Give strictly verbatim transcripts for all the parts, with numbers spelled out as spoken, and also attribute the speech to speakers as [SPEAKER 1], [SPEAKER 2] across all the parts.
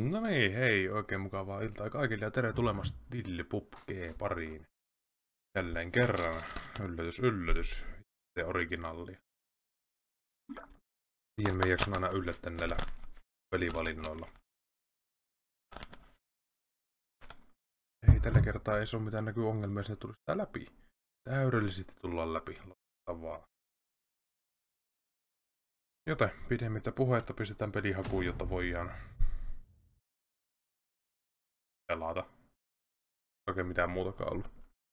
[SPEAKER 1] No niin, hei, oikein mukavaa iltaa kaikille ja tere tulemasta Tilli Pup G pariin. Jälleen kerran, yllätys, yllätys, se originalli. Siihen me jaksan aina yllättää näillä pelivalinnoilla. Ei, tällä kertaa ei ole mitään näkyy ongelmia, sinne tulisi tää läpi. Täydellisesti tullaan läpi, loistavaa. Joten pidemmittä puhetta pistetään pelihakuun, jotta voidaan pelata. Oikein mitään muutakaan ollut.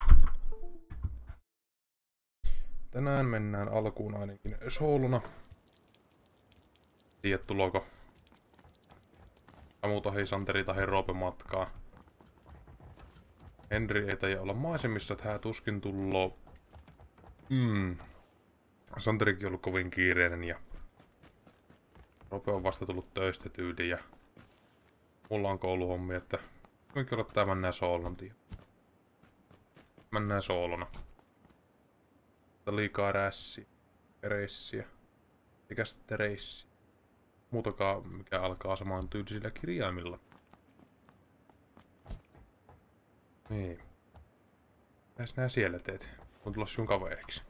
[SPEAKER 1] Tänään mennään alkuun ainakin sooluna. Tiedät tulooko Amu tahi Santeri tahi Roope matkaa. Henri ei taida olla maisemissa, että hän tuskin tulloo. Mm. Santerikin on ollut kovin kiireinen ja Roope on vasta tullut töistä tyyliin ja mulla on kouluhommia, että kuinka olla tää mennään soolon tie. Mennään soolona. Liikaa rässiä, reissiä, eikä sitten reissiä. Muutakaan mikä alkaa samaan tyylisillä kirjaimilla. Niin. Mitäs nää siellä teet? Voin tulla sun kaveriksi.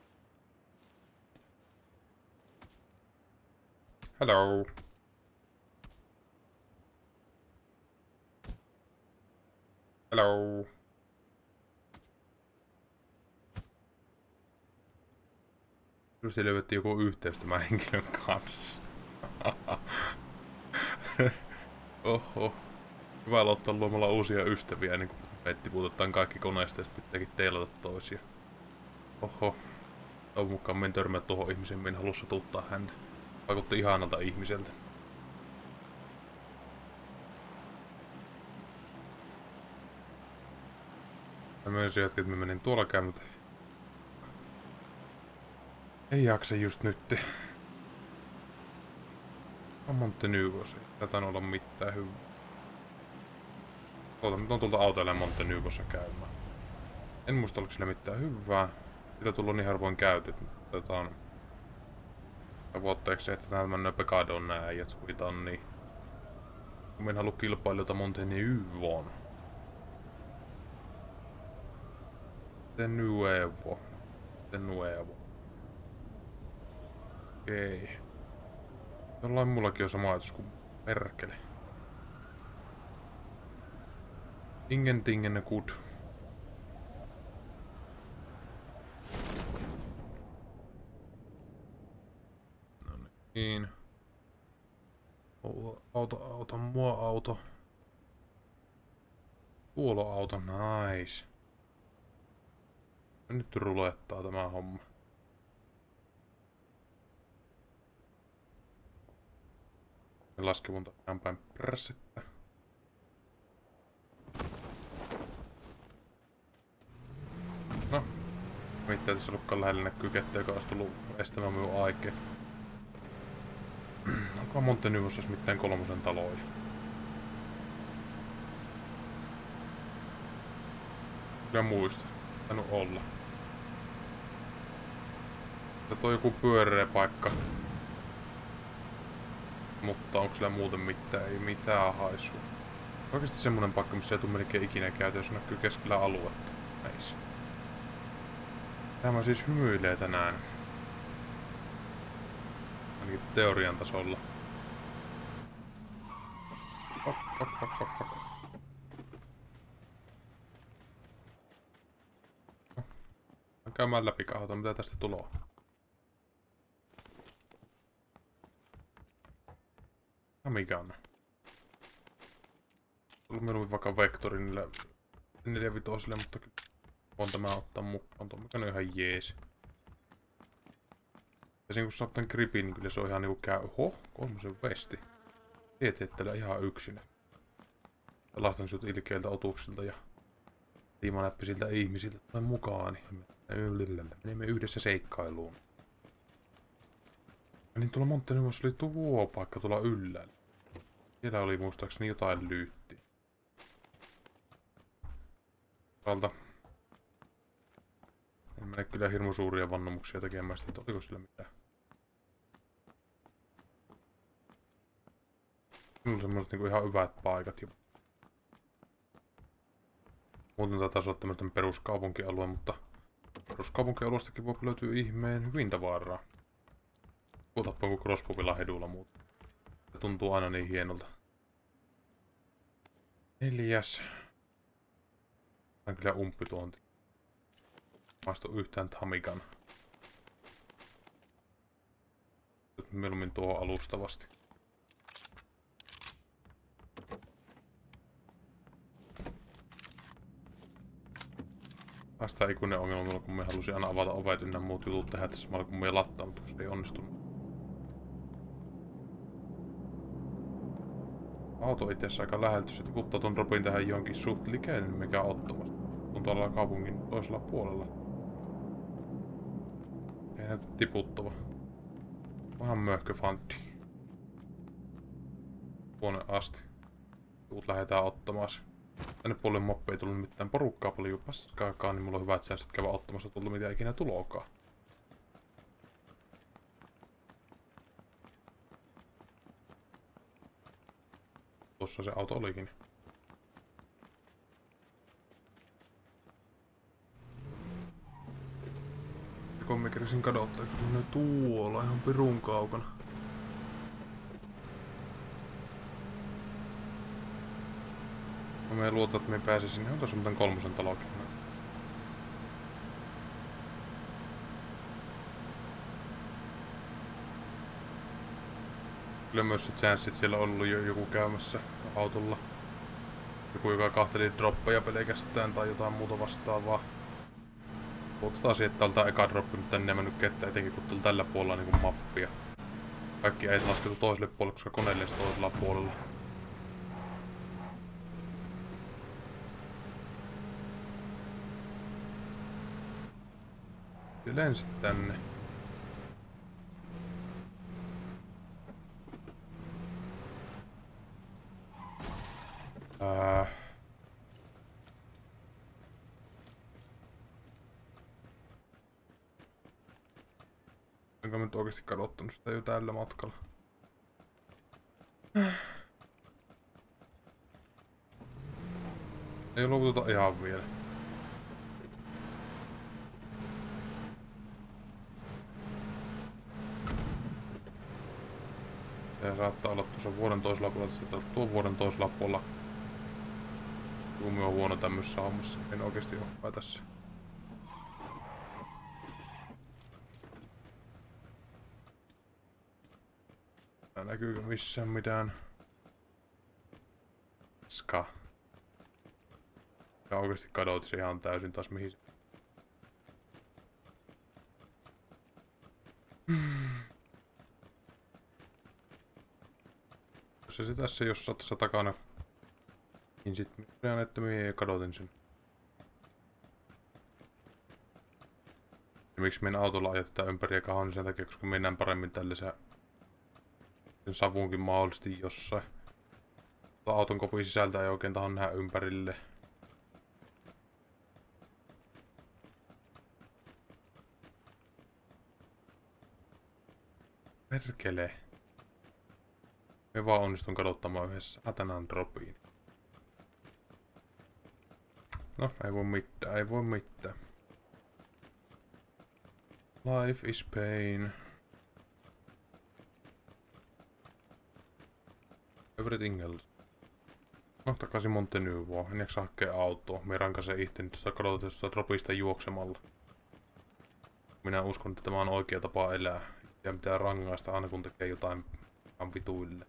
[SPEAKER 1] Hello. Hello. Just löydettiin joku yhteys tämän henkilön kanssa. Oho. Hyvä aloittaa luomalla uusia ystäviä, niin kun Petti puutetaan kaikki koneista ja sitten pitääkin teilata toisia. Oho. Toivon mukaan men törmää tuohon ihmiseen, men halua satuttaa häntä. Vaikutti ihanalta ihmiseltä. Mä myös jatkin, että mä menin tuolla käyn, mutta ei jaksa just nyt. On Montenegrossa. Tätä on olla mitään hyvää. Tuota, nyt on tuolta autoilla Montenegrossa käymään. En muista oliko sillä mitään hyvää. Sillä tullut niin harvoin käyty. Otetaan tavoitteeksi, että tää mennään Pekadon nää äijät suitaan niin. Kun en halua kilpailijoita Montenegroon. De nuevo. De nuevo. Okei. Jollain mullakin on sama ajatus kuin perkele. Ingen tingen good. No niin. Auto, auto, mua auto. Puoloauto, nice. Nyt rulettaa tämä homma. Laskevunta ihan päin prässettä. No. Mitään tässä ollutkaan lähellä näkyy kettä, joka olisi tullut estämään minun aikeet. Onko Montenegrossa olisi mitään kolmosen taloja? Kyllä muista. Tainnut olla. Tämä on joku pyöreä paikka. Mutta onko sillä muuten mitään? Ei mitään haisua. Oikeasti semmonen paikka, missä ei tule melkein ikinä käytä, jos näkyy keskellä aluetta. Näissä. Tämä siis hymyilee tänään. Ainakin teorian tasolla. Fuck, fuck, fuck, fuck, fuck. No. Käymään läpi kahota, mitä tästä tulee. Mikä on? Tullut mieluummin vaikka vektori niille neljävitosille, mutta on tämä ottaa mukaan. Tuo mikä on ihan jees. Ja siinä kun saa tän gripin, niin kyllä se on ihan niinku käy. Oho, kolmosen vesti. Tieteettellä ihan yksin. Pelastan sut ilkeiltä otuksilta ja liimanäppisiltä ihmisiltä tai mukaani. Menemme yhdessä seikkailuun. Ja niin tuolla Montenegrossa oli tuo paikka tuolla yllällä. Siellä oli muistaakseni jotain lyyttiä. Tuolta. En mene kyllä hirmu suuria vannomuksia tekemään sitä, että oliko sillä mitään. Minulla on semmoset niinku ihan hyvät paikat jo. Muuten tätä taas on tämmöinen peruskaupunkialue, mutta peruskaupunkialueestakin voi löytyä ihmeen hyvin tavaraa. Puhutapa kuin Crossbowvillan hedulla muuta. Se tuntuu aina niin hienolta. Neljäs. Tämä on kyllä umppituonti. Maistu yhtään tamikan. Nyt mieluummin tuohon alustavasti. Päästään ikuinen ongelma, kun me halusin aina avata ovet ynnä muut jutut tehdä tässä samalla kun me lattaa, mutta se ei onnistunut. Auto itse asiassa aika läheltä, se tiputtaa ton dropin tähän johonkin suht likeelle, mikä on ottamassa. On tuolla kaupungin toisella puolella. Ei näytä tiputtava. Vähän möhköfantti. Tuonne asti. Tuut lähdetään ottamaan se. Tänne puolelle moppe ei tullut mitään porukkaa paljon paskaakaan, niin mulla on hyvä, että sä sit käydä ottamassa tullut mitä ikinä tuloakaan. Tuossa se auto olikin. Ja kun mä kerisin kadottaa, kun ne tuolla ihan pirun kaukana. Mä en luota, että me pääsisin sinne. On tässä muuten kolmosen talokin. Kyllä myös se chanssit siellä on ollut jo joku käymässä autolla. Joku, joka kahteli droppeja pelkästään tai jotain muuta vastaavaa. Luotetaan siihen, että tältä eka droppi, mutta tänne ei mennyt kettä, etenkin kun tuli tällä puolella niin kuin mappia. Kaikki ei laskettu toiselle puolelle, koska koneelle toisella puolella. Ja lensit tänne. Ää... Enkä mä nyt oikeesti kadottanut sitä jo tällä matkalla. Ei luovuta ihan vielä. Ja saattaa olla tuossa vuoden toisella puolella, että tuo vuoden toisella puolella. Lumi on huono tämmössä hommassa, en oikeesti oppaa tässä. Tää näkyykö missään mitään? Ska. Ja oikeesti kadotin se ihan täysin taas mihin se... Se se tässä jossain tässä takana. Niin sit minä että minä kadotin sen. Ja miksi meidän autolla ajetetaan ympäri ja kahon, niin sen takia, koska mennään paremmin tällaisen sen savunkin mahdollisesti jossain. Tuo auton kopin sisältä ei oikein tahan nähdä ympärille. Perkele. Me vaan onnistun kadottamaan yhdessä hätänään dropiin. No, ei voi mitään, ei voi mitään. Life is pain. Everything else. No, takaisin Montenegro. En jaksa hakea autoa. Me rankaisen itse nyt tuosta kadotetusta dropista juoksemalla. Minä uskon, että tämä on oikea tapa elää. Ja pitää rangaista aina kun tekee jotain vituille.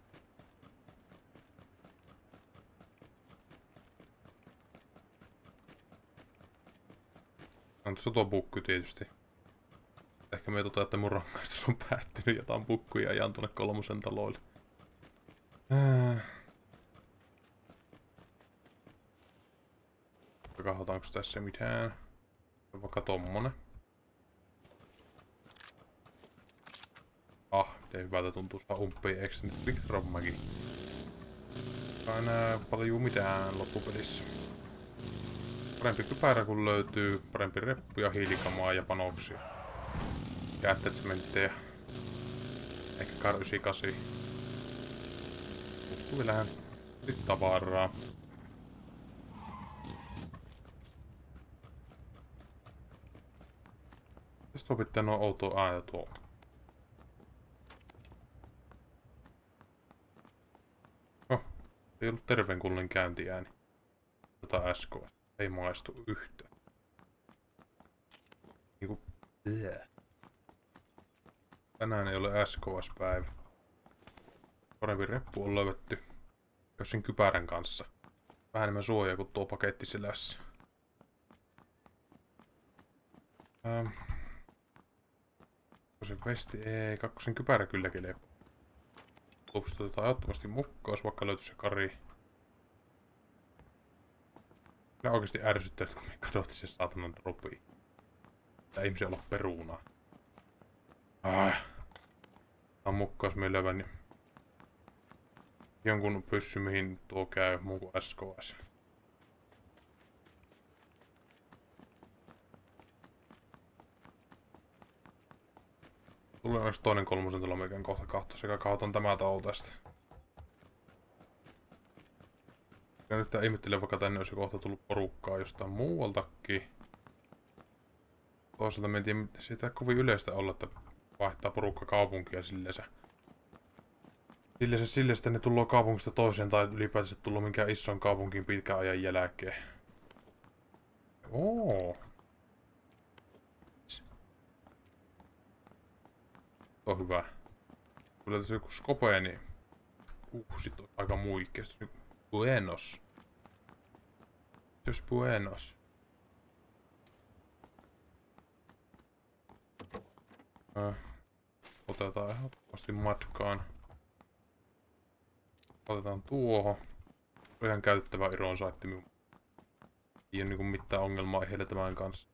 [SPEAKER 1] On tuossa tuo bukky tietysti. Ehkä me tota, että mun rangaistus on päättynyt ja otan bukkuja ja ajan tuonne kolmosen taloille. Äh. Katsotaanko tässä mitään. Vaikka tommonen. Ah, miten hyvältä tuntuu saa umppia Extended Big Drop Magi. Ei enää paljon mitään loppupelissä. Parempi kypärä kun löytyy, parempi reppuja, hiilikamaa ja panoksia. Ja attachmentteja. Ehkä Kar yhdeksänkymmentäkahdeksan. Kyllähän sit tavaraa. Tästä tuo pitää nuo outoa ääntä tuo. Oh, ei ollut terveenkullinen käyntiääni. Jota S K S. Ei maistu yhtään. Niinku... Yeah. Tänään ei ole S K S-päivä. Parempi reppu on löydetty. Jos sen kypärän kanssa. Vähän enemmän suojaa kuin tuo paketti selässä. Ähm. Kakkosen vesti, ei, kakkosen kypärä kylläkin lepää. Lopuksi otetaan ehdottomasti mukaan, jos vaikka löytyy se kari. Kyllä oikeesti ärsyttää, kun me kadotti se saatanan droppi. Tää ihmisiä olla peruna. Ah. Tää on mukaan, jos me lövän niin jonkun pyssy, mihin tuo käy muu kuin S K S. Tulee myös toinen kolmosen tulomiikan kohta kahta sekä kahotan tämä talo tästä. Ja nyt tää ihmettelee, vaikka tänne olisi kohta tullut porukkaa jostain muualtakin. Toisaalta mä en tiedä, sitä kovin yleistä olla, että vaihtaa porukka kaupunkia silleensä. Silleensä silleensä, että ne tullaan kaupungista toiseen tai ylipäätänsä tullut minkään ison kaupunkiin pitkän ajan jälkeen. Oo. On hyvä. Kyllä tässä joku skopee, niin... Uh, sit on aika muikeesti. Buenos. Jos buenos. Äh, otetaan ehdottomasti matkaan. Otetaan tuohon. Ihan käytettävä Iron Sight. Ei ole niinku mitään ongelmaa heille tämän kanssa.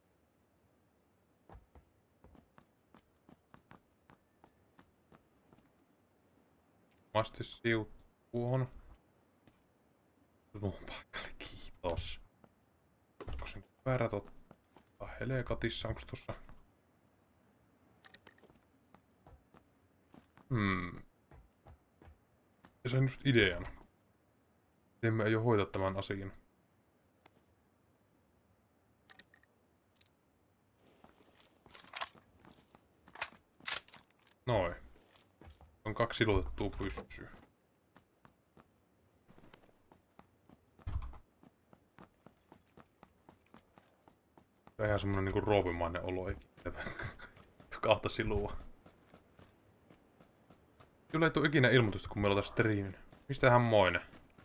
[SPEAKER 1] Masti siut tuohon. Tuohon paikalle, kiitos. Oletko sen väärät ottaa helekatissa? Onks tossa? Hmm. Ja se on just ideana. Miten me ei oo hoitaa tämän asian. Noin. On kaksi silotettua pyssyä. Tää on ihan semmonen niinku roopimainen olo, ei kahta silua. Kyllä ei tuu ikinä ilmoitusta, kun meillä on tässä striimin. Mistähän moinen?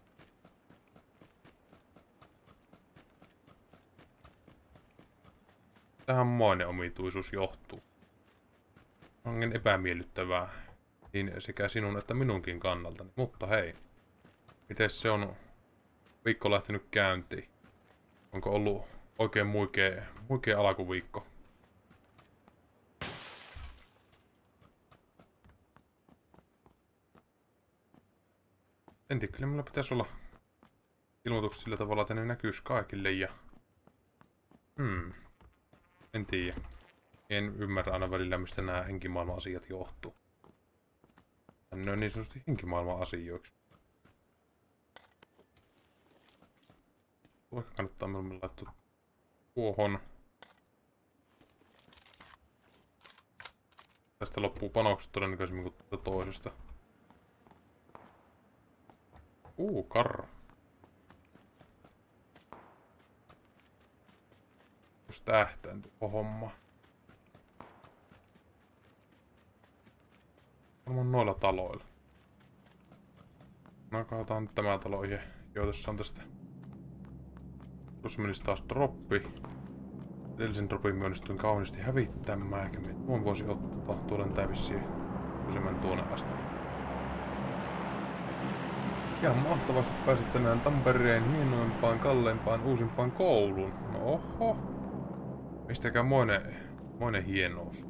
[SPEAKER 1] Tähän moinen omituisuus johtuu. On epämiellyttävää. Niin sekä sinun että minunkin kannalta. Mutta hei. Miten se on viikko lähtenyt käyntiin? Onko ollut oikein muikea, muikea alkuviikko? En tiedä, kyllä meillä pitäisi olla ilmoitukset sillä tavalla, että ne näkyisi kaikille ja... Hmm. En tiedä. En ymmärrä aina välillä, mistä nämä henkimaailman asiat johtuu. Ne on niin sanotusti henkimaailman asioiksi. Vaikka kannattaa minulle laittaa tuohon. Tästä loppuu panokset todennäköisemmin kuin toisesta. Uu, karra. Jos tähtään tuo homma. Varmaan noilla taloilla. No katsotaan nyt tämä talo ihan. Joo, tässä on tästä. Tuossa menisi taas droppi. Edellisen dropin me onnistuin kauniisti hävittämään. Eikä me tuon voisi ottaa. Tuo lentää vissiin useamman tuonne asti. Ihan mahtavasti pääsit tänään Tampereen hienoimpaan, kalleimpaan, uusimpaan kouluun. No oho. Mistäkään moinen, moinen hienous.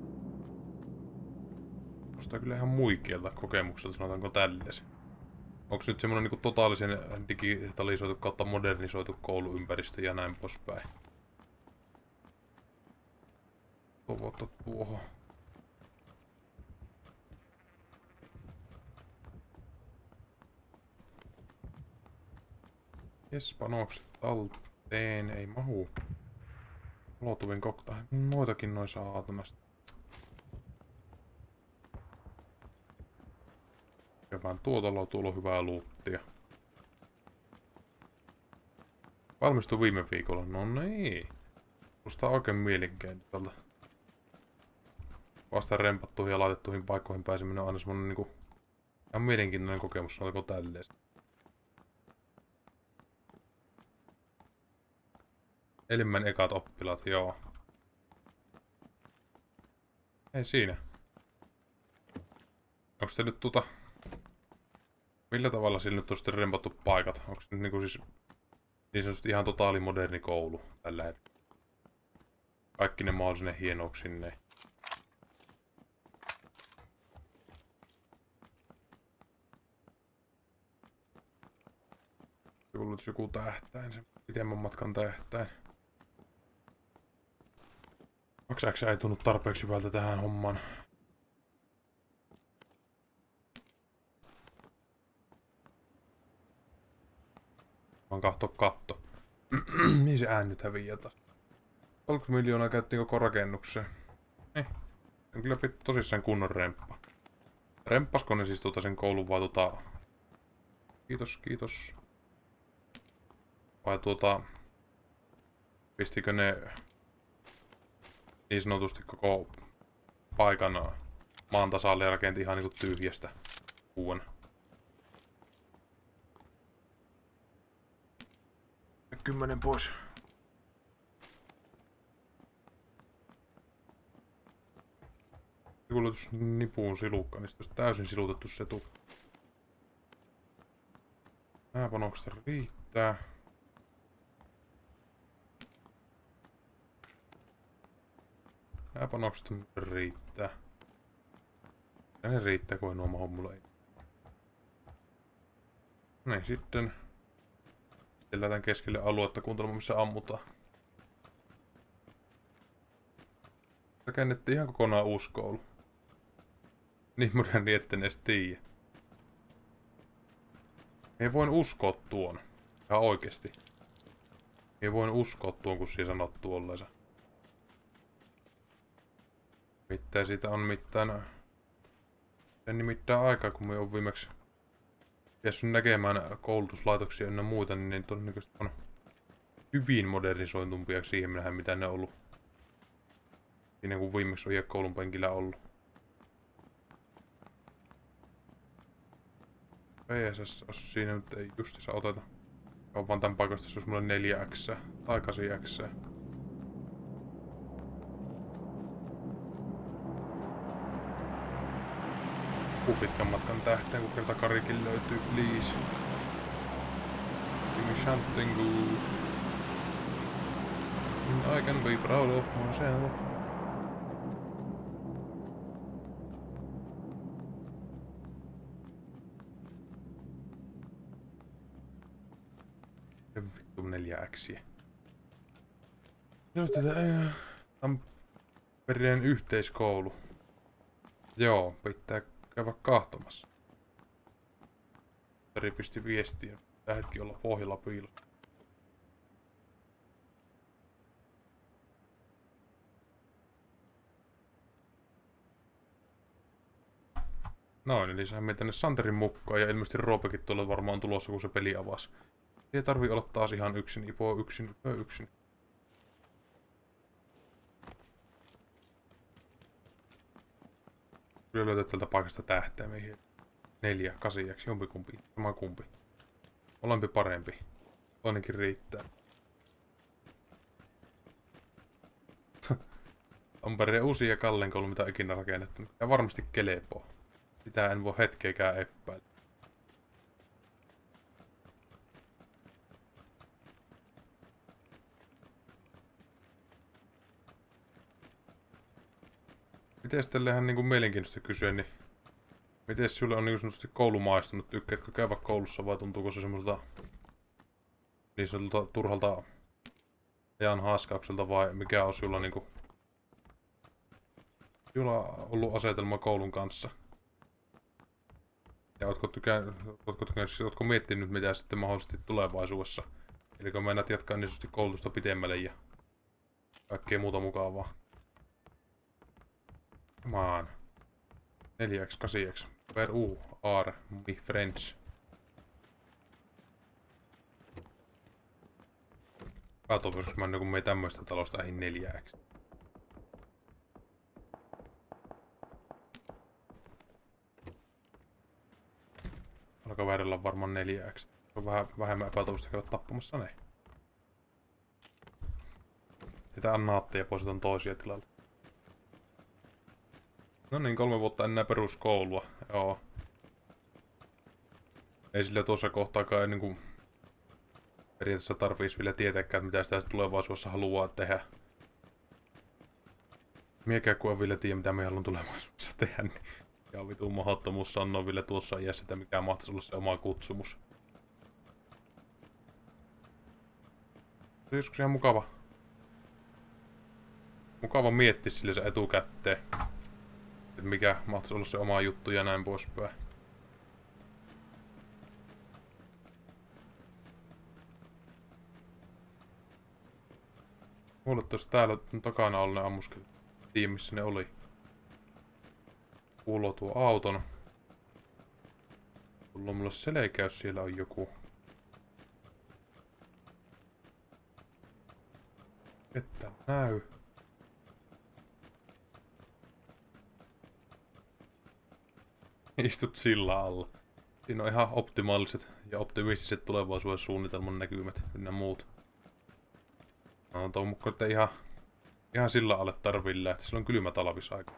[SPEAKER 1] Kuulostaa kyllä ihan muikealta kokemukselta, sanotaanko tälleen. Onko nyt semmonen niinku totaalisen digitalisoitu kautta modernisoitu kouluympäristö ja näin poispäin? Tuota tuohon. Jes, panokset talteen, ei mahu. Molotuvin kokta, noitakin noin saatanasta. Ja vaan tuotolla on tullut hyvää luuttia. Valmistui viime viikolla, no niin. Kuulostaa oikein mielenkiintoiselta. Vasta rempattuihin ja laitettuihin paikkoihin pääseminen on aina semmonen niinku ihan mielenkiintoinen kokemus, sanotaanko tälleen. Elimmän ekat oppilaat, joo. Ei siinä. Onks te nyt tota... Millä tavalla sillä nyt on sitten rempattu paikat? Onko se nyt niinku siis... Niin sanotusti ihan totaali moderni koulu tällä hetkellä? Kaikki ne mahdollisine hienouksineen. Tullut joku tähtäin, se pitemmän matkan tähtäin. kaksi X ei tunnu tarpeeksi hyvältä tähän hommaan. Vaan kahto katto. Mihin se ään nyt häviää taas? kolmekymmentä miljoonaa käyttiin koko rakennukseen. Eh. On kyllä tosissaan kunnon remppa. Remppasko ne siis tuota sen koulun vai tuota... Kiitos, kiitos. Vai tuota... Pistikö ne... Niin sanotusti koko paikan maan tasalle ja rakenti ihan niinku tyhjästä uuden. Kymmenen pois. Kulutus nipuun silukka, niin olisi täysin silutettu se tuu. Nää panokset riittää. Nää panokset riittää. Ja ne riittää, kun nuo mahon mulle ei. Niin sitten. Sitten lähdetään keskelle aluetta kuuntelemaan, missä ammutaan. Rakennettiin ihan kokonaan uusi koulu. Niin moderni, etten edes tiiä. Ei voin uskoa tuon. Ihan oikeesti. Ei voin uskoa tuon, kun siinä sanot tuolleensa. Mitä siitä on mitään... En nimittäin aikaa, kun me on viimeksi päässyt näkemään koulutuslaitoksia ynnä muita, niin todennäköisesti on hyvin modernisointumpia siihen nähdään, mitä ne on ollut. Siinä kun viimeksi on ihan koulun penkillä ollut. P S S, jos siinä nyt ei justiinsa oteta. On vaan tän paikasta, se olisi mulle neljä X tai kahdeksan X. Pitkän matkan tähteen, kun kerta Karikin löytyy, please. Give me something good. And I can be proud of myself. Vittu neljä Xiä. Joo, tätä ei... Tampereen yhteiskoulu. Joo, pitää käydä kahtomassa. Peri pisti viestiä. Tää hetki olla pohjalla piilossa. Noin, eli saamme tänne Santerin mukaan ja ilmeisesti Roopekin tuolla varmaan tulossa, kun se peli avasi. Ei tarvii olla taas ihan yksin, Ipo yksin, Ipo yksin. Kyllä löytää tältä paikasta tähteä mihin. Neljä, kasiaksi, jompikumpi, sama kumpi. Molempi parempi. Toinenkin riittää. Tampereen uusia Kallen koulu, mitä ikinä rakennettu. Ja varmasti kelepoo. Sitä en voi hetkeäkään epäillä. Mites tällehän niinku mielenkiintoista kysyä, niin... Mites sulle on niinku sanotusti koulu maistunut? Tykkäätkö käydä koulussa vai tuntuuko se semmoselta... Niin sanotulta turhalta... ajan haaskaukselta vai mikä on sulla niinku... Sulla on ollut asetelma koulun kanssa? Ja ootko tykännyt... Ootko, tykännyt, ootko miettinyt mitä sitten mahdollisesti tulevaisuudessa Eli kun meinaat jatkaa niin sanotusti koulutusta pitemmälle ja kaikkea muuta mukavaa. Come on. neljä x, kahdeksan x. Where you are my friends? Katsotaan, jos mä en kun me ei tämmöistä talosta ähin neljä x. Alkaa väärillä varmaan neljä x. On vähän vähemmän epätoivosta käydä tappamassa ne. Jätään naatteja pois otan toisia tilalle. No niin, kolme vuotta enää peruskoulua. Joo. Ei sillä tuossa kohtaakaan niinku periaatteessa tarvitsisi vielä tietääkään, mitä sitä tulevaisuudessa haluaa tehdä. Miekään kun en vielä tiedä, mitä me haluan tulevaisuudessa tehdä, niin ja vitun mahdottomuus sanoa vielä tuossa iässä, että mikä mahtaisi olla se oma kutsumus. Se on joskus ihan mukava. Mukava miettiä sille se etukäteen. Että mikä mahtaisi olla se oma juttu ja näin poispäin. Luulet, jos täällä takana oli ne ammuskeli. Tiedä missä ne oli. Kuuluu tuo auton. Tullut mulle selkäys, siellä on joku. Että näy. Istut sillä alla. Siinä on ihan optimaaliset ja optimistiset tulevaisuuden suunnitelman näkymät ynnä muut. No tuon mukaan, että ihan, ihan sillä alle tarvii lähteä. Sillä on kylmä talvisaika.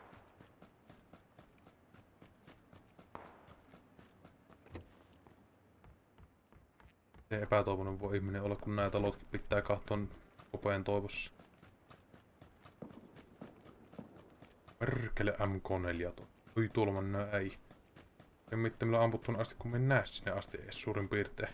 [SPEAKER 1] Se epätoivoinen voi ihminen olla, kun nää talotkin pitää kahton kopeen toivossa. Perkele M K neljä tuo. Oi tuolla mä ei. Ja mitään millä amputtu asti, kun me en näe sinne asti edes suurin piirtein.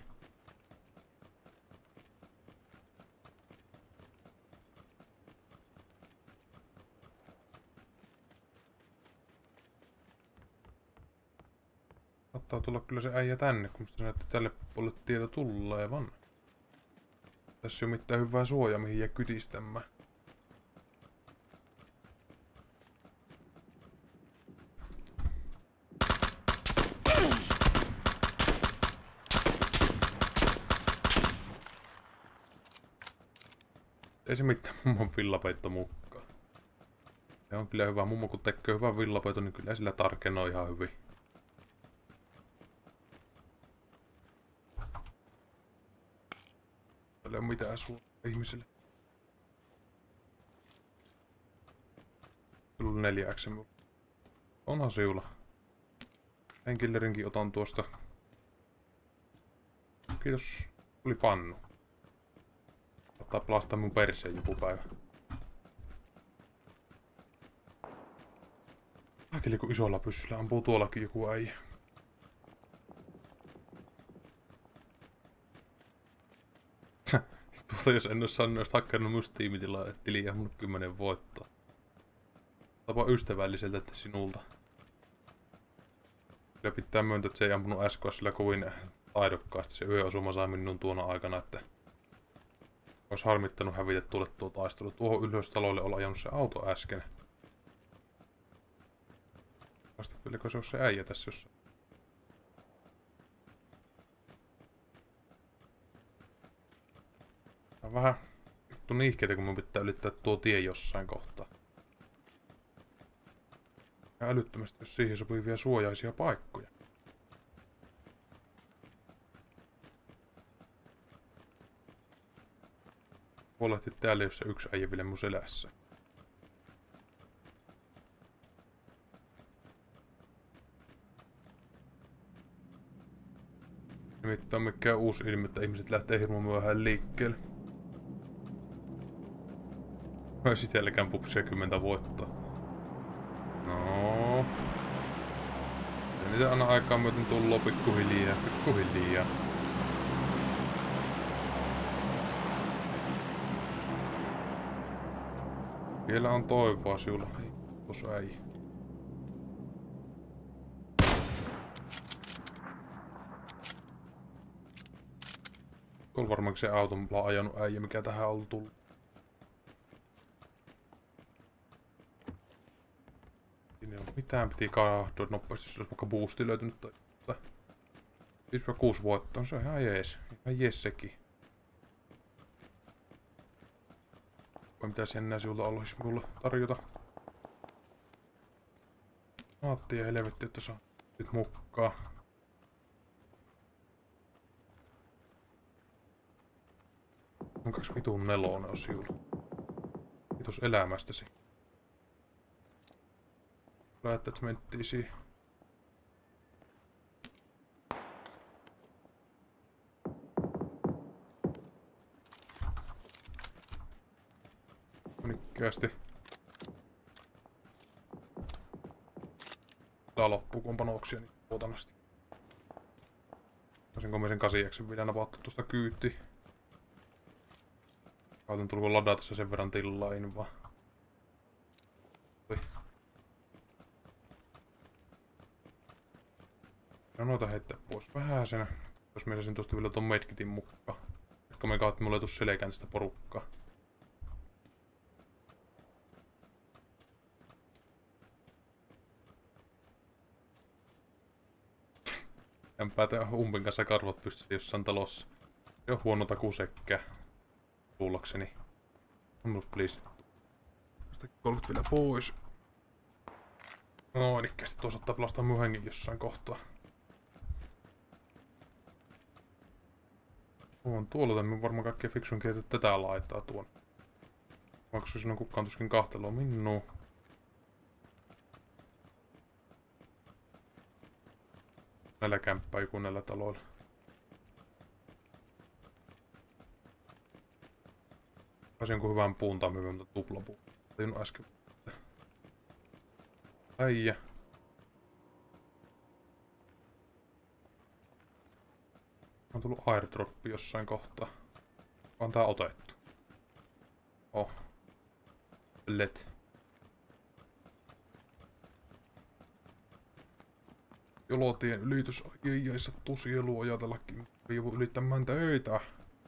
[SPEAKER 1] Saattaa tulla kyllä se äijä tänne, kun musta näyttää tälle puolelle tietä tulleevan. Tässä ei ole mitään hyvää suojaa, mihin jää kytistämään. Ei se mitään mummon villapeitto mukaan. Se on kyllä hyvä. Mummo kun tekee hyvän villapeito, niin kyllä sillä tarkenoo ihan hyvin. Täällä ei ole mitään suojaa ihmisille. Tullut neljä X. Onhan siula. Henkillerinkin otan tuosta. Kiitos. Tuli pannu. Ottaa plastaa mun perseen joku päivä. Aikeli kun isolla pyssyllä ampuu tuollakin joku äijä. Tuota jos en ois sanonut, että hakkarannut musta tiimitilaa, että tili ihan mun kymmenen voittaa. Tapa ystävälliseltä, että sinulta. Kyllä pitää myöntää, että se ei ampunut S K S:llä kovin taidokkaasti. Se yöosuma sai minun tuona aikana, että ois harmittanut hävitä tuolle tuo taistelu. Tuohon ylhöstaloille on ajanut se auto äsken. Vastat vieläkö se on se äijä tässä jossain? Tää on vähän vittu niihkeitä, kun mun pitää ylittää tuo tie jossain kohtaa. Ja älyttömästi, jos siihen sopivia suojaisia paikkoja. Huolehti täällä, jos se yksi äijä vielä mun selässä. Nimittäin on mikään uusi ilmi, että ihmiset lähtee hirmu myöhään liikkeelle. Mä ois itselläkään pupsia kymmentä voittaa. No. Ja niitä aina aikaa myöten tulloo pikkuhiljaa, pikkuhiljaa. Vielä on toivoa sinulla. Ei, tuossa ei. Tuolla varmaankin se auton ajanut äijä, mikä tähän on tullut. Siinä ei ole mitään, piti kahdoa nopeasti, jos olisi vaikka boosti löytynyt tai viisi kuusi vuotta, on se ihan jees. Ihan jees sekin. Vai mitäs jännää siulta olisi minulle tarjota? Naattia ja helvetti, että saa sit mukaan. On kaksi vitun nelonen on siulla. Kiitos elämästäsi. Lähetät menttiin siihen. Nikkäästi. Tää loppuu, kun on panoksia niin tuotanasti. Olisinko me sen kasiaksen vielä napattu tuosta kyytti. Auton tulko ladata sen verran tilaa, niin vaan. Oi. No noita heittää pois vähäsen. Jos mä saisin tosta vielä ton medkitin mukaan. Ehkä me kautta mulle ei tuu selkään tästä porukkaa. En päätä umpin kanssa karvat pystyisi jossain talossa. Se on huono takusekkää. Luullakseni. On please. Tästä kolmekymmentä vielä pois. No elikkästi tuossa ottaa pelastaa myöhemmin jossain kohtaa. On tuolla tämän varmaan kaikkein fiksun keitä tätä laittaa tuon. Vaikka se on kukaan tuskin kahtelua minua. Näillä kämppää joku näillä taloilla. Pääsin jonkun hyvän puun tammivin, mutta tuplapuu. Tajunnut äsken. Äijä. On tullut airdroppi jossain kohtaa. On tää otettu. Oh. Let. Jolotien ylitys. Ei ei sattuu sielua ajatellakin. Viivu ylittämään töitä.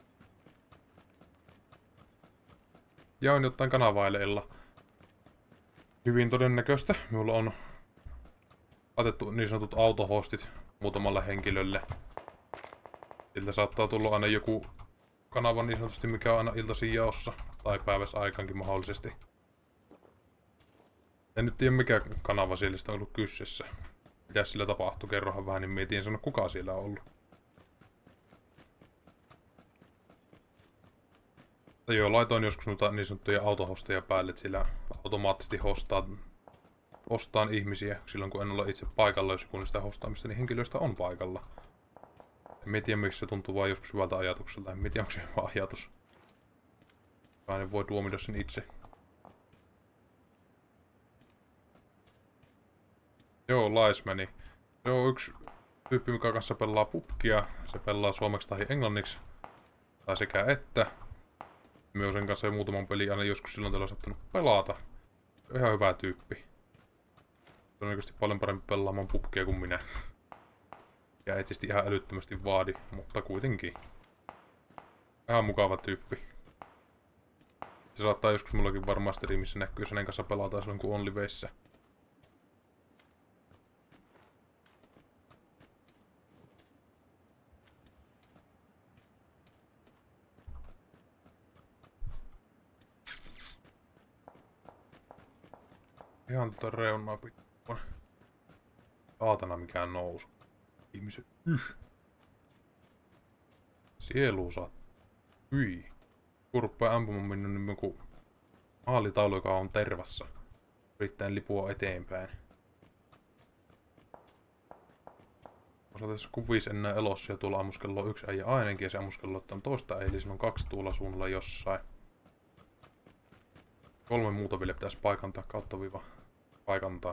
[SPEAKER 1] Ja on jotain kanavaileilla. Hyvin todennäköistä. Minulla on laitettu niin sanotut autohostit muutamalle henkilölle. Siltä saattaa tulla aina joku kanava niin sanotusti, mikä on aina iltaisin jaossa. Tai päivässä aikaankin mahdollisesti. En nyt tiedä mikä kanava siellä on ollut kyseessä. Mitäs sillä tapahtui? Kerrohan vähän, niin mietin en sano kuka siellä on ollut. Ja joo, laitoin joskus noita niin sanottuja autohosteja päälle, että sillä automaattisesti hostaa, hostaan ihmisiä silloin kun en ole itse paikalla, jos joku sitä hostaamista, niin henkilöistä on paikalla. En tiedä miksi se tuntuu vaan joskus hyvältä ajatukselta, en tiedä onko se hyvä ajatus. Jokainen voi tuomita sen itse. Joo, Laismani. Se on yksi tyyppi, mikä kanssa pelaa pubkia. Se pelaa suomeksi tai englanniksi. Tai sekä että. Myös sen kanssa muutaman pelin aina joskus silloin tällä sattunut pelata. Se on ihan hyvä tyyppi. Se on oikeasti paljon parempi pelaamaan pubkia kuin minä. Ja ei tietysti ihan älyttömästi vaadi, mutta kuitenkin. Ihan mukava tyyppi. Se saattaa joskus mullakin varmaan streamissä näkyy, jos hänen kanssa pelataan silloin kun on liveissä. Ihan tuota reunaa pitää. Saatana mikään nousu. Ihmiset. Yh. Sielu saa. Hyi. Kun rupeaa ampumaan minun niin joku maalitaulu, joka on tervassa. Yrittäen lipua eteenpäin. Osa tässä kuvissa enää elossa ja tuolla ammuskello on yksi äijä ainakin ja se ammuskello on toista eli siinä on kaksi tuolla suunnalla jossain. Kolme muuta vielä pitäisi paikantaa kautta viiva paikantaa.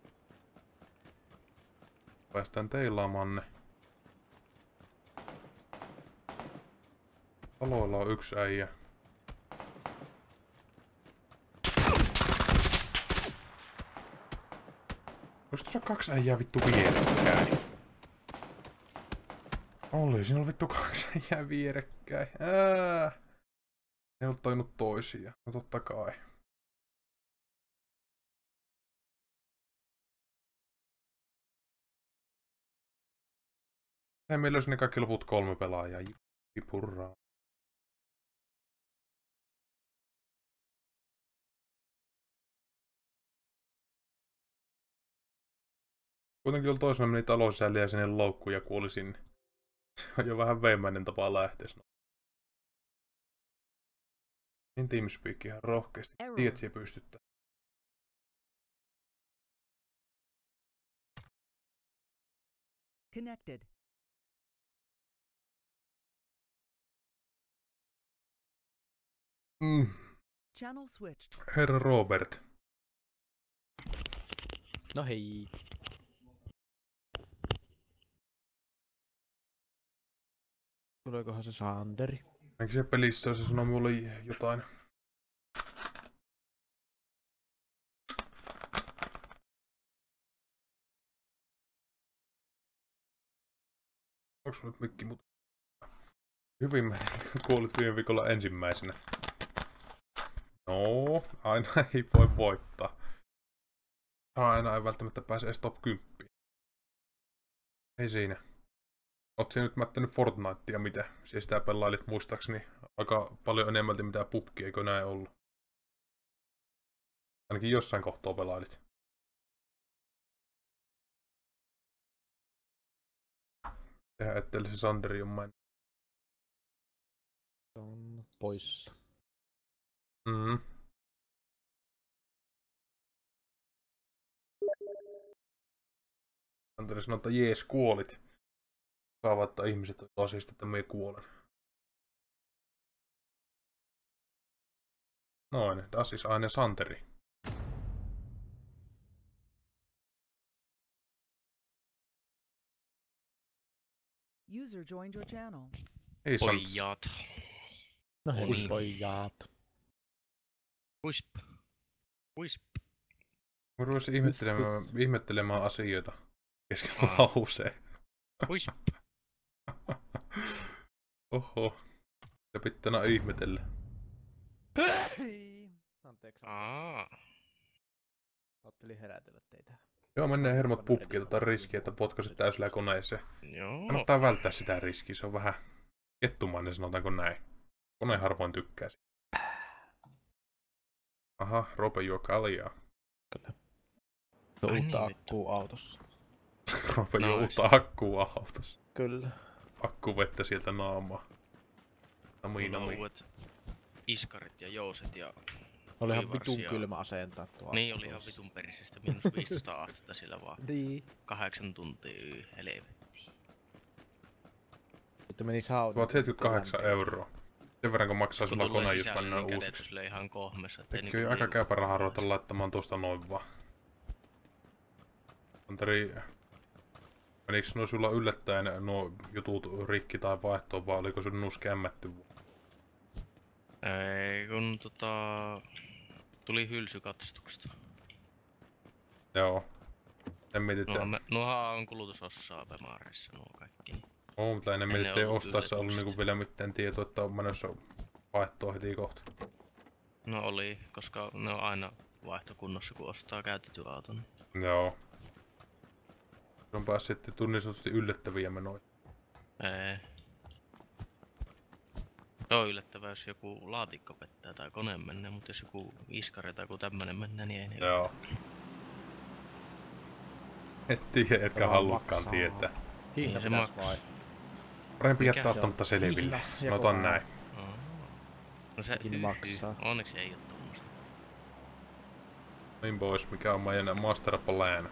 [SPEAKER 1] Päästään teilaamaan ne. Taloilla on yksi äijä. Olis tuossa kaksi äijää vittu vierekkäin. Oli, siinä oli vittu kaksi jää vierekkäin. Ää. Ei ollut tainnut toisia. No totta kai. Ei meillä olisi ne kaikki loput kolme pelaajaa. Purraa. Kuitenkin oli toisena meni talon sisälle ja sinne loukkuun ja kuoli sinne. Se on jo vähän veimäinen tapa lähteä. Niin TeamSpeak ihan rohkeasti. Tiedät siihen pystyttää.
[SPEAKER 2] Connected.
[SPEAKER 1] Mm.
[SPEAKER 2] Channel switched.
[SPEAKER 1] Herra Robert.
[SPEAKER 3] No hei. Tuleekohan se Sanderi?
[SPEAKER 1] Eikö se pelissä se sanoi mulle jotain? Onks nyt mikki mut? Hyvin mä kuolit viime viikolla ensimmäisenä. No, aina ei voi voittaa. Aina ei välttämättä pääse edes top kymmenen. Ei siinä. Oot sä nyt mättänyt Fortnitea mitä? Siis sitä pelailit muistaakseni aika paljon enemmälti mitä pubkia, eikö näin ollut? Ainakin jossain kohtaa pelailit. Tehdään ettei se Sanderi on mennyt.
[SPEAKER 3] Se on poissa.
[SPEAKER 1] Mm. Sanderi sanoi, että jees, kuolit. Kaava, että ihmiset on asiasta, että me ei kuolen. Noin, taas siis aina Santeri.
[SPEAKER 2] User joined your channel.
[SPEAKER 1] Ei
[SPEAKER 4] Pojat.
[SPEAKER 3] No hei
[SPEAKER 4] Niin.
[SPEAKER 3] pojat.
[SPEAKER 4] Wisp. Wisp.
[SPEAKER 1] Mä ruvasin ihmettelemään, ihmettelemään asioita keskellä
[SPEAKER 4] Aa.
[SPEAKER 1] lauseen.
[SPEAKER 4] Wisp.
[SPEAKER 1] Oho. Se pitää aina ihmetellä.
[SPEAKER 3] Anteeksi.
[SPEAKER 4] Aa.
[SPEAKER 3] Ajattelin herätellä teitä.
[SPEAKER 1] Joo, mennään hermot pukkiin tota riskiä, että potkasit täysillä koneeseen.
[SPEAKER 4] Joo.
[SPEAKER 1] Kannattaa välttää sitä riskiä, se on vähän kettumainen, sanotaanko näin. Kone harvoin tykkää siitä. Aha, Rope juo kaljaa.
[SPEAKER 3] Kyllä. Se on
[SPEAKER 4] Ai
[SPEAKER 3] uutta
[SPEAKER 4] niin,
[SPEAKER 3] akkuu autossa.
[SPEAKER 1] Rope juo
[SPEAKER 4] Nice.
[SPEAKER 1] uutta akkua autossa.
[SPEAKER 3] Kyllä.
[SPEAKER 1] Akkuvettä sieltä naamaa. Nami,
[SPEAKER 4] Mulla on
[SPEAKER 1] nami.
[SPEAKER 4] uudet iskarit ja jouset ja...
[SPEAKER 3] Oli ihan
[SPEAKER 4] kuivarsia.
[SPEAKER 3] vitun kylmä asentaa tuo
[SPEAKER 4] Niin
[SPEAKER 3] akku
[SPEAKER 4] oli ihan
[SPEAKER 3] tuossa.
[SPEAKER 4] vitun perisestä. Miinus viisitoista astetta sillä vaan.
[SPEAKER 3] Niin.
[SPEAKER 4] Kahdeksan tuntia helvetti.
[SPEAKER 3] Sitten meni sauna.
[SPEAKER 1] tuhatseitsemänkymmentäkahdeksan euroa. Sen verran kun maksaa
[SPEAKER 4] Kun
[SPEAKER 1] sulla
[SPEAKER 4] tulee
[SPEAKER 1] kone, jos
[SPEAKER 4] sisälle,
[SPEAKER 1] mennään
[SPEAKER 4] niin kädet
[SPEAKER 1] uusiksi.
[SPEAKER 4] silleen ihan kohmessa. ettei
[SPEAKER 1] Eikö
[SPEAKER 4] niinku
[SPEAKER 1] aika
[SPEAKER 4] liiku.
[SPEAKER 1] käypä rahaa ruveta laittamaan tuosta noin vaan? Anteri, menikö nuo sulla yllättäen nuo jutut rikki tai vaihtoon, vai oliko sun nuus kämmätty?
[SPEAKER 4] Ei, kun tota... Tuli hylsykatsastuksesta.
[SPEAKER 1] Joo. En mieti, että...
[SPEAKER 4] Nuohan, me, nuohan on kulutusossaa Bemaarissa nuo kaikki. Niin.
[SPEAKER 1] Oo, mutta ennen
[SPEAKER 4] Ei
[SPEAKER 1] mieti,
[SPEAKER 4] ne
[SPEAKER 1] ettei
[SPEAKER 4] ollut
[SPEAKER 1] ostaessa ollut
[SPEAKER 4] yllätykset.
[SPEAKER 1] niinku vielä mitään tietoa, että on menossa vaihtoon heti kohta.
[SPEAKER 4] No oli, koska ne on aina vaihtokunnossa, kun ostaa käytetyn auton.
[SPEAKER 1] Joo. Se on päässä sitten tunnistusti yllättäviä menoja.
[SPEAKER 4] Ei. Se on yllättävää, jos joku laatikko pettää tai kone menee, mutta jos joku iskari tai joku tämmönen mennään, niin ei ne.
[SPEAKER 1] Joo. Et tiedä, etkä
[SPEAKER 3] Raha
[SPEAKER 1] haluakaan
[SPEAKER 3] maksaa.
[SPEAKER 1] tietää.
[SPEAKER 3] Hinta
[SPEAKER 4] Niin se
[SPEAKER 3] pitäis
[SPEAKER 4] maksaa.
[SPEAKER 3] vai?
[SPEAKER 1] Parempi
[SPEAKER 4] Mikä?
[SPEAKER 1] jättää ottamatta selville.
[SPEAKER 3] Hinta,
[SPEAKER 1] Sanotaan
[SPEAKER 3] jakovaara.
[SPEAKER 1] näin.
[SPEAKER 4] Aa. No se
[SPEAKER 3] Sekin
[SPEAKER 4] hyhy.
[SPEAKER 3] maksaa.
[SPEAKER 4] Onneksi ei oo tommosia.
[SPEAKER 1] Niin pois, mikä on meidän Master Plan.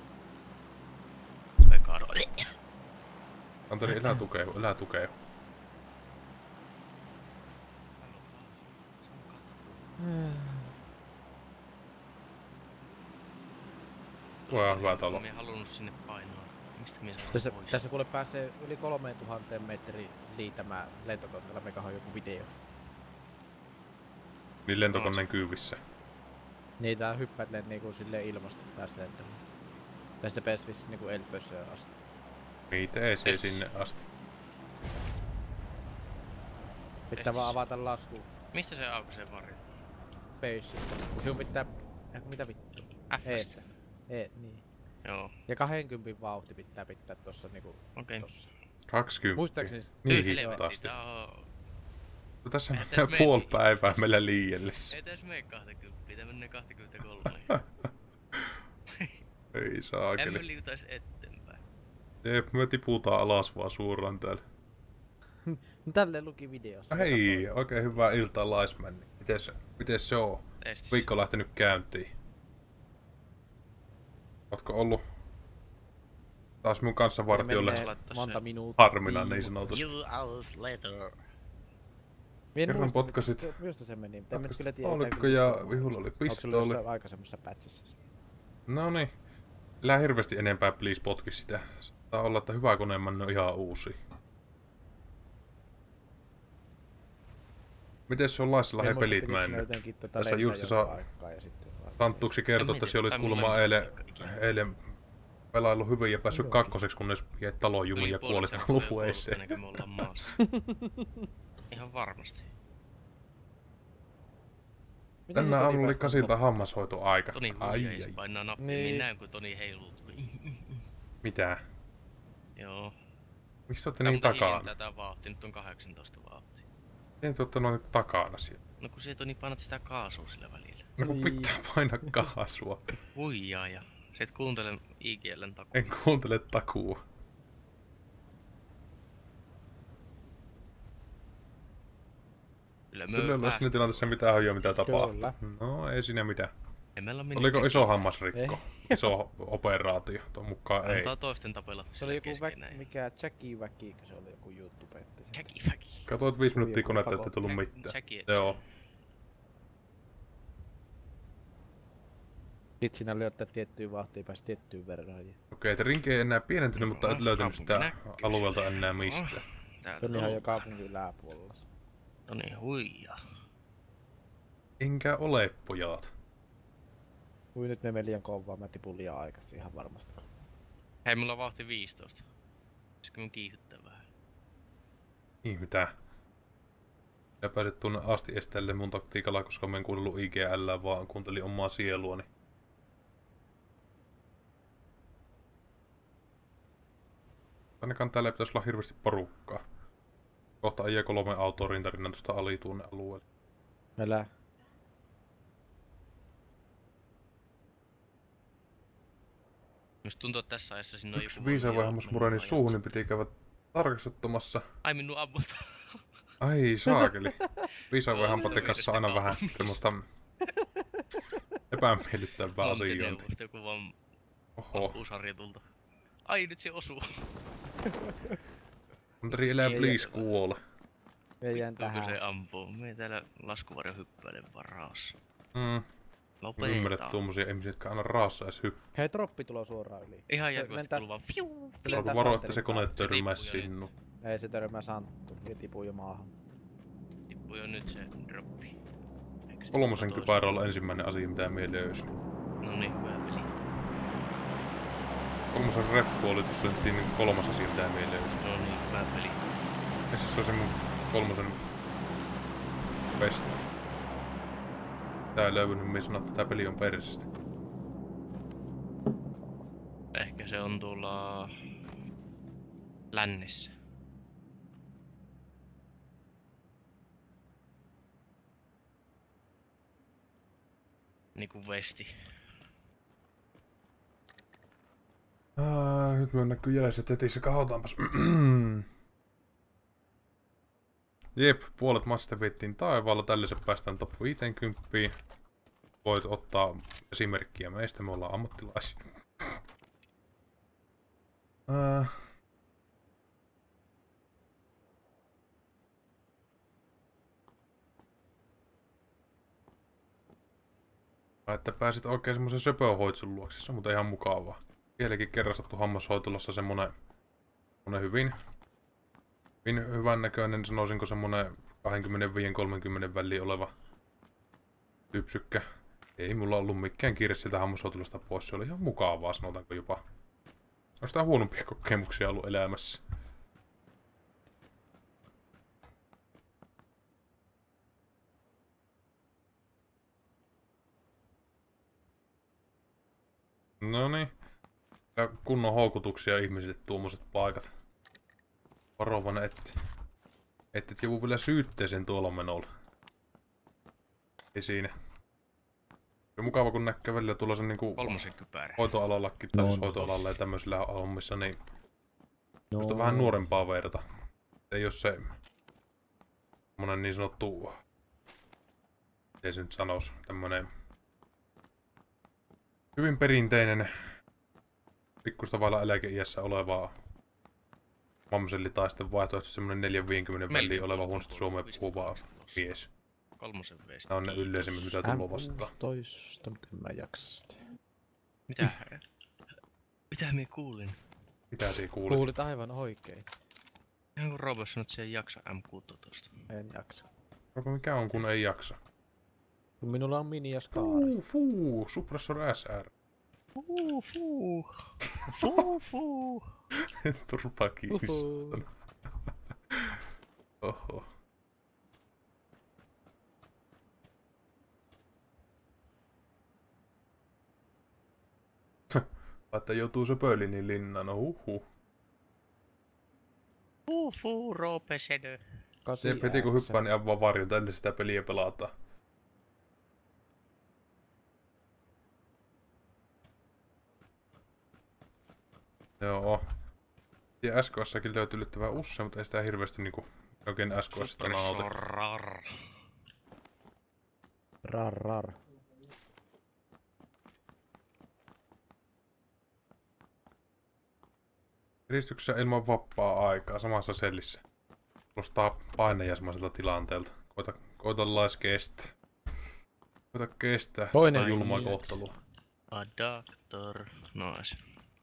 [SPEAKER 4] Pekaro.
[SPEAKER 1] Anteri, elää tukeu, elää tukeu. Tuo on hyvä talo.
[SPEAKER 4] Mä en halunnut sinne painoa. Mistä mies on
[SPEAKER 3] Tässä,
[SPEAKER 4] pois?
[SPEAKER 3] tässä kuule pääsee yli kolmeen tuhanteen metrin liitämään lentokoneella, mekähän on joku video.
[SPEAKER 1] Niin lentokoneen kyyvissä.
[SPEAKER 3] Niin tää hyppäät len niinku silleen ilmasta päästä lentämään. Tästä pääs vissiin niinku Elpösöön asti.
[SPEAKER 1] Miten se
[SPEAKER 4] Yes.
[SPEAKER 1] sinne asti?
[SPEAKER 3] Pitää
[SPEAKER 4] Testis.
[SPEAKER 3] vaan avata lasku
[SPEAKER 4] Mistä se auki se varjo?
[SPEAKER 3] Spacesta. Sinun pitää... Eh, mitä vittu?
[SPEAKER 4] F
[SPEAKER 3] Eestä. E, niin.
[SPEAKER 4] Joo,
[SPEAKER 3] Ja kaksikymmentä vauhti pitää pitää tossa niinku...
[SPEAKER 4] okei.
[SPEAKER 3] Tossa.
[SPEAKER 1] kaksikymmentä.
[SPEAKER 3] Muistaakseni...
[SPEAKER 1] Niin
[SPEAKER 4] Tyy helvetti,
[SPEAKER 1] hitaasti.
[SPEAKER 4] tää on...
[SPEAKER 1] No tässä
[SPEAKER 4] Ei tässä
[SPEAKER 1] menee
[SPEAKER 4] mene
[SPEAKER 1] puoli
[SPEAKER 4] niin
[SPEAKER 1] päivää
[SPEAKER 4] hitaasti.
[SPEAKER 1] meillä liiellessä.
[SPEAKER 4] Ei tässä mene kaksikymmentä, tää menee kaksikymmentäkolme.
[SPEAKER 1] Ei
[SPEAKER 4] Emme
[SPEAKER 1] saakeli.
[SPEAKER 4] liutais eteenpäin.
[SPEAKER 1] Jep, me tiputaan alas vaan suoraan täällä.
[SPEAKER 3] No tälleen luki videossa.
[SPEAKER 1] Hei, oikein hyvää iltaa Laismänni. Mites, mites se on?
[SPEAKER 4] Testis.
[SPEAKER 1] Viikko lähtenyt käyntiin. Ootko ollut taas mun kanssa vartiolle
[SPEAKER 3] Menee
[SPEAKER 4] laittaa
[SPEAKER 3] monta
[SPEAKER 4] se-
[SPEAKER 3] minuuttia.
[SPEAKER 1] harmina niin sanotusti?
[SPEAKER 4] You hours later.
[SPEAKER 3] Mie en
[SPEAKER 1] Kerran
[SPEAKER 3] muista,
[SPEAKER 1] potkasit-
[SPEAKER 3] mit- Minusta se meni, mutta en mä
[SPEAKER 1] Potkasit
[SPEAKER 3] kyllä tiedä.
[SPEAKER 1] haulikko ja vihulla oli
[SPEAKER 3] Onko sulla
[SPEAKER 1] pistooli.
[SPEAKER 3] jossain aikaisemmassa patchissa?
[SPEAKER 1] No niin. Elää hirveästi enempää, please potki sitä. Saattaa olla, että hyvä kone on ihan uusi. Mites se on Laissilla he pelit mennyt? Tässä just saa- Ranttuuksi kertoi, että siellä olit kuulemma eilen, eilen pelaillut hyvin ja päässyt kakkoseksi, kunnes jäi talon jumiin ja kuolit luvueeseen.
[SPEAKER 4] Ennen kuin me ollaan maassa. Ihan varmasti.
[SPEAKER 1] Tänään aamulla oli kasilta hammashoitoaika.
[SPEAKER 4] Toni
[SPEAKER 1] Ai
[SPEAKER 4] huija ei se
[SPEAKER 1] ai.
[SPEAKER 4] painaa nappia,
[SPEAKER 3] Niin.
[SPEAKER 4] niin näen kun Toni heiluu.
[SPEAKER 1] Mitä?
[SPEAKER 4] Joo.
[SPEAKER 1] Miksi olette
[SPEAKER 4] Tää
[SPEAKER 1] niin
[SPEAKER 4] muuten
[SPEAKER 1] takana?
[SPEAKER 4] hiljentää tää vauhti, nyt on kahdeksantoista vauhtia.
[SPEAKER 1] Miten te olette noin takana siellä?
[SPEAKER 4] No kun se Toni painat sitä kaasua sillä välillä.
[SPEAKER 1] No kun
[SPEAKER 3] Niin.
[SPEAKER 1] pitää painaa kaasua.
[SPEAKER 4] Huijaa ja se et kuuntele I G L:n takuu.
[SPEAKER 1] En kuuntele takua.
[SPEAKER 4] Kyllä me
[SPEAKER 1] Kyllä olisi
[SPEAKER 4] päästiin.
[SPEAKER 1] siinä tilanteessa mitään hajua mitä tapahtuu.
[SPEAKER 3] Kyllä.
[SPEAKER 1] No ei siinä mitään.
[SPEAKER 4] Ei meillä ole
[SPEAKER 1] Oliko iso hammasrikko? Iso operaatio? Tuon mukaan ei.
[SPEAKER 4] Antaa toisten tapella
[SPEAKER 3] Se oli joku väk,
[SPEAKER 4] keskenään.
[SPEAKER 3] mikä Jackie Väki, se oli joku YouTube. Että se...
[SPEAKER 4] Jackie Väki.
[SPEAKER 1] Katoit viisi minuuttia konetta, ettei tullut
[SPEAKER 4] Jack-
[SPEAKER 1] mitään.
[SPEAKER 4] Jackie-
[SPEAKER 1] Joo.
[SPEAKER 3] Sitten siinä löytää tiettyyn vauhtiin pääsi tiettyyn verran. Ja...
[SPEAKER 1] Okei, että rinki ei enää pienentynyt, mutta et löytänyt sitä
[SPEAKER 4] Kaupunki
[SPEAKER 1] alueelta enää mistään.
[SPEAKER 4] Täältä
[SPEAKER 3] Se on ihan
[SPEAKER 4] on-
[SPEAKER 3] jo kaupungin yläpuolella.
[SPEAKER 4] No niin, huijaa.
[SPEAKER 1] Enkä ole pojat.
[SPEAKER 3] Ui nyt me meni liian kovaa, mä tipun liian aikaisin ihan varmasti.
[SPEAKER 4] Hei, mulla on vauhti viisitoista. Pitäisikö mun kiihyttää vähän?
[SPEAKER 1] Niin mitä? Ja pääsit tuonne asti estelle mun taktiikalla, koska mä en kuunnellut I G L, vaan kuuntelin omaa sieluani. Ainakaan täällä ei pitäisi olla hirveästi porukkaa. Kohta ajaa kolme autoa rintarinnan tuosta alituunne alueelle.
[SPEAKER 3] Meillä...
[SPEAKER 4] Musta tuntuu, että tässä ajassa siinä on
[SPEAKER 1] Yksi
[SPEAKER 4] joku...
[SPEAKER 1] viisaan vai
[SPEAKER 4] vartija
[SPEAKER 1] hammas
[SPEAKER 4] mennyt
[SPEAKER 1] mureni
[SPEAKER 4] ajassa.
[SPEAKER 1] suuhun, niin piti käydä tarkastuttamassa.
[SPEAKER 4] Ai minun ammutaan.
[SPEAKER 1] Ai saakeli. Viisaan vai
[SPEAKER 4] Oo,
[SPEAKER 1] hampaiden
[SPEAKER 4] se
[SPEAKER 1] kanssa
[SPEAKER 4] on
[SPEAKER 1] aina
[SPEAKER 4] yhdestä
[SPEAKER 1] vähän semmoista epämiellyttävää asiointia.
[SPEAKER 4] Montineuvosta joku vaan
[SPEAKER 1] Oho.
[SPEAKER 4] ampuusharjatulta. Ai nyt se osuu.
[SPEAKER 1] Anteri elää
[SPEAKER 3] Ei,
[SPEAKER 1] please
[SPEAKER 3] ei.
[SPEAKER 1] kuole.
[SPEAKER 3] Me jään
[SPEAKER 4] Kuinka se
[SPEAKER 3] tähän.
[SPEAKER 4] ampuu? Me täällä laskuvarjo hyppäilen varaus.
[SPEAKER 1] Mm.
[SPEAKER 4] Lopeta.
[SPEAKER 1] Ymmärrät tuommoisia ihmisiä, jotka aina raassa edes hyppää.
[SPEAKER 3] Hei, droppi tulee suoraan yli.
[SPEAKER 4] Ihan
[SPEAKER 3] Se
[SPEAKER 4] jatkuvasti
[SPEAKER 3] lentää-
[SPEAKER 4] kuuluu vaan fiu.
[SPEAKER 3] Se
[SPEAKER 1] Alku
[SPEAKER 3] lentää
[SPEAKER 1] varo, että se
[SPEAKER 3] Santerin
[SPEAKER 1] kone
[SPEAKER 3] päälle.
[SPEAKER 1] törmää
[SPEAKER 4] tippuu jo
[SPEAKER 1] sinun.
[SPEAKER 4] nyt.
[SPEAKER 3] Ei se törmää Santtu ja tipuu jo maahan.
[SPEAKER 4] Tippuu jo nyt se droppi. Eikö se
[SPEAKER 1] Kolmosen
[SPEAKER 4] tippu
[SPEAKER 1] kypärä on ensimmäinen asia, mitä mie löysin.
[SPEAKER 4] toiseen? No niin, hyvä peli.
[SPEAKER 1] Kolmosen reppu oli tuossa nyt niin kolmas asia, mitä mie löysin.
[SPEAKER 4] No niin, hyvä peli.
[SPEAKER 1] Ja siis se on se mun kolmosen pesta. Tää ei löytynyt, mie sanoin, että tää peli on persistä.
[SPEAKER 4] Ehkä se on tuolla lännessä. Niinku vesti.
[SPEAKER 1] Ah, nyt me näkyy jäljiset etissä, katsotaanpas. Jep, puolet matsista viettiin taivaalla, tällä se päästään top viisikymmentä. Voit ottaa esimerkkiä meistä, me ollaan ammattilaisia. Ah. Että pääsit oikein semmosen söpöhoitsun luokse, se on muuten ihan mukavaa. Vieläkin kerran sattu hammashoitolassa semmonen, semmonen hyvin, hyvin hyvän näköinen, sanoisinko semmonen kaksikymmentäviisi kolmekymmentä väliin oleva typsykkä. Ei mulla ollut mikään kiire siltä hammashoitolasta pois, se oli ihan mukavaa, sanotaanko jopa. On sitä huonompia kokemuksia ollut elämässä. Noniin. Ja kunnon houkutuksia ihmisille tuommoiset paikat. Varovainen, et... Et et joku vielä syytteeseen tuolla menolla. Ei siinä. On mukava kun näkee välillä tuolla sen niinku...
[SPEAKER 4] Kolmosen kypärä.
[SPEAKER 1] Hoitoalallakin tai siis hoitoalalla ja tämmöisillä hommissa, niin...
[SPEAKER 5] No.
[SPEAKER 1] Musta vähän nuorempaa verta. Ei oo se... Semmonen niin sanottu... Miten se nyt sanois? Tämmönen... Hyvin perinteinen... Pikkusta vailla eläkeiässä olevaa... Mamselli tai sitten vaihtoehtoisesti semmonen neljän viidenkymmenen väliin oleva huonosti suomea puhuvaa mies.
[SPEAKER 4] Kolmosen veistä.
[SPEAKER 1] Tää on ne yleisimmät mitä tullut vastaan.
[SPEAKER 5] kuusitoista, mutta en mä jaksa sitä.
[SPEAKER 4] Mitä? Mitä minä kuulin?
[SPEAKER 1] Mitä siinä kuulit?
[SPEAKER 5] Kuulit aivan oikein.
[SPEAKER 4] Ihan kun Robo sanoi, että se ei jaksa M kuusitoista.
[SPEAKER 5] En jaksa.
[SPEAKER 1] Robo, mikä on kun ei jaksa?
[SPEAKER 5] Kun minulla on mini ja skaari.
[SPEAKER 1] Fuu, fuu, Suppressor S R.
[SPEAKER 4] Fuu, fuu. Fuu, fuu.
[SPEAKER 1] Turpaa kiinni. Oho. Että joutuu se pöölinin linnaan, no huhu.
[SPEAKER 4] Fuu, fuu, Robe Sedö.
[SPEAKER 1] Se heti kun hyppää, niin avaa varjon, tälle sitä peliä pelataan. Joo. Ja S K S:säkin löytyy yllättävän usein, mutta ei sitä hirveästi niinku oikein S K S:stä nauti.
[SPEAKER 4] Rar.
[SPEAKER 5] Rar, rar.
[SPEAKER 1] Ristyksessä ilman vapaa aikaa samassa sellissä. Kuulostaa painajasmaiselta tilanteelta. Koita, koita lais kestää. Koita kestää
[SPEAKER 5] Toinen
[SPEAKER 1] julmaa
[SPEAKER 5] mies.
[SPEAKER 1] kohtelua.
[SPEAKER 4] A doctor. Nois.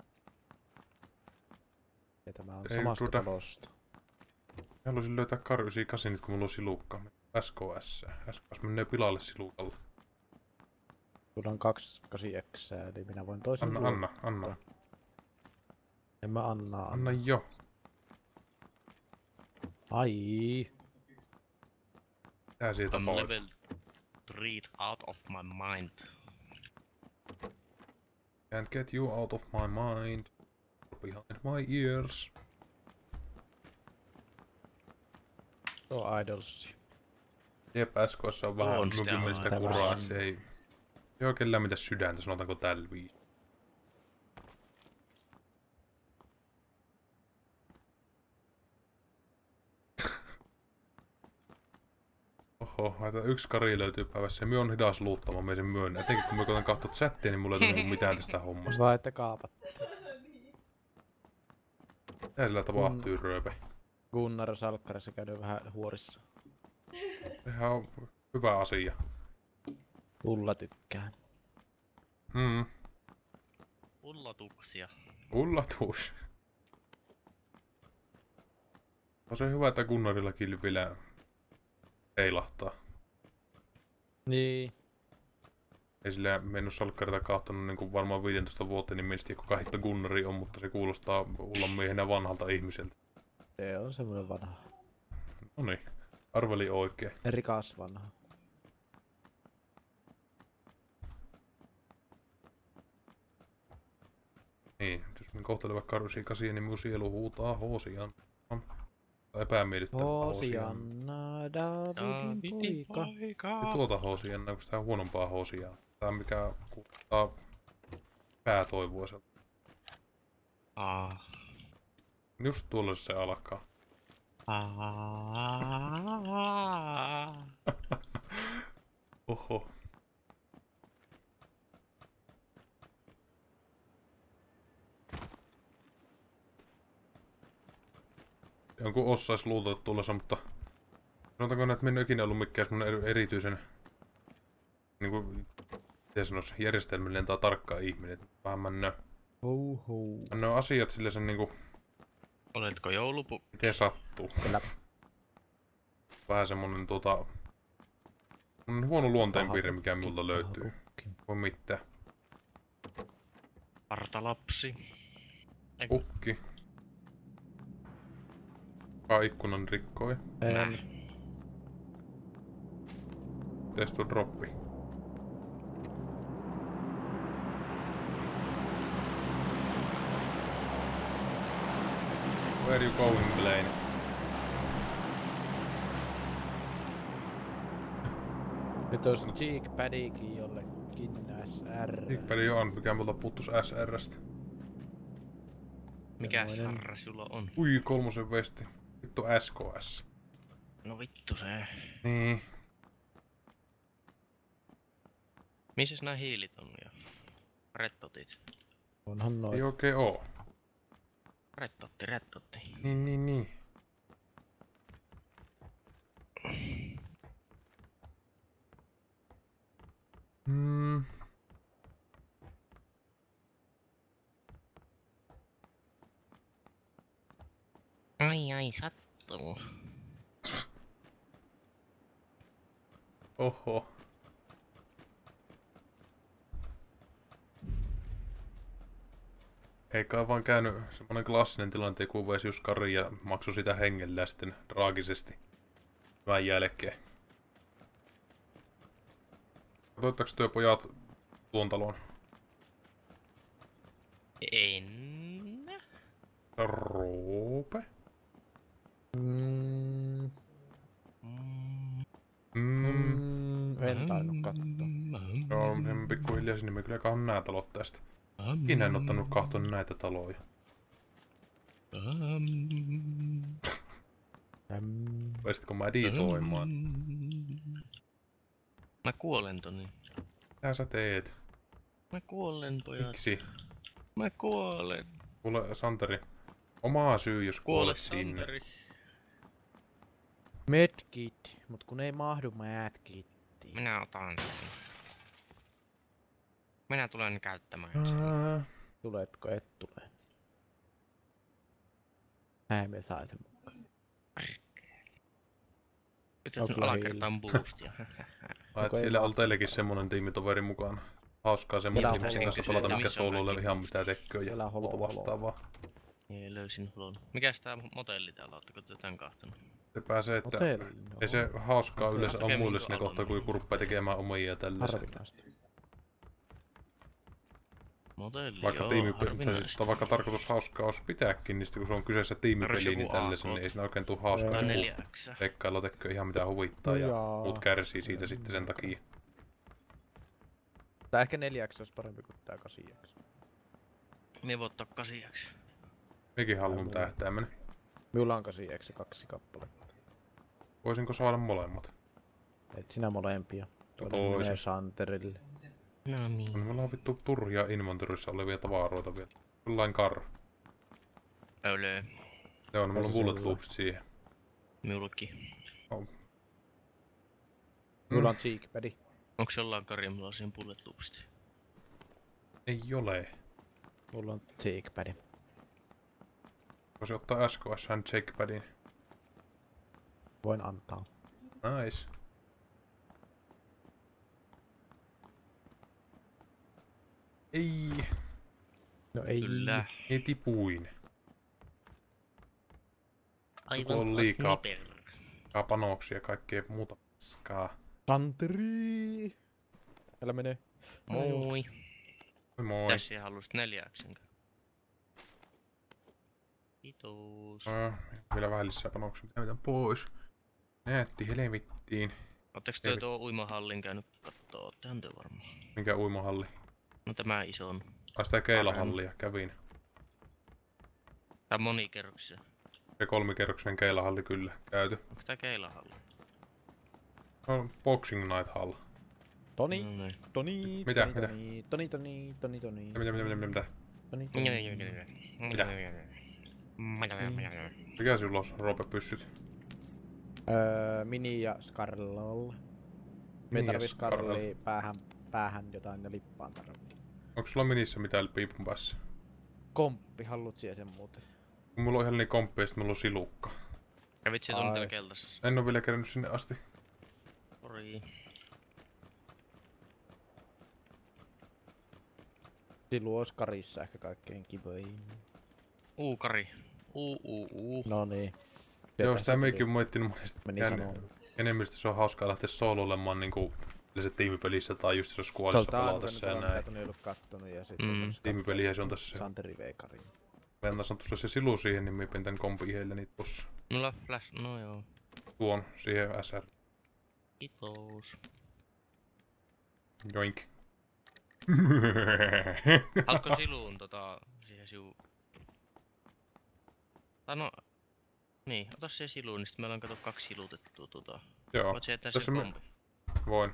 [SPEAKER 5] Ja tämä on
[SPEAKER 1] Ei,
[SPEAKER 5] samasta
[SPEAKER 1] tuota-
[SPEAKER 5] talosta.
[SPEAKER 1] Mä haluaisin löytää Kar yhdeksänkymmentäkahdeksan nyt kun mulla on silukka. S K S. S K S menee pilalle silukalla.
[SPEAKER 5] Tuolla on kaksikymmentäkahdeksan X, eli minä voin toisen
[SPEAKER 1] Anna, anna, anna.
[SPEAKER 5] En mä anna, anna.
[SPEAKER 1] Anna jo.
[SPEAKER 5] Ai.
[SPEAKER 1] Tää siitä
[SPEAKER 4] I'm
[SPEAKER 1] pois.
[SPEAKER 4] level three out of my mind.
[SPEAKER 1] Can't get you out of my mind. Behind my ears.
[SPEAKER 5] Se on idolsi.
[SPEAKER 1] Jep, S K S on vähän
[SPEAKER 4] On sitä
[SPEAKER 1] nukimellistä
[SPEAKER 5] aivan.
[SPEAKER 1] kuraa, että se ei... Ei oikein lämmitä sydäntä, sanotaanko tällä viisi. Oho, haita yksi kari löytyy päivässä ja myö on hidas luuttamaan, me sen myönnän. Etenkin kun mä koitan katsoa chattia, niin mulla ei tule niinku mitään tästä hommasta.
[SPEAKER 5] Vai että kaapat.
[SPEAKER 1] Mitä sillä tapahtuu, rööpe?
[SPEAKER 5] Gunnar Salkkarissa käydään vähän huorissa.
[SPEAKER 1] Sehän on hyvä asia.
[SPEAKER 5] Ulla tykkää.
[SPEAKER 1] Hmm,
[SPEAKER 4] Ullatuksia.
[SPEAKER 1] ullatus. On se hyvä, että Gunnarillakin vielä heilahtaa.
[SPEAKER 5] Niin.
[SPEAKER 1] Ei sillä mennyt salkkarita kahtannut niin varmaan viisitoista vuotta, niin mielestäni kuka hitto Gunnari on, mutta se kuulostaa ullan miehenä vanhalta ihmiseltä.
[SPEAKER 5] Se on semmoinen vanha.
[SPEAKER 1] Noniin, arveli oikein.
[SPEAKER 5] Rikas vanha.
[SPEAKER 1] Niin, jos minä kohtelen vaikka yhdeksänkymmentäkahdeksan, niin minun sielu huutaa Hoosian. Tai epämiellyttävä Hoosian.
[SPEAKER 5] Hosianna, Davidin poika.
[SPEAKER 1] Ei tuota Hoosian, onko tää huonompaa Hoosian? Tää mikä kuulostaa päätoivoiselta.
[SPEAKER 4] Ah.
[SPEAKER 1] Just tuolla se alkaa.
[SPEAKER 4] Ah.
[SPEAKER 1] Oho. Jonkun osais luulta tulossa, mutta sanotaanko näin, että minä en ole ikinä ollut mikään semmonen erityisen niinku, miten sanois, järjestelmällinen tai tarkka ihminen. Vähän mä näen,
[SPEAKER 5] Ho ho.
[SPEAKER 1] mä näen asiat sille sen niinku,
[SPEAKER 4] Oletko joulupu...
[SPEAKER 1] miten sattuu.
[SPEAKER 5] Kyllä.
[SPEAKER 1] Vähän semmonen tota, semmonen huono luonteenpiirre, mikä multa löytyy. Voi mitään.
[SPEAKER 4] Partalapsi.
[SPEAKER 1] Ukki. Kuka ikkunan rikkoi?
[SPEAKER 5] En.
[SPEAKER 1] Mites tuo droppi? Where you going, Blaine?
[SPEAKER 5] Nyt olisi cheekpadikin jollekin S R.
[SPEAKER 1] Hippeli jo on, mikä multa puuttus S R:stä.
[SPEAKER 4] Mikä
[SPEAKER 5] Semmoinen-
[SPEAKER 4] sarra sulla on?
[SPEAKER 1] Ui, kolmosen vesti. Vittu S K S.
[SPEAKER 4] No vittu se.
[SPEAKER 1] Niin.
[SPEAKER 4] Missäs nää hiilit on ja rettotit?
[SPEAKER 5] Onhan noin.
[SPEAKER 1] Ei oikein oo.
[SPEAKER 4] Rettotti, rettotti.
[SPEAKER 1] Niin, niin, niin. Hmm.
[SPEAKER 4] Ai ai, sattuu.
[SPEAKER 1] Oho. Eikä vaan käynyt semmonen klassinen tilanteen, kun veisi just Kari ja maksoi sitä hengellä sitten traagisesti vähän jälkeen. Katoitteko työ pojat tuon talon?
[SPEAKER 4] En.
[SPEAKER 1] Roope?
[SPEAKER 5] Mm,
[SPEAKER 4] Mm.
[SPEAKER 1] Mm.
[SPEAKER 5] mm, en tainnut katsoa.
[SPEAKER 1] Joo, en pikkuhiljaa sinne me kyllä kahden nää talot tästä. Ikinä en ottanut kahton näitä taloja.
[SPEAKER 5] Äm,
[SPEAKER 1] Voisitko mä editoimaan?
[SPEAKER 4] Mä kuolen Toni.
[SPEAKER 1] Mitä sä teet?
[SPEAKER 4] Mä kuolen pojat.
[SPEAKER 1] Miksi?
[SPEAKER 4] Mä kuolen.
[SPEAKER 1] Kuule, Santeri. Omaa syy, jos
[SPEAKER 4] Kuole
[SPEAKER 1] kuolet sinne.
[SPEAKER 4] Santeri.
[SPEAKER 5] medkit, mut kun ei mahdu medkittiin.
[SPEAKER 4] Minä otan sen. Minä tulen käyttämään sen.
[SPEAKER 1] Ää,
[SPEAKER 5] Tuletko, et tule. Näin me sai sen mukaan.
[SPEAKER 4] Pitää
[SPEAKER 5] Onko
[SPEAKER 4] sun alakertaan boostia.
[SPEAKER 1] Ai, et
[SPEAKER 5] ei
[SPEAKER 1] siellä
[SPEAKER 5] vaan-
[SPEAKER 1] on teillekin semmonen tiimitoveri mukaan. Hauskaa semmonen,
[SPEAKER 5] Elä
[SPEAKER 1] missä
[SPEAKER 5] holo-
[SPEAKER 1] kanssa pelata,
[SPEAKER 4] elä
[SPEAKER 1] mikä
[SPEAKER 4] holo-
[SPEAKER 1] sooloille ihan mitä tekköä ja
[SPEAKER 5] Elä holo-
[SPEAKER 1] muuta vastaavaa.
[SPEAKER 4] Ei löysin hulon. Mikäs tää motelli täällä, ootteko te tän kahtonut?
[SPEAKER 1] Se pääsee, että
[SPEAKER 5] Hotelli,
[SPEAKER 1] ei se hauskaa
[SPEAKER 5] Okei.
[SPEAKER 1] yleensä on
[SPEAKER 4] Tekemistä
[SPEAKER 1] muille sinne
[SPEAKER 4] aloin.
[SPEAKER 1] kohtaa, kun joku ruppaa tekemään omia ja tällaiset.
[SPEAKER 5] harvinaista.
[SPEAKER 4] Motelli,
[SPEAKER 1] Vaikka,
[SPEAKER 4] joo,
[SPEAKER 1] tiimipeli, tai siis,
[SPEAKER 4] harvinaista.
[SPEAKER 1] vaikka tarkoitus hauskaa olisi pitääkin, niin sitten kun se on kyseessä tiimipeli,
[SPEAKER 4] joku
[SPEAKER 1] niin tällaisen,
[SPEAKER 4] A K.
[SPEAKER 1] niin ei siinä oikein tule hauskaa.
[SPEAKER 5] Ei.
[SPEAKER 1] Se
[SPEAKER 4] neljä X.
[SPEAKER 1] tekkailu tekee ihan mitä huvittaa ja
[SPEAKER 5] Jaa.
[SPEAKER 1] muut kärsii siitä sitten sen takia.
[SPEAKER 5] Tää ehkä neljäksi olisi parempi kuin tää kasiaksi.
[SPEAKER 4] Me voi ottaa kasiaksi.
[SPEAKER 1] Mekin haluan tähtäimen.
[SPEAKER 5] Minulla on kasiaksi kaksi kappaletta.
[SPEAKER 1] Voisinko saada molemmat?
[SPEAKER 5] Et sinä molempia. Tuolla
[SPEAKER 1] Toisen.
[SPEAKER 5] menee Santerille.
[SPEAKER 4] No niin.
[SPEAKER 1] On meillä on vittu turhia inventorissa olevia tavaroita vielä. Jollain karra.
[SPEAKER 4] Öljö.
[SPEAKER 1] Joo, no mulla on
[SPEAKER 5] Tässä
[SPEAKER 1] bullet
[SPEAKER 5] sulla.
[SPEAKER 1] loopsit siihen.
[SPEAKER 4] Minullekin.
[SPEAKER 5] Mulla on cheekpadi.
[SPEAKER 4] Onks jollain Karimilla siihen bullet loopsit?
[SPEAKER 1] Ei ole.
[SPEAKER 5] Mulla on cheekpadi.
[SPEAKER 1] Voisi ottaa S K S:n checkpadin.
[SPEAKER 5] Voin antaa.
[SPEAKER 1] Nice. Ei,
[SPEAKER 5] No ei.
[SPEAKER 4] Kyllä.
[SPEAKER 1] ei tipuin.
[SPEAKER 4] Aivan
[SPEAKER 1] on liikaa.
[SPEAKER 4] sniper.
[SPEAKER 1] Kaa panoksia ja kaikkea muuta paskaa.
[SPEAKER 5] Santeri! Älä mene.
[SPEAKER 4] Moi.
[SPEAKER 1] Moi moi.
[SPEAKER 4] Tässä halusit neljäksen. Kiitos.
[SPEAKER 1] Ah, vielä vähän lisää panoksia. Mitä mitään pois. Näetti helvettiin.
[SPEAKER 4] Ootteko te tuo uimahallin käynyt kattoo? Oottehan te varmaan.
[SPEAKER 1] Minkä uimahalli?
[SPEAKER 4] No tämä iso on.
[SPEAKER 1] Tai sitä keilahallia kävin.
[SPEAKER 4] Tää on monikerroksisia.
[SPEAKER 1] Ja kolmikerroksinen keilahalli kyllä käyty.
[SPEAKER 4] Onko tää keilahalli?
[SPEAKER 1] No, Boxing Night Hall.
[SPEAKER 5] Toni,
[SPEAKER 4] No niin.
[SPEAKER 5] Toni,
[SPEAKER 1] Mitä,
[SPEAKER 5] Toni,
[SPEAKER 1] mitä?
[SPEAKER 5] Toni, Toni, Toni, Toni, Toni,
[SPEAKER 1] Mitä, mitä, mitä, mitä, mitä?
[SPEAKER 5] Toni, Toni.
[SPEAKER 1] Mikä sulla on Roope pyssyt?
[SPEAKER 5] Öö, Mini ja Skarlall. Me
[SPEAKER 1] Mini ja
[SPEAKER 5] tarvii
[SPEAKER 1] Skarlall.
[SPEAKER 5] Skarli päähän, päähän jotain ja lippaan tarvii.
[SPEAKER 1] Onko sulla minissä mitään piipun päässä?
[SPEAKER 5] Komppi, haluut siihen sen muuten?
[SPEAKER 1] Kun mulla on ihan niin komppi ja sit mulla on silukka.
[SPEAKER 4] Kävit se
[SPEAKER 5] Ai.
[SPEAKER 4] tunteella keltaisessa.
[SPEAKER 1] En oo vielä kerännyt sinne asti.
[SPEAKER 4] Sori.
[SPEAKER 5] Silu olisi Karissa ehkä kaikkein kivoin.
[SPEAKER 4] Uu Kari. Uu uu uu.
[SPEAKER 5] No niin.
[SPEAKER 1] Joo, sitä meikin on miettinyt monesti.
[SPEAKER 5] Meni
[SPEAKER 1] En-
[SPEAKER 5] sanomaan.
[SPEAKER 1] Enemmistö se on hauskaa lähteä sooloilemaan niinku yleensä tiimipelissä tai just se
[SPEAKER 5] Se
[SPEAKER 1] squadissa
[SPEAKER 5] on tää
[SPEAKER 1] pelata
[SPEAKER 5] ainut
[SPEAKER 1] se ja
[SPEAKER 5] mitä
[SPEAKER 1] näin.
[SPEAKER 5] on ollut kattonut ja sit
[SPEAKER 4] Mm.
[SPEAKER 5] mm.
[SPEAKER 1] Tiimipelihän se on tässä se.
[SPEAKER 5] Santeri vei Karin.
[SPEAKER 1] Lennä on tuossa se silu siihen, niin mä pidän tän kompi heille niitä tossa.
[SPEAKER 4] Mulla on flash, no joo.
[SPEAKER 1] Tuon siihen S R.
[SPEAKER 4] Kiitos.
[SPEAKER 1] Joink.
[SPEAKER 4] Haluatko siluun tota siihen sivu? Tai no... Niin, ota se siluun, niin sit meillä on kato kaksi silutettua tota.
[SPEAKER 1] Joo.
[SPEAKER 4] Voit sieltä
[SPEAKER 1] Tässä
[SPEAKER 4] se
[SPEAKER 1] me-
[SPEAKER 4] kompi.
[SPEAKER 1] Voin.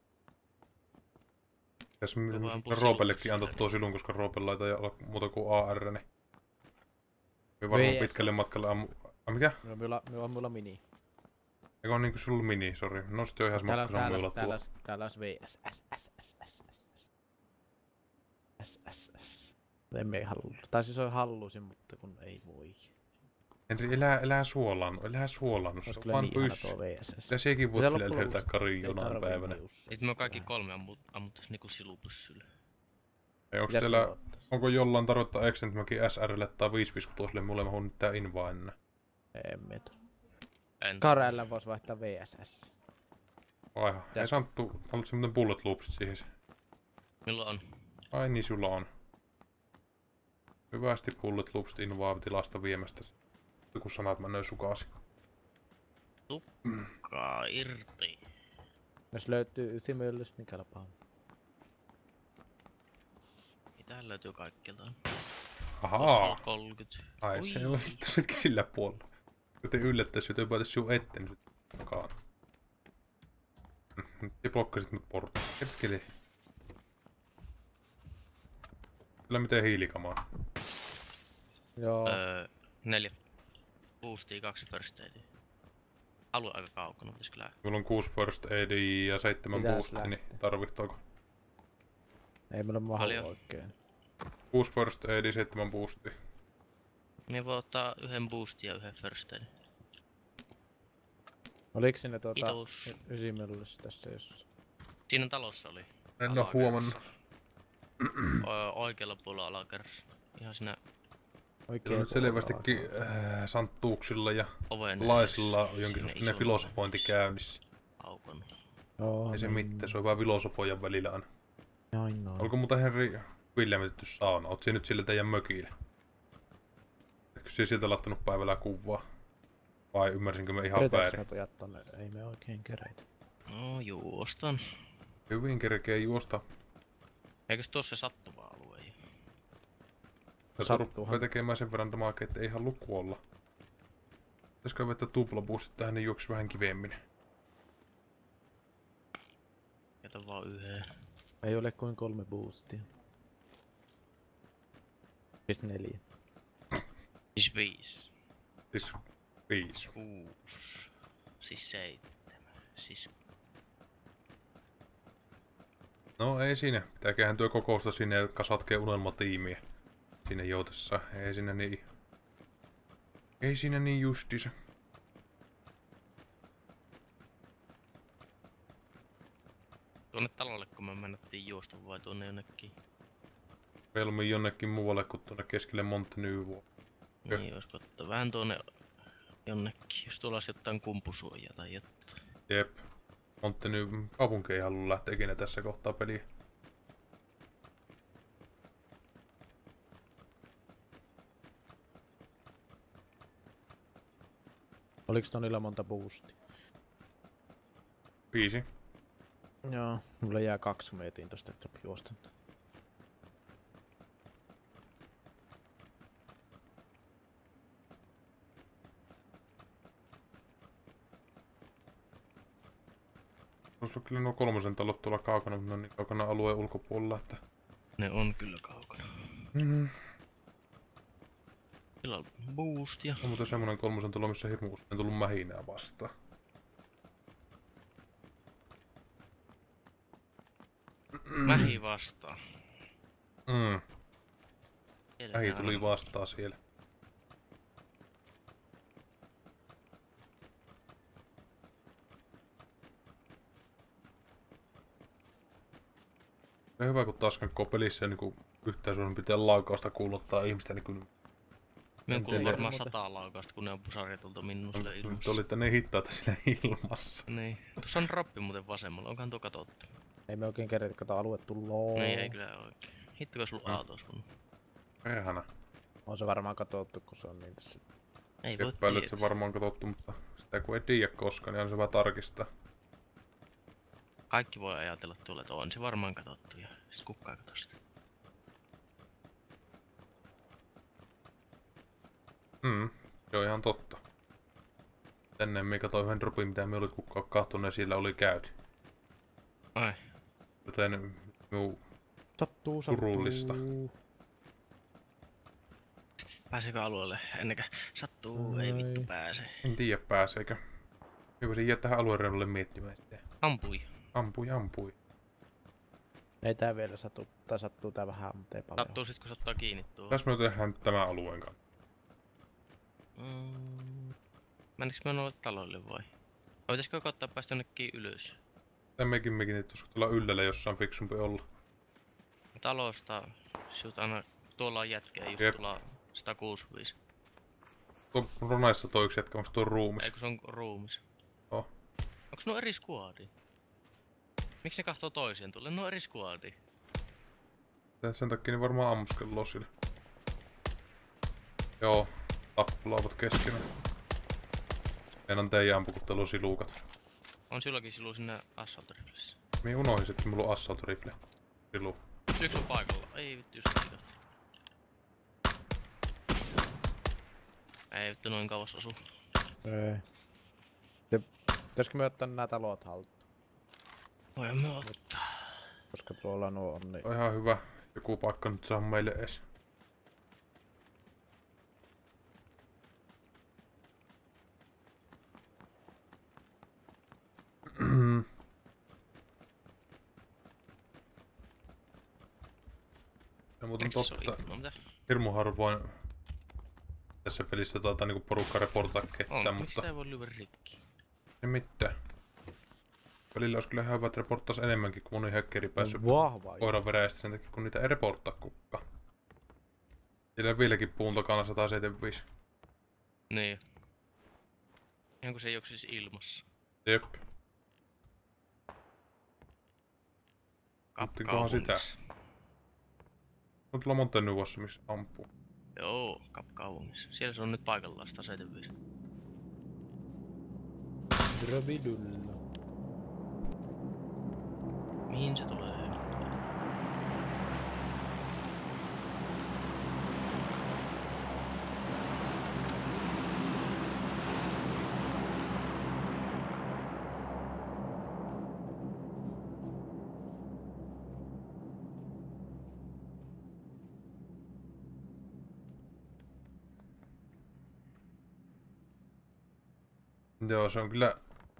[SPEAKER 1] Tässä
[SPEAKER 4] Me
[SPEAKER 1] me
[SPEAKER 4] vaan pussilutus
[SPEAKER 1] Roopellekin antaa
[SPEAKER 4] siellä,
[SPEAKER 1] tuo silun, koska Roopella ei taida olla muuta kuin A R, niin... Me varmaan
[SPEAKER 5] V S.
[SPEAKER 1] pitkälle matkalle ammu... A, mikä?
[SPEAKER 5] Minulla, minulla, minulla on mulla mini.
[SPEAKER 1] Eikö on niinku sulla mini, sori. No sit on ihan sama,
[SPEAKER 5] Täällä,
[SPEAKER 1] kun se on
[SPEAKER 5] täällä,
[SPEAKER 1] minulla
[SPEAKER 5] täällä,
[SPEAKER 1] tuo.
[SPEAKER 5] täällä olisi V S. S, S, S, S, S, S, S, S. Emme halua. Tai siis on hallusin, mutta kun ei voi.
[SPEAKER 1] Henri, elää, elää suolannut, elää suolannut. Se
[SPEAKER 5] Olisi
[SPEAKER 1] on
[SPEAKER 5] kyllä
[SPEAKER 1] vaan
[SPEAKER 5] niin ihana
[SPEAKER 1] pyssy.
[SPEAKER 5] tuo V S S.
[SPEAKER 1] Ja sekin voit
[SPEAKER 5] Se
[SPEAKER 1] sille
[SPEAKER 5] loppujen
[SPEAKER 1] löytää
[SPEAKER 5] lopuksi
[SPEAKER 1] Karin
[SPEAKER 5] ei
[SPEAKER 1] jonain
[SPEAKER 5] tarvii
[SPEAKER 1] päivänä.
[SPEAKER 5] Jussi.
[SPEAKER 4] Sitten me kaikki kolme ammu, ammuttais niinku silupyssyllä.
[SPEAKER 1] Ei, onks
[SPEAKER 5] Pitäisikö
[SPEAKER 1] teillä,
[SPEAKER 5] ottaa?
[SPEAKER 1] onko jollain tarvittaa Extendmäkin S R:lle tai viisi viisitoista mulle mä huun tää invaa ennen.
[SPEAKER 5] En meitä.
[SPEAKER 4] En
[SPEAKER 5] Karella voisi vaihtaa V S S.
[SPEAKER 1] Vaiha, ei
[SPEAKER 5] Pitäis-
[SPEAKER 1] Santtu, haluat semmonen bullet loopsit siihen?
[SPEAKER 4] Milloin on?
[SPEAKER 1] Ai niin, sulla on. Hyvästi bullet loopsit invaa tilasta viemästä. Joku sanat mä nöin sukaasi.
[SPEAKER 4] Kaa irti.
[SPEAKER 5] Jos löytyy ysimyllystä, niin kelpaa.
[SPEAKER 4] Mitähän löytyy kaikkialta?
[SPEAKER 1] Ahaa!
[SPEAKER 4] kolmekymmentä.
[SPEAKER 1] Ai
[SPEAKER 4] Ui.
[SPEAKER 1] se on sittenkin sillä puolella. Joten yllättäis, joten päätäis sinun etten nyt mukaan. Ja blokkasit mut portti. Hetkeli. Kyllä miten hiilikamaa.
[SPEAKER 5] Joo.
[SPEAKER 4] Öö, neljä boostia, kaksi first aidia. Alue aika kaukana, pitäis kyllä.
[SPEAKER 1] Mulla on kuusi first aidia ja seitsemän
[SPEAKER 5] Pitäis
[SPEAKER 1] boostia, niin tarvittaako?
[SPEAKER 5] Ei meillä ole
[SPEAKER 4] Paljon.
[SPEAKER 5] mahdollisuus oikein.
[SPEAKER 1] kuusi first aidia, seitsemän boostia.
[SPEAKER 4] Niin voi ottaa yhden boostin ja yhden first aidin.
[SPEAKER 5] Oliko sinne tuota
[SPEAKER 4] Kiitos.
[SPEAKER 5] y- ysimyllyssä tässä jos...
[SPEAKER 4] Siinä talossa oli.
[SPEAKER 1] En oo
[SPEAKER 4] alakerrassa.
[SPEAKER 1] huomannut.
[SPEAKER 4] Ö, oikealla puolella alakerrassa. Ihan siinä
[SPEAKER 1] Siellä
[SPEAKER 5] Oikein
[SPEAKER 1] on selvästikin äh, santtuuksilla ja
[SPEAKER 4] oven
[SPEAKER 1] laisilla on
[SPEAKER 4] edessä,
[SPEAKER 1] jonkin
[SPEAKER 4] siinä
[SPEAKER 1] sorttinen
[SPEAKER 4] isolla
[SPEAKER 1] filosofointi käynnissä.
[SPEAKER 4] aukon.
[SPEAKER 5] Joo,
[SPEAKER 1] Ei se
[SPEAKER 5] niin.
[SPEAKER 1] mitään, se on vaan filosofoijan välillä aina.
[SPEAKER 5] Noin noin.
[SPEAKER 1] Onko muuta Henri Williamitetty sauna? Oot sä nyt sillä teidän mökillä? Etkö sä sieltä laittanut päivällä kuvaa? Vai ymmärsinkö mä ihan
[SPEAKER 5] Kerätäänkö
[SPEAKER 1] väärin?
[SPEAKER 5] ne pojat tonne? Ei me oikein keräitä.
[SPEAKER 4] No juostan.
[SPEAKER 1] Hyvin kerkee juosta.
[SPEAKER 4] Eikös tossa se sattuva alue?
[SPEAKER 1] Ja
[SPEAKER 5] Sattuuhan.
[SPEAKER 1] rupeaa tekemään sen verran damage, ettei ihan luku olla. Pitäisikö vetää tuplaboostit tähän, niin juoksi vähän kivemmin.
[SPEAKER 4] Jätä vaan yhden.
[SPEAKER 5] Ei ole kuin kolme boostia. Siis neljä.
[SPEAKER 4] Siis viisi.
[SPEAKER 1] Siis viisi.
[SPEAKER 4] Kuusi. Siis seitsemän. Siis
[SPEAKER 1] No ei siinä. Pitääköhän työ kokousta sinne ja kasatkee unelmatiimiä. Sinne joutessa. Ei siinä niin... Ei siinä niin justiisa.
[SPEAKER 4] tuonne talolle kun me mennettiin juosta vai tuonne jonnekin.
[SPEAKER 1] Mieluummin jonnekin muualle kuin tuonne keskelle Montenegro. Okei.
[SPEAKER 4] Niin olisiko ottaa vähän tuonne jonnekin, jos tuolla olisi jotain kumpusuojaa tai jotain.
[SPEAKER 1] Jep. Montenegro kaupunki ei halua lähteä ikinä tässä kohtaa peliä.
[SPEAKER 5] Oliks tonilla monta boostia?
[SPEAKER 1] Viisi.
[SPEAKER 5] Joo. Mulla jää kaksi, kun mietin tosta, että juostan.
[SPEAKER 1] Olisi kyllä nuo kolmosen talot tuolla kaukana, mutta ne on niin kaukana alueen ulkopuolella, että...
[SPEAKER 4] Ne on kyllä kaukana.
[SPEAKER 1] Mm.
[SPEAKER 4] Sillä on boostia.
[SPEAKER 1] On muuten semmonen kolmosen talo, missä hirmu usein tullut mähinää vastaan.
[SPEAKER 4] Mähi vastaan.
[SPEAKER 1] Mm.
[SPEAKER 4] Siellä
[SPEAKER 1] Mähi
[SPEAKER 4] nää
[SPEAKER 1] tuli
[SPEAKER 4] on.
[SPEAKER 1] vastaan siellä. Se on hyvä, kun taaskaan koko pelissä niinku yhtään sun pitää laukausta kuuluttaa ihmistä niinku...
[SPEAKER 4] Me on kuullut
[SPEAKER 1] Entelle-
[SPEAKER 4] varmaan sataa laukasta, kun ne on pusarjetulta minnusille
[SPEAKER 1] Nyt
[SPEAKER 4] ilmassa.
[SPEAKER 1] olitte ne hittaita siinä ilmassa.
[SPEAKER 4] Niin. Tuossa on droppi muuten vasemmalla, onkohan tuo katsottu?
[SPEAKER 5] Ei me oikein kerätä, kato alue tulloo.
[SPEAKER 4] Niin ei kyllä oikein. Hittikö sulla
[SPEAKER 1] Mm.
[SPEAKER 4] aalto sun?
[SPEAKER 1] Ehana.
[SPEAKER 5] On se varmaan katsottu, kun se on niin tässä.
[SPEAKER 4] Ei voi
[SPEAKER 1] Epäilen, että se
[SPEAKER 4] tietää.
[SPEAKER 1] varmaan katsottu, mutta sitä kun ei tiedä koskaan, niin on se vaan tarkistaa.
[SPEAKER 4] Kaikki voi ajatella tuolla, että on se varmaan katsottu ja sit kukaan katso sitä.
[SPEAKER 1] Mm, se on ihan totta. Tänne me katsoin yhden dropin, mitä me olit kukaan kahtonut ja siellä oli käyty.
[SPEAKER 4] Ai,
[SPEAKER 1] Joten minun
[SPEAKER 5] Sattuu, sattuu.
[SPEAKER 1] Surullista.
[SPEAKER 4] pääseekö alueelle ennenkä sattuu, ei vittu pääse.
[SPEAKER 1] en tiedä pääseekö. Me voisin jää tähän aluereunalle miettimään sitä.
[SPEAKER 4] Ampui.
[SPEAKER 1] Ampui, ampui.
[SPEAKER 5] Ei tää vielä satu, tai sattuu tää vähän, mutta ei paljon.
[SPEAKER 4] Sattuu sit kun se ottaa kiinni tuohon.
[SPEAKER 1] Tässä me tehdään nyt tämän alueen kanssa.
[SPEAKER 4] Mm. Mennäänkö me noille taloille vai? Vai pitäisikö koittaa päästä jonnekin ylös?
[SPEAKER 1] Tai mekin mekin nyt tuossa tuolla yllällä jossain fiksumpi olla.
[SPEAKER 4] Talosta, shoot aina, tuolla on jätkeä just
[SPEAKER 1] Jep.
[SPEAKER 4] tuolla sata kuusikymmentäviisi.
[SPEAKER 1] Tuo Ronaissa toi yksi jätkä, onks tuo ruumis?
[SPEAKER 4] Eikö se on ruumis?
[SPEAKER 1] Oh.
[SPEAKER 4] Onks nuo eri skuadi? Miksi ne kahtoo toiseen tuolle? Ne on eri skuadi.
[SPEAKER 1] Tää sen takia niin varmaan ammuskellaan sille. Joo, tappelaavat keskenään. Meidän on teidän ampukuttelusilukat.
[SPEAKER 4] On silloinkin silu sinne assault riflessä.
[SPEAKER 1] Mie unohdin, että mulla on assault rifle. Silu.
[SPEAKER 4] Yksi on paikalla. Ei vittu just niitä. Ei vittu noin kauas osu.
[SPEAKER 5] Ei. Se, pitäisikö me ottaa nää talot haltuun?
[SPEAKER 4] Voihan me ottaa.
[SPEAKER 5] Koska tuolla nuo on niin.
[SPEAKER 1] On ihan hyvä. Joku paikka nyt saa meille ees. Ja muuten
[SPEAKER 4] Eikö se
[SPEAKER 1] totta,
[SPEAKER 4] ole itse? Mitä?
[SPEAKER 1] hirmu harvoin tässä pelissä taitaa niinku porukka reportaa ketään,
[SPEAKER 4] On, miksi
[SPEAKER 1] mutta
[SPEAKER 4] tää ei voi lyödä rikki?
[SPEAKER 1] ei mitään. Välillä olisi kyllä ihan hyvä, että reporttaisi enemmänkin, kun moni häkkeri päässyt
[SPEAKER 5] Vahva.
[SPEAKER 1] koiran veräjästä sen takia, kun niitä ei reporttaa kukaan. Siellä on vieläkin puun takana sata seitsemänkymmentäviisi.
[SPEAKER 4] Niin. Ihan kun se ei juoksisi ilmassa.
[SPEAKER 1] Jep. Ottikohan sitä?
[SPEAKER 4] Kapkaupungissa.
[SPEAKER 1] On tuolla Montenuossa, missä ampuu.
[SPEAKER 4] Joo, kapkaupungissa. Siellä se on nyt paikallaan sata seitsemänkymmentäviisi.
[SPEAKER 5] Dravidulla.
[SPEAKER 4] Mihin se tulee?
[SPEAKER 1] Joo, se on kyllä...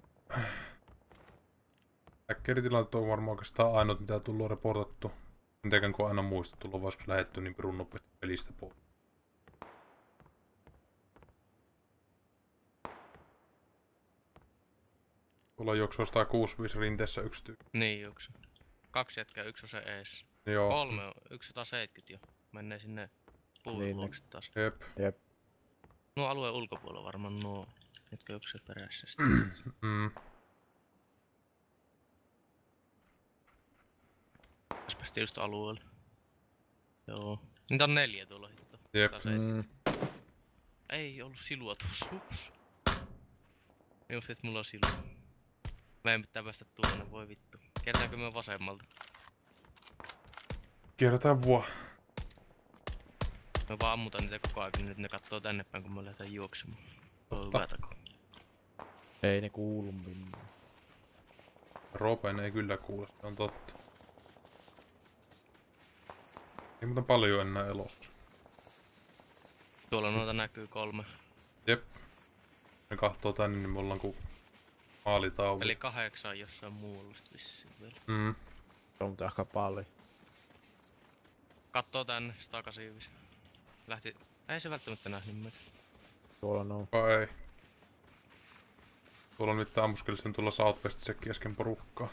[SPEAKER 1] Häkkeritilanteet on varmaan oikeastaan ainut, mitä tullut reportattu. Mitenkään kun aina muista tullut, voisiko lähetty niin pirun nopeasti pelistä pois. Tuolla juoksuu sata kuusikymmentäviisi rinteessä yksi tyyppi.
[SPEAKER 4] Niin, yksi. Kaksi jätkää, yksi on se ees.
[SPEAKER 1] Joo.
[SPEAKER 4] Kolme on, yksi sata seitsemänkymmentä jo. Menee sinne puun
[SPEAKER 5] Niin,
[SPEAKER 4] luokse taas.
[SPEAKER 1] Jep.
[SPEAKER 5] Jep.
[SPEAKER 4] Nuo alueen ulkopuolella varmaan nuo, jotka yksi perässä sitten.
[SPEAKER 1] Mm.
[SPEAKER 4] Tässä päästiin just alueelle. Joo. Niitä on neljä tuolla hitto.
[SPEAKER 1] Jep.
[SPEAKER 4] sata seitsemänkymmentä.
[SPEAKER 5] Mm.
[SPEAKER 4] Ei ollut silua tuossa. Ups. Minusta, että mulla on silua. Meidän pitää päästä tuonne, voi vittu. Kiertääkö me vasemmalta?
[SPEAKER 1] Kierretään vuo.
[SPEAKER 4] Me vaan ammutaan niitä koko ajan, niin nyt ne kattoo tänne päin, kun me lähdetään juoksemaan. Se on
[SPEAKER 1] Totta.
[SPEAKER 4] hyvä tako.
[SPEAKER 5] Ei ne kuulu minne.
[SPEAKER 1] Roopen ei kyllä kuule, se on totta. Ei muuten paljon enää elossa.
[SPEAKER 4] Tuolla noita näkyy kolme.
[SPEAKER 1] Jep. Ne kahtoo tänne, niin me ollaan ku maalitaulu.
[SPEAKER 4] Eli kahdeksan jossain muualla sit vissiin vielä.
[SPEAKER 1] Mm.
[SPEAKER 5] Se on aika paljon.
[SPEAKER 4] Kattoo tänne, sata kahdeksankymmentäviisi. Lähti... Ei se välttämättä nähnyt meitä.
[SPEAKER 5] Tuolla on.
[SPEAKER 1] Vai ei. Tuolla on nyt ammuskelisten tuolla Southwestissäkin äsken porukkaa.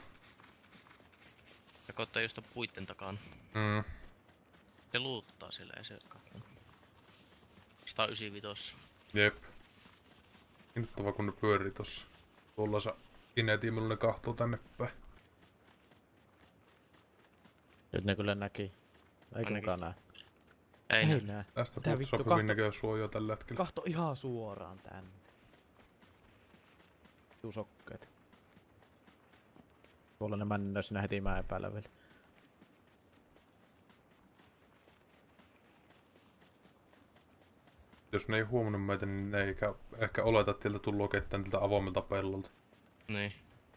[SPEAKER 4] Ja koittaa just puitten takana.
[SPEAKER 1] Mm.
[SPEAKER 4] Se luuttaa siellä, ei se kattonut. sata yhdeksänkymmentäviisi.
[SPEAKER 1] Jep. Innoittava kun ne pyörii tossa. Tuolla saa kinetiin, milloin ne kahtoo tänne päin.
[SPEAKER 5] Nyt ne kyllä näki. Ei
[SPEAKER 4] Ainakin.
[SPEAKER 5] kukaan näe.
[SPEAKER 4] Ei
[SPEAKER 5] Ei
[SPEAKER 4] näe.
[SPEAKER 5] näe.
[SPEAKER 1] Tästä
[SPEAKER 5] Mitä
[SPEAKER 1] puolta
[SPEAKER 5] vittu,
[SPEAKER 1] saa
[SPEAKER 5] kahto-
[SPEAKER 1] hyvin näköä suojaa tällä hetkellä.
[SPEAKER 5] Kahto ihan suoraan tänne. Tuu sokkeet. Tuolla ne männöö sinä heti mäen päällä vielä.
[SPEAKER 1] Jos ne ei huomannut meitä, niin ne ei eikä, ehkä oleta, että sieltä tullut ketään tältä avoimelta pellolta.
[SPEAKER 4] Niin.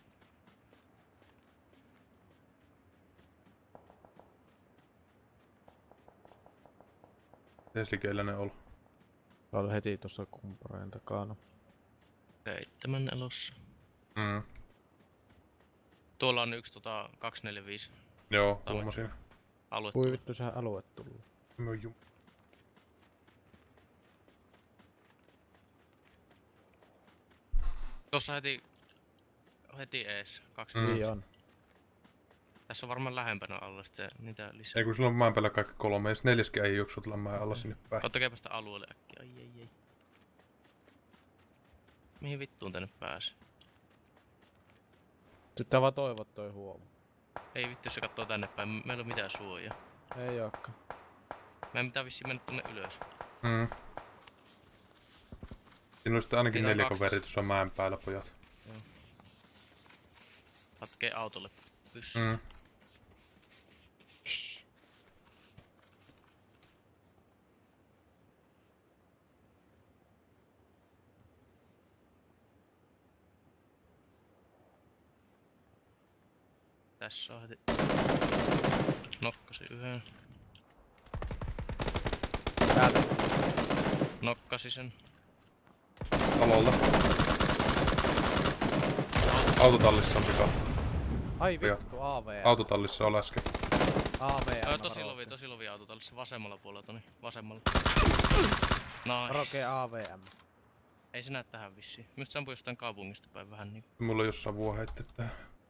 [SPEAKER 1] Mites likeillä ne on?
[SPEAKER 5] Se oli heti tuossa kumppareen takana.
[SPEAKER 4] Seitsemän elossa.
[SPEAKER 1] Mm.
[SPEAKER 4] Tuolla on yksi tota kaksi neljä viisi
[SPEAKER 1] Joo,
[SPEAKER 4] Talo.
[SPEAKER 1] huomasin.
[SPEAKER 4] alue.
[SPEAKER 5] Kui vittu sehän alue tullut.
[SPEAKER 1] Möju.
[SPEAKER 4] Tossa heti, heti ees. Kaksi
[SPEAKER 1] Mm.
[SPEAKER 4] mm.
[SPEAKER 5] Niin on.
[SPEAKER 4] Tässä on varmaan lähempänä alla sit se, niitä lisää.
[SPEAKER 1] Ei kun silloin maan päällä kaikki kolme, ja sit neljäskin ei juoksutella maan alla sinne päin.
[SPEAKER 4] Ottakaa sitä alueelle äkkiä. Ai ei ei. Mihin vittuun tänne pääsee?
[SPEAKER 5] Tyttää vaan toivot toi huomu.
[SPEAKER 4] Ei vittu, jos se kattoo tänne päin. Meillä ei ole mitään suojaa.
[SPEAKER 5] Ei ookaan.
[SPEAKER 4] Mä en mitään vissiin mennä tonne ylös.
[SPEAKER 1] Mm. Siinä on sitten ainakin
[SPEAKER 4] Niitä on
[SPEAKER 1] neljä
[SPEAKER 4] kaksi.
[SPEAKER 1] kaveria tuossa maan päällä, pojat.
[SPEAKER 4] Latkee autolle pyssy.
[SPEAKER 1] Mm.
[SPEAKER 4] Tässä on heti. Nokkasi yhden.
[SPEAKER 5] Täältä.
[SPEAKER 4] Nokkasi sen.
[SPEAKER 1] Talolta. Autotallissa on vika.
[SPEAKER 5] Ai
[SPEAKER 1] Pojat.
[SPEAKER 5] vittu, A V M.
[SPEAKER 1] Autotallissa on äsken.
[SPEAKER 5] A V M.
[SPEAKER 4] Öö, tosi lovi, tosi lovi autotallissa. Vasemmalla puolella Toni. Vasemmalla.
[SPEAKER 5] Roke
[SPEAKER 4] Nice.
[SPEAKER 5] A V M.
[SPEAKER 4] Ei se näe tähän vissiin. Myös se ampui jostain kaupungista päin vähän niin.
[SPEAKER 1] Mulla on jossain vuoheitte tää.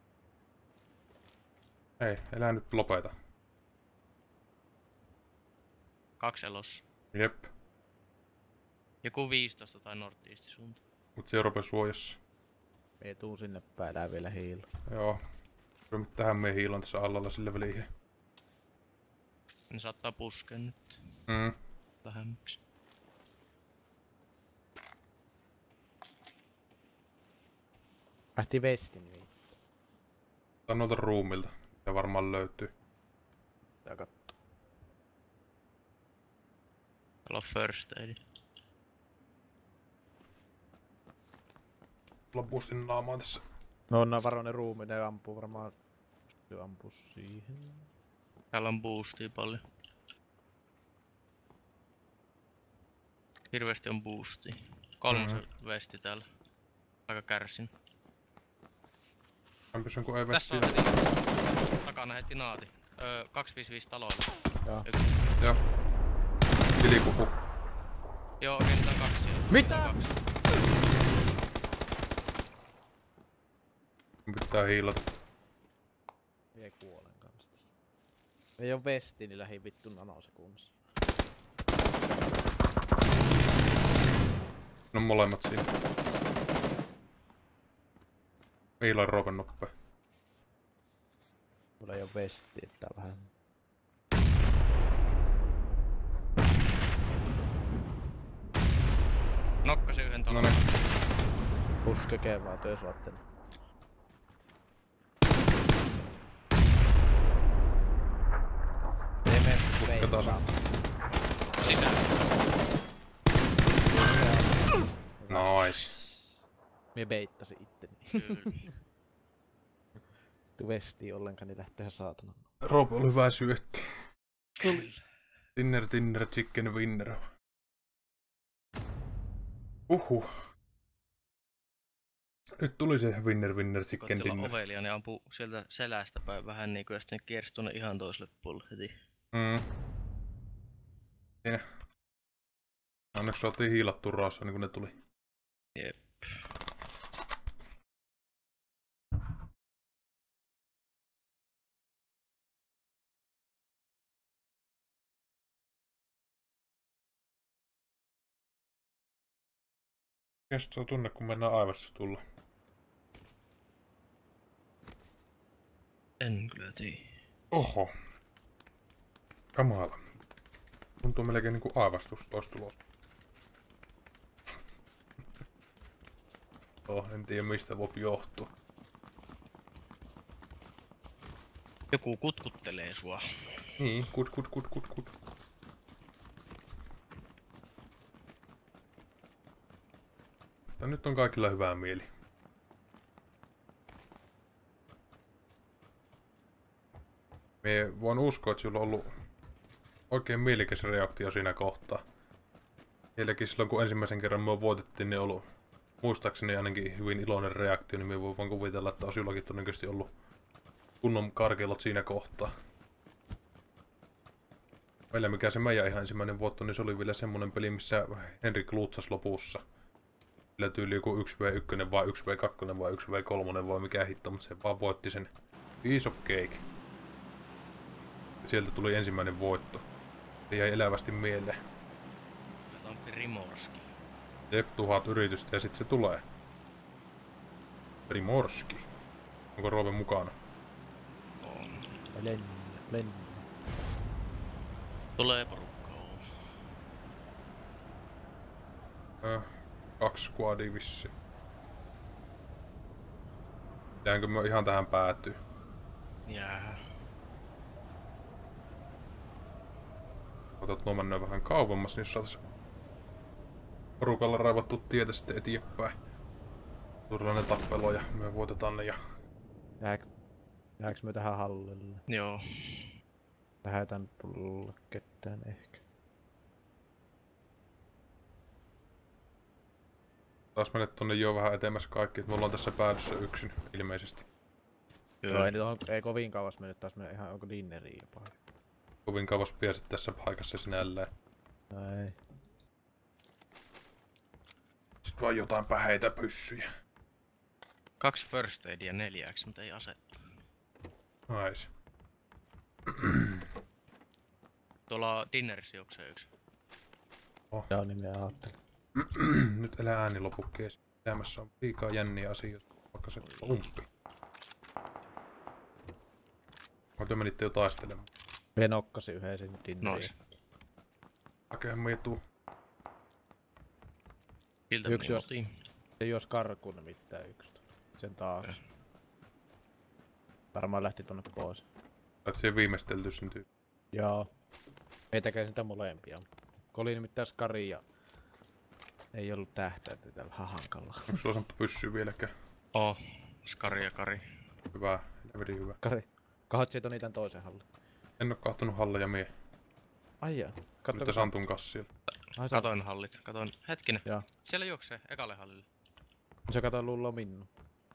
[SPEAKER 1] Ei, elää nyt lopeta.
[SPEAKER 4] Kaksi elossa.
[SPEAKER 1] Jep.
[SPEAKER 4] Joku viisitoista tai northeasti suunta.
[SPEAKER 1] Mut se Euroopan suojassa.
[SPEAKER 5] Mie tuun sinne päin, tää vielä hiilu.
[SPEAKER 1] Joo. Kyllä tähän me hiilan tässä allalla sillä väliin.
[SPEAKER 4] Ne saattaa puskea nyt
[SPEAKER 1] Mm.
[SPEAKER 4] lähemmäksi.
[SPEAKER 5] Lähti vestin niin.
[SPEAKER 1] Tää on noilta ruumilta. Ja varmaan löytyy.
[SPEAKER 5] Tää katto.
[SPEAKER 4] Täällä on first aid.
[SPEAKER 1] Mulla on bustin naamaa tässä.
[SPEAKER 5] No on nää varoinen ruumi, ne ampuu varmaan. Pystyy ampuu siihen.
[SPEAKER 4] Täällä on boostia paljon. Hirveesti on boostia. Kolmosen mm-hmm. vesti täällä. Aika kärsin.
[SPEAKER 1] Mä pysyn kun ei
[SPEAKER 4] Tässä
[SPEAKER 1] vessiä.
[SPEAKER 4] on heti takana heti naati. Öö, kaksisataaviisikymmentäviisi taloilla.
[SPEAKER 5] Joo.
[SPEAKER 4] Yksi.
[SPEAKER 1] Joo. Tilipuku.
[SPEAKER 4] Joo, okei, nyt on kaksi siellä.
[SPEAKER 5] Mitä?
[SPEAKER 4] Nyt on kaksi.
[SPEAKER 1] Mun pitää hiilata.
[SPEAKER 5] Vie kuolen kanssa tässä. Ei oo vesti, niin lähi vittu nanosekunnissa.
[SPEAKER 1] No molemmat siinä. Hiilan roopen noppea.
[SPEAKER 5] Mulla ei oo vesti, että vähän.
[SPEAKER 4] Nokkasi yhden
[SPEAKER 1] No
[SPEAKER 4] talon.
[SPEAKER 1] niin.
[SPEAKER 5] Puskekee vaan töysvaattelu.
[SPEAKER 1] Pusketaan se.
[SPEAKER 4] Sisään.
[SPEAKER 1] Nice.
[SPEAKER 5] Mie beittasin itteni.
[SPEAKER 4] Kyllä.
[SPEAKER 5] Tu vesti ollenkaan, niin lähtee saatana.
[SPEAKER 1] Roope oli hyvä syötti.
[SPEAKER 4] Kyllä.
[SPEAKER 1] Dinner, dinner, chicken winner. Uhu. Nyt tuli se winner, winner, chicken
[SPEAKER 4] Koitti olla
[SPEAKER 1] dinner.
[SPEAKER 4] ovelia, ne ampuu sieltä selästä päin vähän niinku ja sitten kiersi tuonne ihan toiselle puolelle heti.
[SPEAKER 1] Mm. Siinä. Onneksi saatiin hiilattua raassa niin kun ne tuli.
[SPEAKER 4] Jep.
[SPEAKER 1] Kestää tunne, kun mennään aivassa tulla.
[SPEAKER 4] En kyllä tiedä.
[SPEAKER 1] Oho. Kamala. Tuntuu melkein niinku aivastus tois tulos. Oh, en tiedä mistä voi johtua.
[SPEAKER 4] Joku kutkuttelee sua.
[SPEAKER 1] Niin, kut kut kut kut kut. Mutta nyt on kaikilla hyvää mieli. Me voin uskoa, että sulla on ollut oikein mielikäs reaktio siinä kohtaa. Sielläkin silloin kun ensimmäisen kerran me voitettiin, niin on ollut muistaakseni ainakin hyvin iloinen reaktio, niin me voi vaan kuvitella, että olisi jollakin todennäköisesti ollut kunnon karkelot siinä kohtaa. Meillä mikä se meidän ihan ensimmäinen voitto, niin se oli vielä semmonen peli, missä Henrik luutsas lopussa. Sillä tyyli joku yksi vastaan yksi vai yksi vastaan kaksi vai yksi vastaan kolme vai mikä hitto, mutta se vaan voitti sen piece of cake. Ja sieltä tuli ensimmäinen voitto. Se jäi elävästi mieleen.
[SPEAKER 4] Tämä on Primorski.
[SPEAKER 1] Jep, tuhat yritystä ja sitten se tulee. Primorski. Onko Roope mukana?
[SPEAKER 4] On.
[SPEAKER 5] Len, len.
[SPEAKER 4] Tulee porukkaa. on.
[SPEAKER 1] Äh, kaksi squadia vissiin. Jäänkö me ihan tähän päätyy?
[SPEAKER 4] Jää.
[SPEAKER 1] Otat nuo mennään vähän kauemmas, niin jos saatais porukalla raivattu tietä sitten eteenpäin. Turlainen tappelo ja me voitetaan ne ja...
[SPEAKER 5] Jääks, jääks me tähän hallille?
[SPEAKER 4] Joo.
[SPEAKER 5] Lähetään tulla ketään ehkä.
[SPEAKER 1] Taas mennä tonne jo vähän etemmäs kaikki, että me ollaan tässä päädyssä yksin ilmeisesti.
[SPEAKER 5] Joo, ei, nyt on, ei kovin kauas mennyt, taas mennä ihan onko dinneriin jopa.
[SPEAKER 1] Kovin kauas pääsit tässä paikassa sinällään.
[SPEAKER 5] No ei.
[SPEAKER 1] Sitten vaan jotain päheitä pyssyjä.
[SPEAKER 4] Kaksi first aidia neljäksi, mutta ei asetta.
[SPEAKER 1] Nice.
[SPEAKER 4] Tuolla dinnerissä juoksee yksi.
[SPEAKER 5] Joo, niin minä ajattelin.
[SPEAKER 1] Nyt elää ääni lopukkeessa. Elämässä on liikaa jänniä asioita, vaikka se on umppi. Vai te menitte jo taistelemaan?
[SPEAKER 5] Me nokkasin yhden sinne dinneriin.
[SPEAKER 4] Nois.
[SPEAKER 1] Hakehan me etuu.
[SPEAKER 4] Siltä
[SPEAKER 5] Yksi
[SPEAKER 4] meni
[SPEAKER 5] jos-
[SPEAKER 4] kotiin.
[SPEAKER 5] Se jos karkuun nimittäin yksi. Sen taakse. Varmaan lähti tonne pois.
[SPEAKER 1] Olet siihen viimeistelty sen tyyppi.
[SPEAKER 5] Joo. Me tekee sitä molempia. Kun oli nimittäin skari ja ei ollut tähtäintä tällä hahankalla.
[SPEAKER 1] Onko sulla sanottu pyssyä vieläkään?
[SPEAKER 4] Oh, Skari ja Kari.
[SPEAKER 1] Hyvä, helvetin hyvä.
[SPEAKER 5] Kari, kahat siitä niitä toisen hallin.
[SPEAKER 1] En oo kahtonut halleja mie.
[SPEAKER 5] Ai jaa.
[SPEAKER 1] Nyt Santun kassilla.
[SPEAKER 5] Ai, sä,
[SPEAKER 4] Katoin hallit, katoin. Hetkinen.
[SPEAKER 5] Joo.
[SPEAKER 4] Siellä juoksee ekalle hallille.
[SPEAKER 5] se kato luulla minun.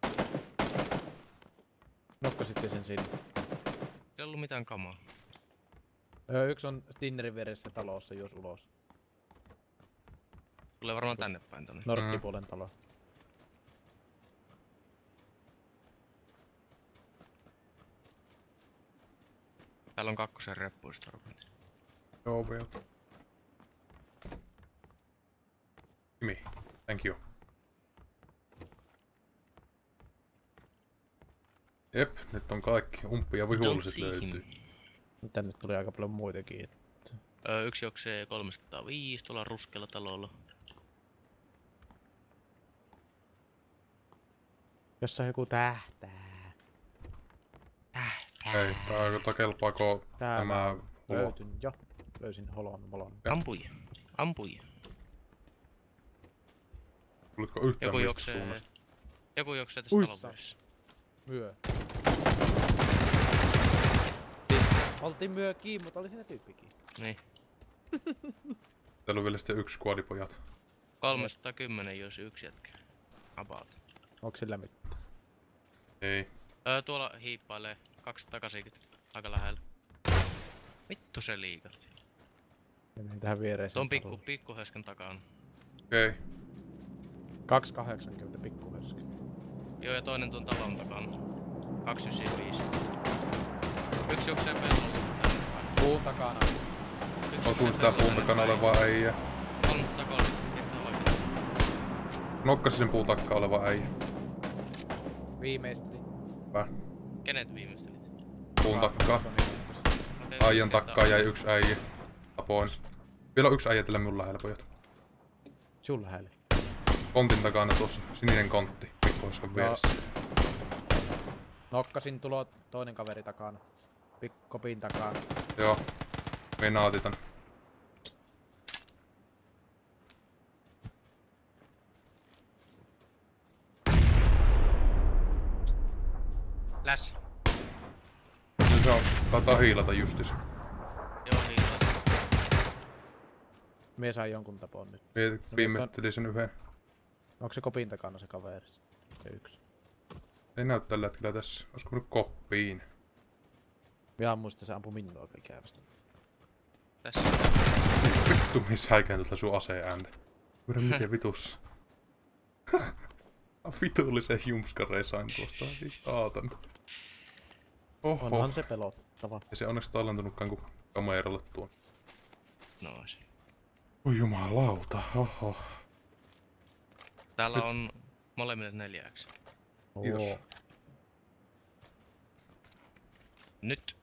[SPEAKER 5] Nokkasitte sen sinne.
[SPEAKER 4] Ei ollut mitään kamaa.
[SPEAKER 5] Öö, yksi on Dinnerin vieressä talossa, jos ulos.
[SPEAKER 4] Tulee varmaan tänne päin tonne.
[SPEAKER 5] Norttipuolen talo.
[SPEAKER 4] Täällä on kakkosen reppuista Robert.
[SPEAKER 1] Joo, veot. Kimi, thank you. Jep, nyt on kaikki. Umppi ja viholliset löytyy.
[SPEAKER 5] Tänne tuli aika paljon muitakin.
[SPEAKER 4] Öö, yksi juoksee kolmesataaviisi tuolla ruskealla talolla.
[SPEAKER 5] Jossa on joku tähtää.
[SPEAKER 1] Ei, tää tota kelpaako
[SPEAKER 5] Täällä.
[SPEAKER 1] tämä holo?
[SPEAKER 5] Löytyn jo. Löysin holon molon.
[SPEAKER 4] Ampuja. Ampuja.
[SPEAKER 1] Tulitko yhtään
[SPEAKER 4] Joku
[SPEAKER 1] mistä
[SPEAKER 4] juoksee...
[SPEAKER 1] suunnasta?
[SPEAKER 4] Joku juoksee tästä
[SPEAKER 5] Uissa.
[SPEAKER 4] talon vieressä.
[SPEAKER 5] Myö. Oltiin myö kiinni, mutta oli siinä tyyppikin.
[SPEAKER 4] Niin.
[SPEAKER 1] Täällä on vielä sitten yksi skuadipojat.
[SPEAKER 4] kolmesataakymmenen jos yksi jätkä. About.
[SPEAKER 5] Onks sillä mitään?
[SPEAKER 1] Ei.
[SPEAKER 4] Öö, tuolla hiippailee kaksisataakahdeksankymmentä. Aika lähellä. Vittu se liikahti.
[SPEAKER 5] Menin tähän viereiseen.
[SPEAKER 4] Tuon pikku, pikkuhöskön takana.
[SPEAKER 1] Okei. Okay.
[SPEAKER 5] kaksi kahdeksankymmentä pikkuhöski.
[SPEAKER 4] Joo, ja toinen tuon talon takana. kaksisataayhdeksänkymmentäviisi. Yksi juoksee pellolle.
[SPEAKER 5] Puun takana.
[SPEAKER 4] Yksi
[SPEAKER 1] Osuin sitä puun takana olevaa äijä.
[SPEAKER 4] kolmesataakolmekymmentä.
[SPEAKER 1] Nokkasin sen puun takkaa oleva äijä.
[SPEAKER 5] Viimeisteli.
[SPEAKER 1] Hyvä.
[SPEAKER 4] Kenet viimeistelit?
[SPEAKER 1] Puun takkaa.
[SPEAKER 4] Okei,
[SPEAKER 1] Aijan
[SPEAKER 4] kertaa.
[SPEAKER 1] takkaa jäi yksi äijä. Tapoin. Vielä on yksi äijä tällä minulla lähellä, pojat.
[SPEAKER 5] Sun lähellä.
[SPEAKER 1] Kontin takana tuossa, sininen kontti, pikkuhoskan vieressä.
[SPEAKER 5] Nokkasin tulo toinen kaveri takana. Pikkopin takana.
[SPEAKER 1] Joo. Menaatitan.
[SPEAKER 4] Läs.
[SPEAKER 1] No se on, taitaa hiilata justis.
[SPEAKER 4] Joo, hiilaa.
[SPEAKER 5] Mie sain jonkun tapon nyt.
[SPEAKER 1] Mie viimeistelin sen yhden.
[SPEAKER 5] Onko se kopin takana se kaveri? Se yksi.
[SPEAKER 1] Ei näy tällä hetkellä tässä. Olisiko nyt koppiin?
[SPEAKER 5] Minä muistin se ampui minua käyvästä.
[SPEAKER 4] Tässä.
[SPEAKER 1] Vittu, missä häikään tuolta sun aseen ääntä. Kuule miten vitussa. Vitullisen jumskareen sain tuosta. Saatan. Oho.
[SPEAKER 5] Onhan se pelottava.
[SPEAKER 1] Ja se onneksi tallentunutkaan kun kameralle tuon.
[SPEAKER 4] Nois.
[SPEAKER 1] Oi jumalauta, oho.
[SPEAKER 4] Täällä
[SPEAKER 1] Nyt-
[SPEAKER 4] on molemmille neljäksi.
[SPEAKER 1] Kiitos.
[SPEAKER 5] Oo.
[SPEAKER 4] Nyt.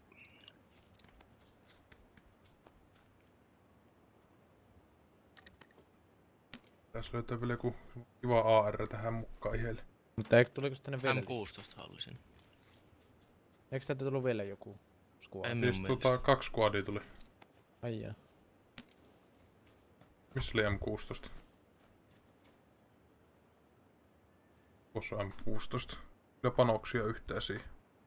[SPEAKER 1] Tässä löytää vielä joku kiva A R tähän mukaan ihelle.
[SPEAKER 5] Mutta eikö tuliko tänne vielä?
[SPEAKER 4] M kuusitoista hallisin.
[SPEAKER 5] Eikö täältä tullut vielä joku squad?
[SPEAKER 4] En minun
[SPEAKER 1] Siis
[SPEAKER 4] mielestä.
[SPEAKER 1] tota kaksi squadia tuli.
[SPEAKER 5] Ai jaa.
[SPEAKER 1] Missä oli M kuusitoista? Tuossa on M kuusitoista. Kyllä panoksia yhteen siihen.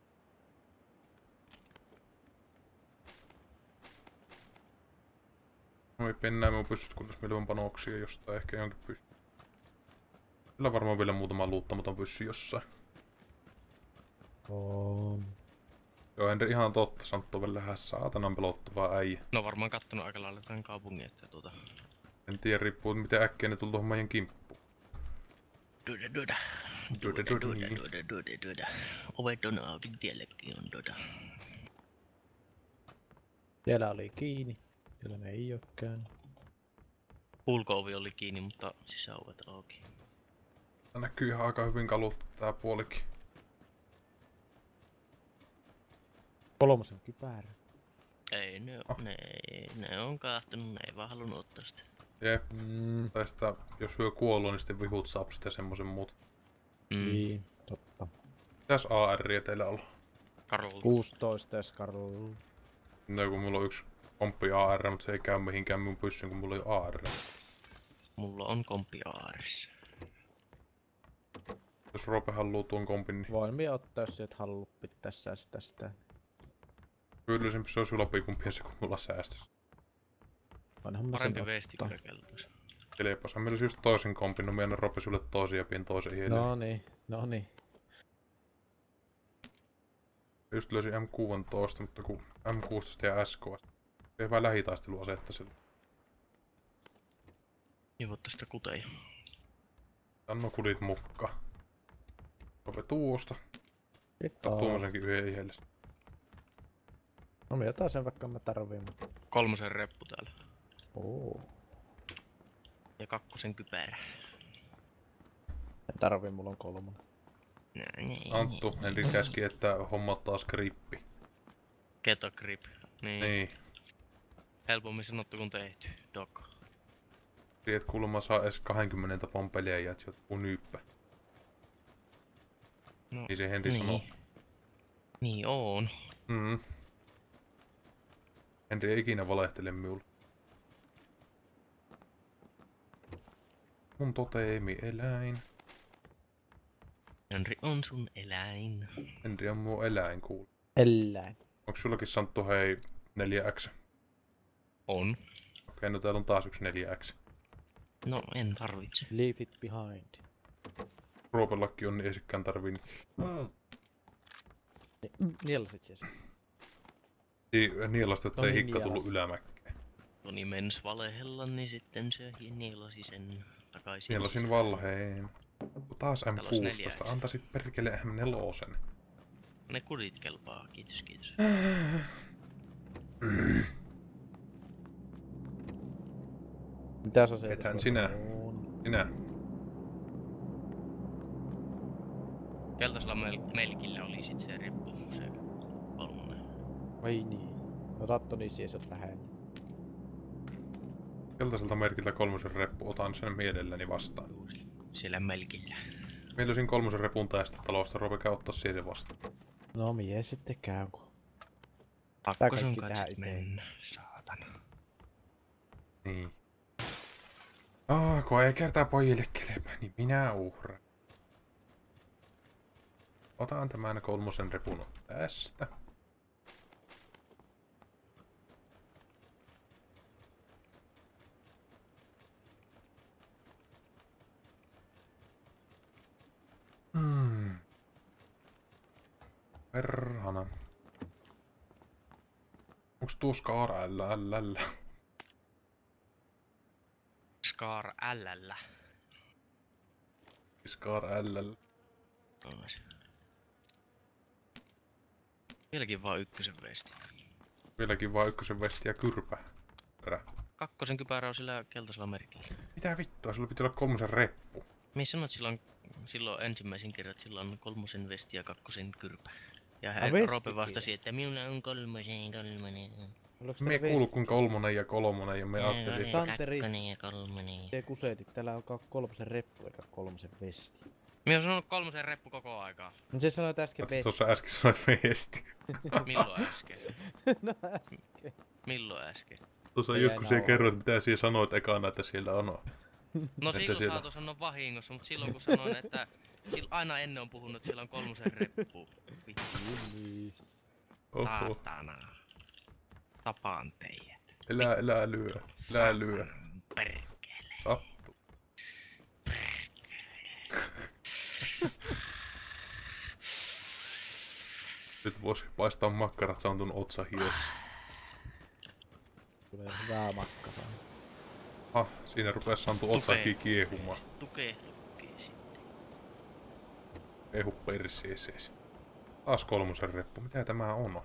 [SPEAKER 1] Noi pennää mun pyssyt, kun jos meillä on panoksia jostain, ehkä jonkin pyssy. Kyllä varmaan vielä muutama luuttamaton pyssy jossain.
[SPEAKER 5] On.
[SPEAKER 1] Joo, Henri ihan totta, Santtu on vielä saatanan pelottavaa äijä.
[SPEAKER 4] No varmaan kattonut aika lailla tämän kaupungin, että tuota...
[SPEAKER 1] En tiedä, riippuu miten äkkiä ne tullut tuohon meidän kimppuun.
[SPEAKER 4] Duda duda.
[SPEAKER 1] Duda,
[SPEAKER 4] Duda
[SPEAKER 1] duda,
[SPEAKER 4] duda
[SPEAKER 1] niin.
[SPEAKER 4] duda duda duda. Ovet on auki, tielläkin on duda.
[SPEAKER 5] Siellä oli kiinni. Siellä ne ei ookaan.
[SPEAKER 4] Ulko-ovi oli kiinni, mutta sisäovet auki.
[SPEAKER 1] Tää näkyy ihan aika hyvin kaluttu tää puolikin.
[SPEAKER 5] Kolmosen kypärä.
[SPEAKER 4] Ei ne,
[SPEAKER 1] Ah.
[SPEAKER 4] ne, ne on kaahtunut, ne ei vaan halunnut ottaa sitä.
[SPEAKER 1] Jep.
[SPEAKER 5] Mm,
[SPEAKER 1] Tai sitä, jos hyö kuollut, niin sitten vihut sapsit ja semmosen muut.
[SPEAKER 4] Mm.
[SPEAKER 5] niin, totta.
[SPEAKER 1] Mitäs A R teillä on?
[SPEAKER 4] Karol.
[SPEAKER 5] kuusitoista Eskarl.
[SPEAKER 1] No kun mulla on yksi komppi A R, mutta se ei käy mihinkään minun pyssyn, kun mulla ei ole A R.
[SPEAKER 4] Mulla on kompi Aarissa.
[SPEAKER 1] Jos Roope haluaa tuon kompin, niin
[SPEAKER 5] Voin minä ottaa jos sieltä haluu pitää säästää sitä.
[SPEAKER 1] hyödyllisempi se on sulapikumpia se, kun mulla säästös.
[SPEAKER 5] Vanhan mä sen
[SPEAKER 4] Parempi
[SPEAKER 5] ottaa.
[SPEAKER 4] vesti kyllä kelpois.
[SPEAKER 1] Kelpaashan meillä olisi just toisen kompin, no meidän Roope sulle toisen ja pien toisen hiileen.
[SPEAKER 5] No niin, no niin.
[SPEAKER 1] Just löysin M kuusitoista, mutta kun M kuusitoista ja S K S. Ei vaan lähitaisteluasetta sille.
[SPEAKER 4] Juo tästä kuteja.
[SPEAKER 1] Anno kudit mukaan. Roope tuosta.
[SPEAKER 5] Pitää.
[SPEAKER 1] Tuommoisenkin yhden ihelle.
[SPEAKER 5] No minä otan sen vaikka mä tarviin, mutta...
[SPEAKER 4] Kolmosen reppu täällä.
[SPEAKER 5] Oo.
[SPEAKER 4] Ja kakkosen kypärä.
[SPEAKER 5] En tarvii, mulla on kolmonen.
[SPEAKER 4] Nää, niin,
[SPEAKER 1] Anttu, Henri käski, että hommat taas grippi.
[SPEAKER 4] Keto grip. Niin.
[SPEAKER 1] Niin.
[SPEAKER 4] Helpommin sanottu kuin tehty. Dok.
[SPEAKER 1] Et kuulemma saa edes kaksikymmentä tapon pelejä ja et joku nyyppä.
[SPEAKER 4] No,
[SPEAKER 1] Niin se Henri
[SPEAKER 4] niin.
[SPEAKER 1] sanoo.
[SPEAKER 4] Niin on.
[SPEAKER 1] Mm. Henri ei ikinä valehtele minulle. Mun toteemi eläin.
[SPEAKER 4] Henri on sun eläin.
[SPEAKER 1] Henri on mun eläin, kuule.
[SPEAKER 5] Eläin.
[SPEAKER 1] Onks sullakin Santtu hei neljä X?
[SPEAKER 4] On.
[SPEAKER 1] Okei, no täällä on taas yksi neljä X.
[SPEAKER 4] No en tarvitse.
[SPEAKER 5] Leave it behind.
[SPEAKER 1] Roopellakin on, niin ei sikään tarvii.
[SPEAKER 5] Niin, nielasit se.
[SPEAKER 1] Niin, nielasta, että
[SPEAKER 5] No
[SPEAKER 1] ei
[SPEAKER 5] niin,
[SPEAKER 1] hikka tullut
[SPEAKER 5] nielas.
[SPEAKER 1] ylämäkkeen.
[SPEAKER 4] Toni mens valehella, niin sitten se nielasi sen takaisin.
[SPEAKER 1] Nielasin valheen. Taas M
[SPEAKER 4] Täällä olisi neljä
[SPEAKER 1] kuusitoista.
[SPEAKER 4] X.
[SPEAKER 1] Antaisit perkele M nelosen.
[SPEAKER 4] Ne kudit kelpaa, kiitos kiitos.
[SPEAKER 5] Mitä sä se?
[SPEAKER 1] Ethän sinä. Sinä.
[SPEAKER 4] Keltaisella mel- melkillä oli sit se reppu, se kolmonen.
[SPEAKER 5] Ai niin. Otat Toni sies, jos vähän.
[SPEAKER 1] Keltaiselta merkiltä kolmosen reppu, otan sen mielelläni vastaan.
[SPEAKER 4] Siellä melkillä.
[SPEAKER 1] Mä löysin kolmosen repun tästä talosta, rupekaa ottaa siihen vastaan.
[SPEAKER 5] No mie sitten käy, kun...
[SPEAKER 4] Pakko sun
[SPEAKER 5] kaikki tehdä
[SPEAKER 4] katsit
[SPEAKER 5] ite.
[SPEAKER 4] mennä, saatana.
[SPEAKER 1] Niin. Ah, kun ei kertaa pojille kelepää, niin minä uhran. Otan tämän kolmosen repun tästä. Hmm. Perhana. Onks tuo skaara ällä ällä ällä?
[SPEAKER 4] Scar L:llä.
[SPEAKER 1] Skaara ällä ällä.
[SPEAKER 4] Ois. Vieläkin vaan ykkösen vesti.
[SPEAKER 1] Vieläkin vaan ykkösen vesti ja kyrpä. Perä.
[SPEAKER 4] Kakkosen kypärä on sillä keltaisella merkillä.
[SPEAKER 1] Mitä vittua? Sulla pitää olla kolmosen reppu.
[SPEAKER 4] Mie sanoit silloin, silloin ensimmäisen kerran, että sillä on kolmosen vesti ja kakkosen kyrpä. Ja
[SPEAKER 5] Ah,
[SPEAKER 4] hän
[SPEAKER 5] vestikin.
[SPEAKER 4] Roope vastasi, että minulla on kolmosen, kolmonen.
[SPEAKER 5] Oliko
[SPEAKER 1] Me ei
[SPEAKER 5] teillä
[SPEAKER 1] kuulu
[SPEAKER 5] vesti?
[SPEAKER 1] kuin kolmonen ja kolmonen ja me ajattelin, että
[SPEAKER 5] Tanteri.
[SPEAKER 4] Kakkonen ja kolmonen.
[SPEAKER 5] Te kusetit, täällä on kolmosen reppu eikä kolmosen vesti.
[SPEAKER 4] Mie oon sanonut kolmosen reppu koko aikaa.
[SPEAKER 5] No se sanoit äsken
[SPEAKER 1] että
[SPEAKER 5] vesti.
[SPEAKER 1] tuossa äsken sanoit vesti.
[SPEAKER 4] Milloin äsken?
[SPEAKER 5] No äsken.
[SPEAKER 4] Milloin äsken?
[SPEAKER 1] Tuossa
[SPEAKER 5] Ei
[SPEAKER 1] joskus
[SPEAKER 5] enää
[SPEAKER 1] siellä
[SPEAKER 5] oo.
[SPEAKER 1] kerroit, mitä siellä sanoit ekana, että siellä on.
[SPEAKER 4] No
[SPEAKER 1] Että
[SPEAKER 4] silloin
[SPEAKER 1] siellä-
[SPEAKER 4] saatu sanoa vahingossa, mutta silloin kun sanoin, että sil, aina ennen on puhunut, että sillä on kolmosen reppu. Vittu,
[SPEAKER 5] Niin.
[SPEAKER 1] Oho.
[SPEAKER 4] saatana. Tapaan teidät.
[SPEAKER 1] Elää, elää lyö. Elää lyö.
[SPEAKER 4] Saatanan perkele.
[SPEAKER 1] Sattu. Nyt voisi paistaa makkarat, se on tuon otsahiossa.
[SPEAKER 5] Tulee hyvää makkaraa.
[SPEAKER 1] Ah, siinä rupes saantu otsakin kiehumaan.
[SPEAKER 4] Tukee, tukee sitten.
[SPEAKER 1] Ehu perseesees. Taas kolmosen reppu. Mitä tämä on?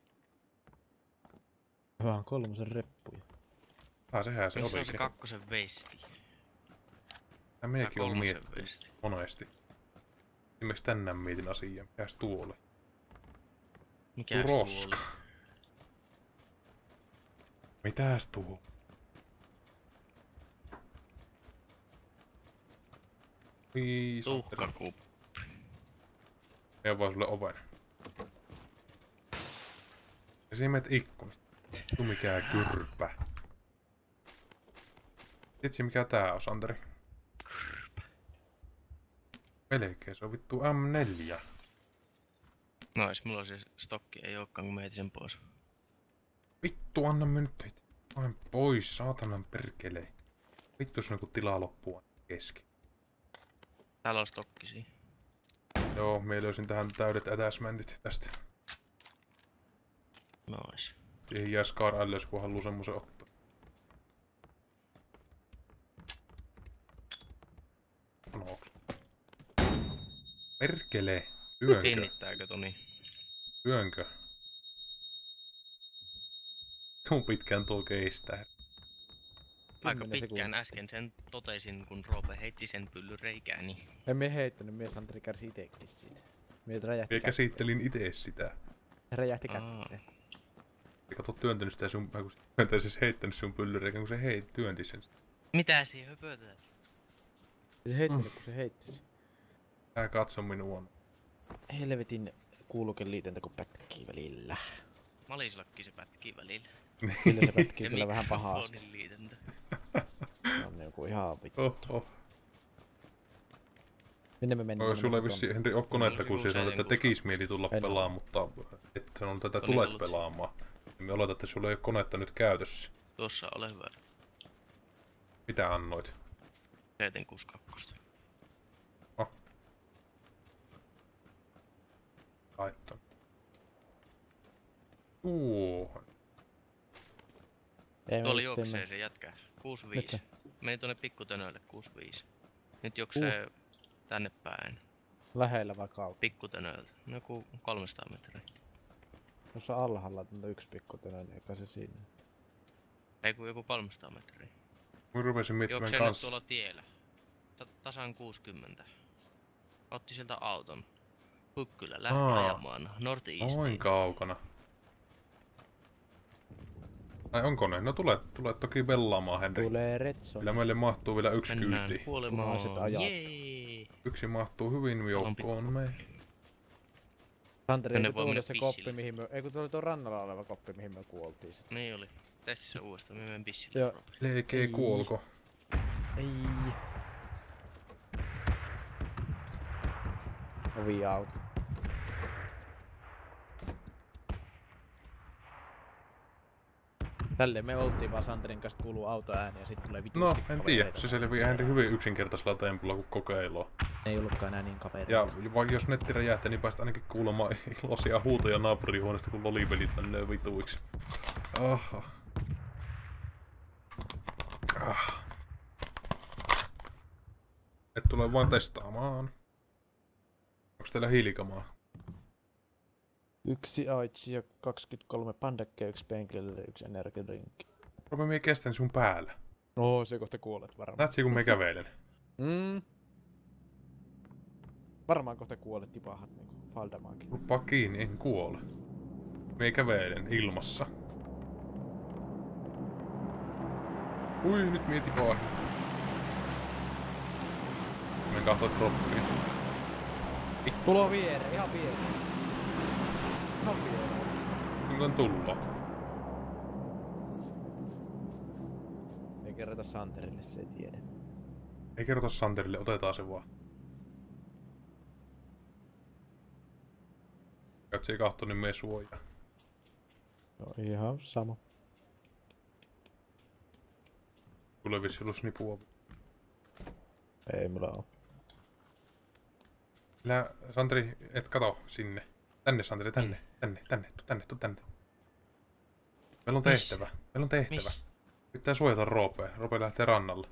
[SPEAKER 5] Vähän kolmosen reppuja.
[SPEAKER 1] Ah, sehän se
[SPEAKER 4] Missä on se
[SPEAKER 1] olikin.
[SPEAKER 4] kakkosen vesti?
[SPEAKER 1] Tää minäkin on
[SPEAKER 4] kolmosen
[SPEAKER 1] miettinyt
[SPEAKER 4] vesti.
[SPEAKER 1] monesti. Esimerkiksi tänään mietin asiaa. Mikäs tuo oli?
[SPEAKER 4] Mikäs
[SPEAKER 1] Tuo
[SPEAKER 4] tuo
[SPEAKER 1] roska.
[SPEAKER 4] oli?
[SPEAKER 1] Mitäs tuo? Ui,
[SPEAKER 4] Tuhkakuppi.
[SPEAKER 1] Ja vaan sulle oven. Ja siinä menet ikkunasta. Tuu mikään kyrpä. Tiedätkö mikä tää on, Santeri?
[SPEAKER 4] Kyrpä.
[SPEAKER 1] Melkein, se on vittu M neljä.
[SPEAKER 4] No jos mulla on se stokki, ei ookaan kun mä etin sen pois.
[SPEAKER 1] Vittu, anna me nyt heitä. Vain pois, saatanan perkele. Vittu, sun joku tilaa loppua kesken.
[SPEAKER 4] Täällä on stokkisia.
[SPEAKER 1] Joo, me löysin tähän täydet attachmentit tästä.
[SPEAKER 4] Nois.
[SPEAKER 1] Siihen jää Scar älös, kun haluu semmosen ottaa. Sanoks? Perkele! Yönkö?
[SPEAKER 4] Pinnittääkö Toni?
[SPEAKER 1] Yönkö? Tuun pitkään tuo keistää.
[SPEAKER 4] Aika
[SPEAKER 5] Kymmenen
[SPEAKER 4] pitkään
[SPEAKER 5] sekuntia.
[SPEAKER 4] äsken sen totesin, kun Roope heitti sen pyllyn reikään, niin
[SPEAKER 5] En mie heittänyt, mie Santeri kärsi itekin siitä. Mie räjähti
[SPEAKER 1] Mie
[SPEAKER 5] kätteen.
[SPEAKER 1] käsittelin itse sitä.
[SPEAKER 5] Se räjähti
[SPEAKER 4] Aa.
[SPEAKER 5] kätteen.
[SPEAKER 1] Ja kato työntänyt sitä sun, kun se siis heittänyt sun pyllyreikän, kun se hei, työnti sen.
[SPEAKER 4] mitä siihen höpötät?
[SPEAKER 5] Se heittänyt, kun se heitti sen.
[SPEAKER 1] Ää katso minua.
[SPEAKER 5] Helvetin kuulukeliitäntä kun pätkii välillä.
[SPEAKER 4] Malislakki se pätkii välillä.
[SPEAKER 5] Kyllä se pätkii
[SPEAKER 4] Ja
[SPEAKER 5] sillä vähän pahasti.
[SPEAKER 4] mikrofonin liitäntä.
[SPEAKER 5] Se on joku ihan vittu.
[SPEAKER 1] Oho.
[SPEAKER 5] Minne me mennään?
[SPEAKER 1] No, sulla ei vissi Henri ole konetta, kun
[SPEAKER 4] Mulla
[SPEAKER 1] se
[SPEAKER 4] on
[SPEAKER 1] sanoi, että
[SPEAKER 4] useiden
[SPEAKER 1] tekis mieli tulla
[SPEAKER 5] En oo.
[SPEAKER 1] pelaamaan, mutta et sanonut, että
[SPEAKER 4] Toni
[SPEAKER 1] tulet
[SPEAKER 4] ollut-
[SPEAKER 1] pelaamaan. Ja me oletan, että sulla ei ole konetta nyt käytössä.
[SPEAKER 4] Tuossa ole hyvä.
[SPEAKER 1] Mitä annoit?
[SPEAKER 4] seitsemän kuusi kaksi.
[SPEAKER 1] Laittaa. Tuohon.
[SPEAKER 5] Ei me
[SPEAKER 4] Tuolla
[SPEAKER 5] nyt
[SPEAKER 4] juoksee
[SPEAKER 5] teemme.
[SPEAKER 4] se jätkä. kuusi
[SPEAKER 5] Nyt
[SPEAKER 4] viisi.
[SPEAKER 5] se.
[SPEAKER 4] Meni tuonne pikkutönöille kuusi viisi. Nyt juoksee tänne päin.
[SPEAKER 5] Lähellä vai kautta?
[SPEAKER 4] Pikkutönöiltä. No joku kolmesataa metriä.
[SPEAKER 5] Tuossa alhaalla on yksi pikkutönä, eikä se siinä.
[SPEAKER 4] Ei kun joku kolmesataa metriä.
[SPEAKER 1] Mä rupesin miettimään
[SPEAKER 4] Juoksee nyt
[SPEAKER 1] kanssa.
[SPEAKER 4] tuolla tiellä. Ta- tasan kuusikymmentä. Otti sieltä auton. Pukkylä lähti
[SPEAKER 1] Aa.
[SPEAKER 4] ajamaan
[SPEAKER 1] Noin
[SPEAKER 4] North-Eastiin.
[SPEAKER 1] kaukana. Ai onko ne? No tule, tule toki bellaamaan, Henri.
[SPEAKER 5] Tulee retso.
[SPEAKER 1] Kyllä meille mahtuu vielä yksi
[SPEAKER 4] Mennään
[SPEAKER 1] kyyti.
[SPEAKER 4] kuolemaan.
[SPEAKER 5] Punaiset ajat.
[SPEAKER 4] Jee!
[SPEAKER 1] Yksi mahtuu hyvin joukkoon me.
[SPEAKER 5] Santeri,
[SPEAKER 4] Tänne
[SPEAKER 5] eikö
[SPEAKER 4] voi
[SPEAKER 5] tuo
[SPEAKER 4] mennä
[SPEAKER 5] se
[SPEAKER 4] pissille.
[SPEAKER 5] koppi, mihin me... Eikö tuo oli tuo rannalla oleva koppi, mihin me kuoltiin se?
[SPEAKER 4] Niin oli. Testissä uudestaan, me menen pissille.
[SPEAKER 5] Joo.
[SPEAKER 1] Leekee kuolko.
[SPEAKER 5] Ei. Ovi auki. Tälleen me oltiin vaan Santerin kanssa kuuluu autoääni ja sit tulee vitusti
[SPEAKER 1] No, en tiedä.
[SPEAKER 5] kavereita.
[SPEAKER 1] Se selviää Henri hyvin yksinkertaisella tempulla kuin kokeilua.
[SPEAKER 5] Ei ollutkaan enää niin kavereita.
[SPEAKER 1] Ja vaan jos netti räjähtää, niin päästä ainakin kuulemaan iloisia huutoja naapurihuoneesta, kun lolipelit menee vituiksi. Aha. Ah. Et tule vain testaamaan. Onks teillä hiilikamaa?
[SPEAKER 5] Yksi aitsi ja kaksikymmentäkolme pandekkeja, yksi penkille ja yksi energiadrinkki.
[SPEAKER 1] Robe, mie kestän sun päällä.
[SPEAKER 5] No, se kohta kuolet varmaan.
[SPEAKER 1] Näet kun me kävelen.
[SPEAKER 5] Mm. Varmaan kohta kuolet tipahat niinku Faldamaakin.
[SPEAKER 1] Ruppaa kiinni, en kuole. Mie kävelen ilmassa. Ui, nyt mieti pahin. Menen kahtoo droppiin.
[SPEAKER 5] Tulo viereen, ihan viereen. Ihan viereen.
[SPEAKER 1] Nyt on tullut.
[SPEAKER 5] Ei kerrota Santerille, se ei tiedä.
[SPEAKER 1] Ei kerrota Santerille, otetaan se vaan. Katsii kahto, niin mene suojaa.
[SPEAKER 5] No ihan sama.
[SPEAKER 1] Tulee vissi ollut snipua.
[SPEAKER 5] Ei mulla oo.
[SPEAKER 1] Lä, Santeri, et kato sinne. Tänne Santeri, tänne, tänne, tänne, tu tänne, tu tänne. Meillä on
[SPEAKER 4] Miss?
[SPEAKER 1] tehtävä, meillä on tehtävä.
[SPEAKER 4] Miss?
[SPEAKER 1] Pitää suojata Roopea. Roope lähtee rannalle.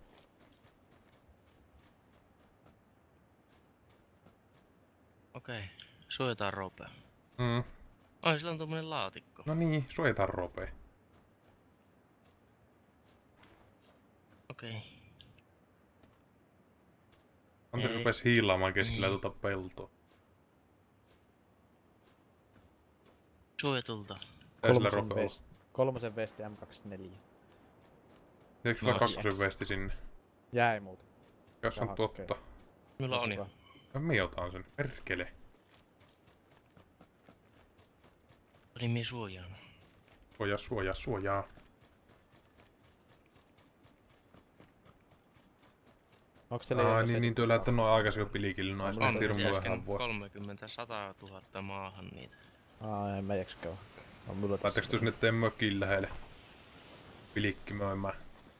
[SPEAKER 4] Okei, suojataan Roopea.
[SPEAKER 1] Mm.
[SPEAKER 4] Ai, sillä on tommonen laatikko.
[SPEAKER 1] No niin, suojataan Roopea.
[SPEAKER 4] Okei.
[SPEAKER 1] Santeri
[SPEAKER 4] Ei.
[SPEAKER 1] rupes hiilaamaan keskellä
[SPEAKER 4] Ei.
[SPEAKER 1] tuota peltoa.
[SPEAKER 4] Suojatulta.
[SPEAKER 1] Ei sillä
[SPEAKER 5] Kolmosen
[SPEAKER 1] Roope olla.
[SPEAKER 5] vesti. Kolmosen vesti M kaksikymmentäneljä.
[SPEAKER 1] Eikö sulla
[SPEAKER 4] No,
[SPEAKER 1] kakkosen
[SPEAKER 5] yes.
[SPEAKER 1] vesti sinne?
[SPEAKER 5] Jäi muuta.
[SPEAKER 1] Jos on
[SPEAKER 5] Jaha,
[SPEAKER 1] totta.
[SPEAKER 4] Minulla on jo.
[SPEAKER 1] Ja mie otan sen. Perkele.
[SPEAKER 4] Olin mie suojaan.
[SPEAKER 1] Suojaa, suojaa, suojaa.
[SPEAKER 5] Onks teillä
[SPEAKER 1] Aa,
[SPEAKER 5] jotain
[SPEAKER 1] niin, niin työ lähtee noin aikaisin pilikille noin.
[SPEAKER 5] On,
[SPEAKER 1] On
[SPEAKER 4] On
[SPEAKER 1] hirmu
[SPEAKER 4] äsken
[SPEAKER 1] vähän voi.
[SPEAKER 4] kolmekymmentä sata tuhatta maahan niitä.
[SPEAKER 5] Aa, en mä jaksa käydä. On mulla tässä.
[SPEAKER 1] Laittaks tu sinne teen mökin lähelle? Pilikkimöimään.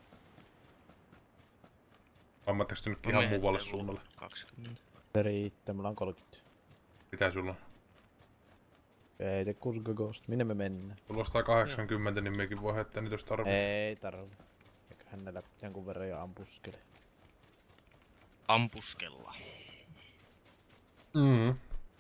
[SPEAKER 1] Vai laittaks tu nyt
[SPEAKER 4] No
[SPEAKER 1] ihan
[SPEAKER 4] mehän
[SPEAKER 1] muualle
[SPEAKER 4] teillä
[SPEAKER 1] suunnalle?
[SPEAKER 4] kaksikymmentä.
[SPEAKER 5] Se riittää, mulla on kolmekymmentä.
[SPEAKER 1] Mitä sulla on?
[SPEAKER 5] Ei te kurga ghost. Minne me mennään?
[SPEAKER 1] Sulla on sata kahdeksankymmentä, niin mekin voi heittää niitä jos tarvitsee.
[SPEAKER 5] Ei tarvi. Eikä hänellä jonkun verran jo ampuskele.
[SPEAKER 4] Ampuskella.
[SPEAKER 1] Mm.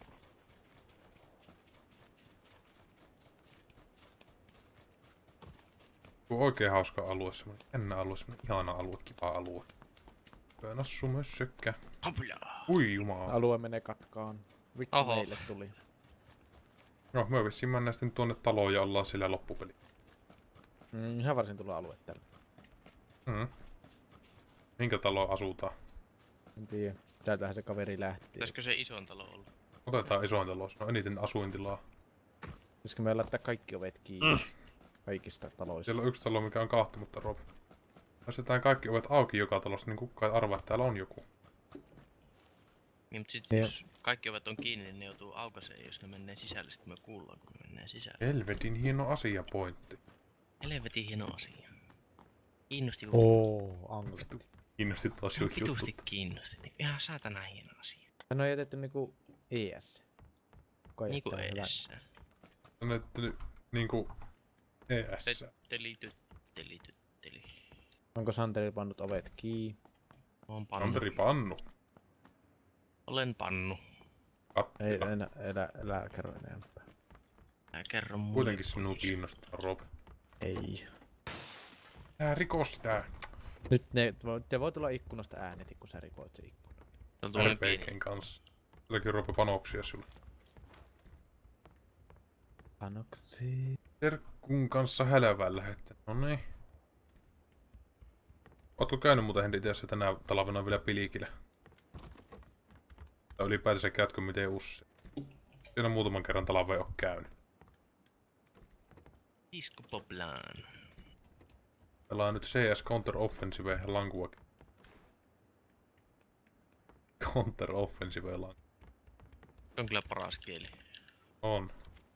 [SPEAKER 1] Tuo on oikein hauska alue, semmonen jännä alue, semmonen ihana alue, kiva alue. Pönassu mössökkä.
[SPEAKER 4] Hopla!
[SPEAKER 1] Ui jumaa.
[SPEAKER 5] Alue menee katkaan. Vittu
[SPEAKER 4] Oho.
[SPEAKER 5] meille tuli.
[SPEAKER 1] No, me vissiin mennään sitten tuonne taloon ja ollaan sillä loppupeli.
[SPEAKER 5] Mm, ihan varsin tulla alue tällä.
[SPEAKER 1] Mm. Minkä taloon asutaan?
[SPEAKER 5] En tiedä. Täältähän se kaveri lähti.
[SPEAKER 4] Pitäisikö se ison talo olla?
[SPEAKER 1] Otetaan isoin talo, se on eniten asuintilaa.
[SPEAKER 5] Pitäisikö me laittaa kaikki ovet kiinni? Mm. Kaikista taloista.
[SPEAKER 1] Siellä on yksi talo, mikä on kahta, mutta Rob. Jos jätetään kaikki ovet auki joka talossa, niin kukaan ei arvaa, että täällä on joku.
[SPEAKER 4] Niin, mutta sit
[SPEAKER 5] Joo.
[SPEAKER 4] jos kaikki ovet on kiinni, niin ne joutuu aukaiseen, jos ne menee sisälle, sitten me kuullaan, kun ne menee sisälle.
[SPEAKER 1] Helvetin hieno asia, pointti.
[SPEAKER 4] Helvetin hieno asia. Kiinnosti
[SPEAKER 5] Oo, angli.
[SPEAKER 1] Innosti taas jo juttu.
[SPEAKER 4] vitusti kiinnosti. Ihan saatana hieno asia.
[SPEAKER 5] Hän on jätetty niinku I S. Kuka
[SPEAKER 4] Niinku
[SPEAKER 5] jättää hyvän?
[SPEAKER 4] eessä.
[SPEAKER 1] On nyt niinku E S.
[SPEAKER 4] Tötteli, tötteli, tötteli.
[SPEAKER 5] Onko Santeri pannut ovet kiinni?
[SPEAKER 4] Oon pannu.
[SPEAKER 1] Anteri Pannu.
[SPEAKER 4] Olen pannu.
[SPEAKER 5] Ei,
[SPEAKER 1] Kattila.
[SPEAKER 5] enää, elä, elä kerro enempää.
[SPEAKER 4] Älä kerro mulle.
[SPEAKER 1] Kuitenkin sinua kiinnostaa, Rob.
[SPEAKER 5] Ei.
[SPEAKER 1] Tää rikos sitä.
[SPEAKER 5] Nyt ne, te voi tulla ikkunasta äänet, kun sä rikoit se ikkuna.
[SPEAKER 4] Se on tuollainen
[SPEAKER 1] R P G:n
[SPEAKER 4] pieni.
[SPEAKER 1] kanssa. Tälläkin Rob panoksia sulle.
[SPEAKER 5] Panoksi.
[SPEAKER 1] Terkkun kanssa hälvällä hette. No niin. Ootko käynyt muuten itse tänä talvena vielä Pilikillä? Tai ylipäätänsä käytkö miten usein? Siellä muutaman kerran talveen on käynyt.
[SPEAKER 4] Disco Poplaan.
[SPEAKER 1] Pelaa nyt C S Counter Offensive ja lankuakin. Counter Offensive ja lanku.
[SPEAKER 4] Se on kyllä paras kieli.
[SPEAKER 1] On.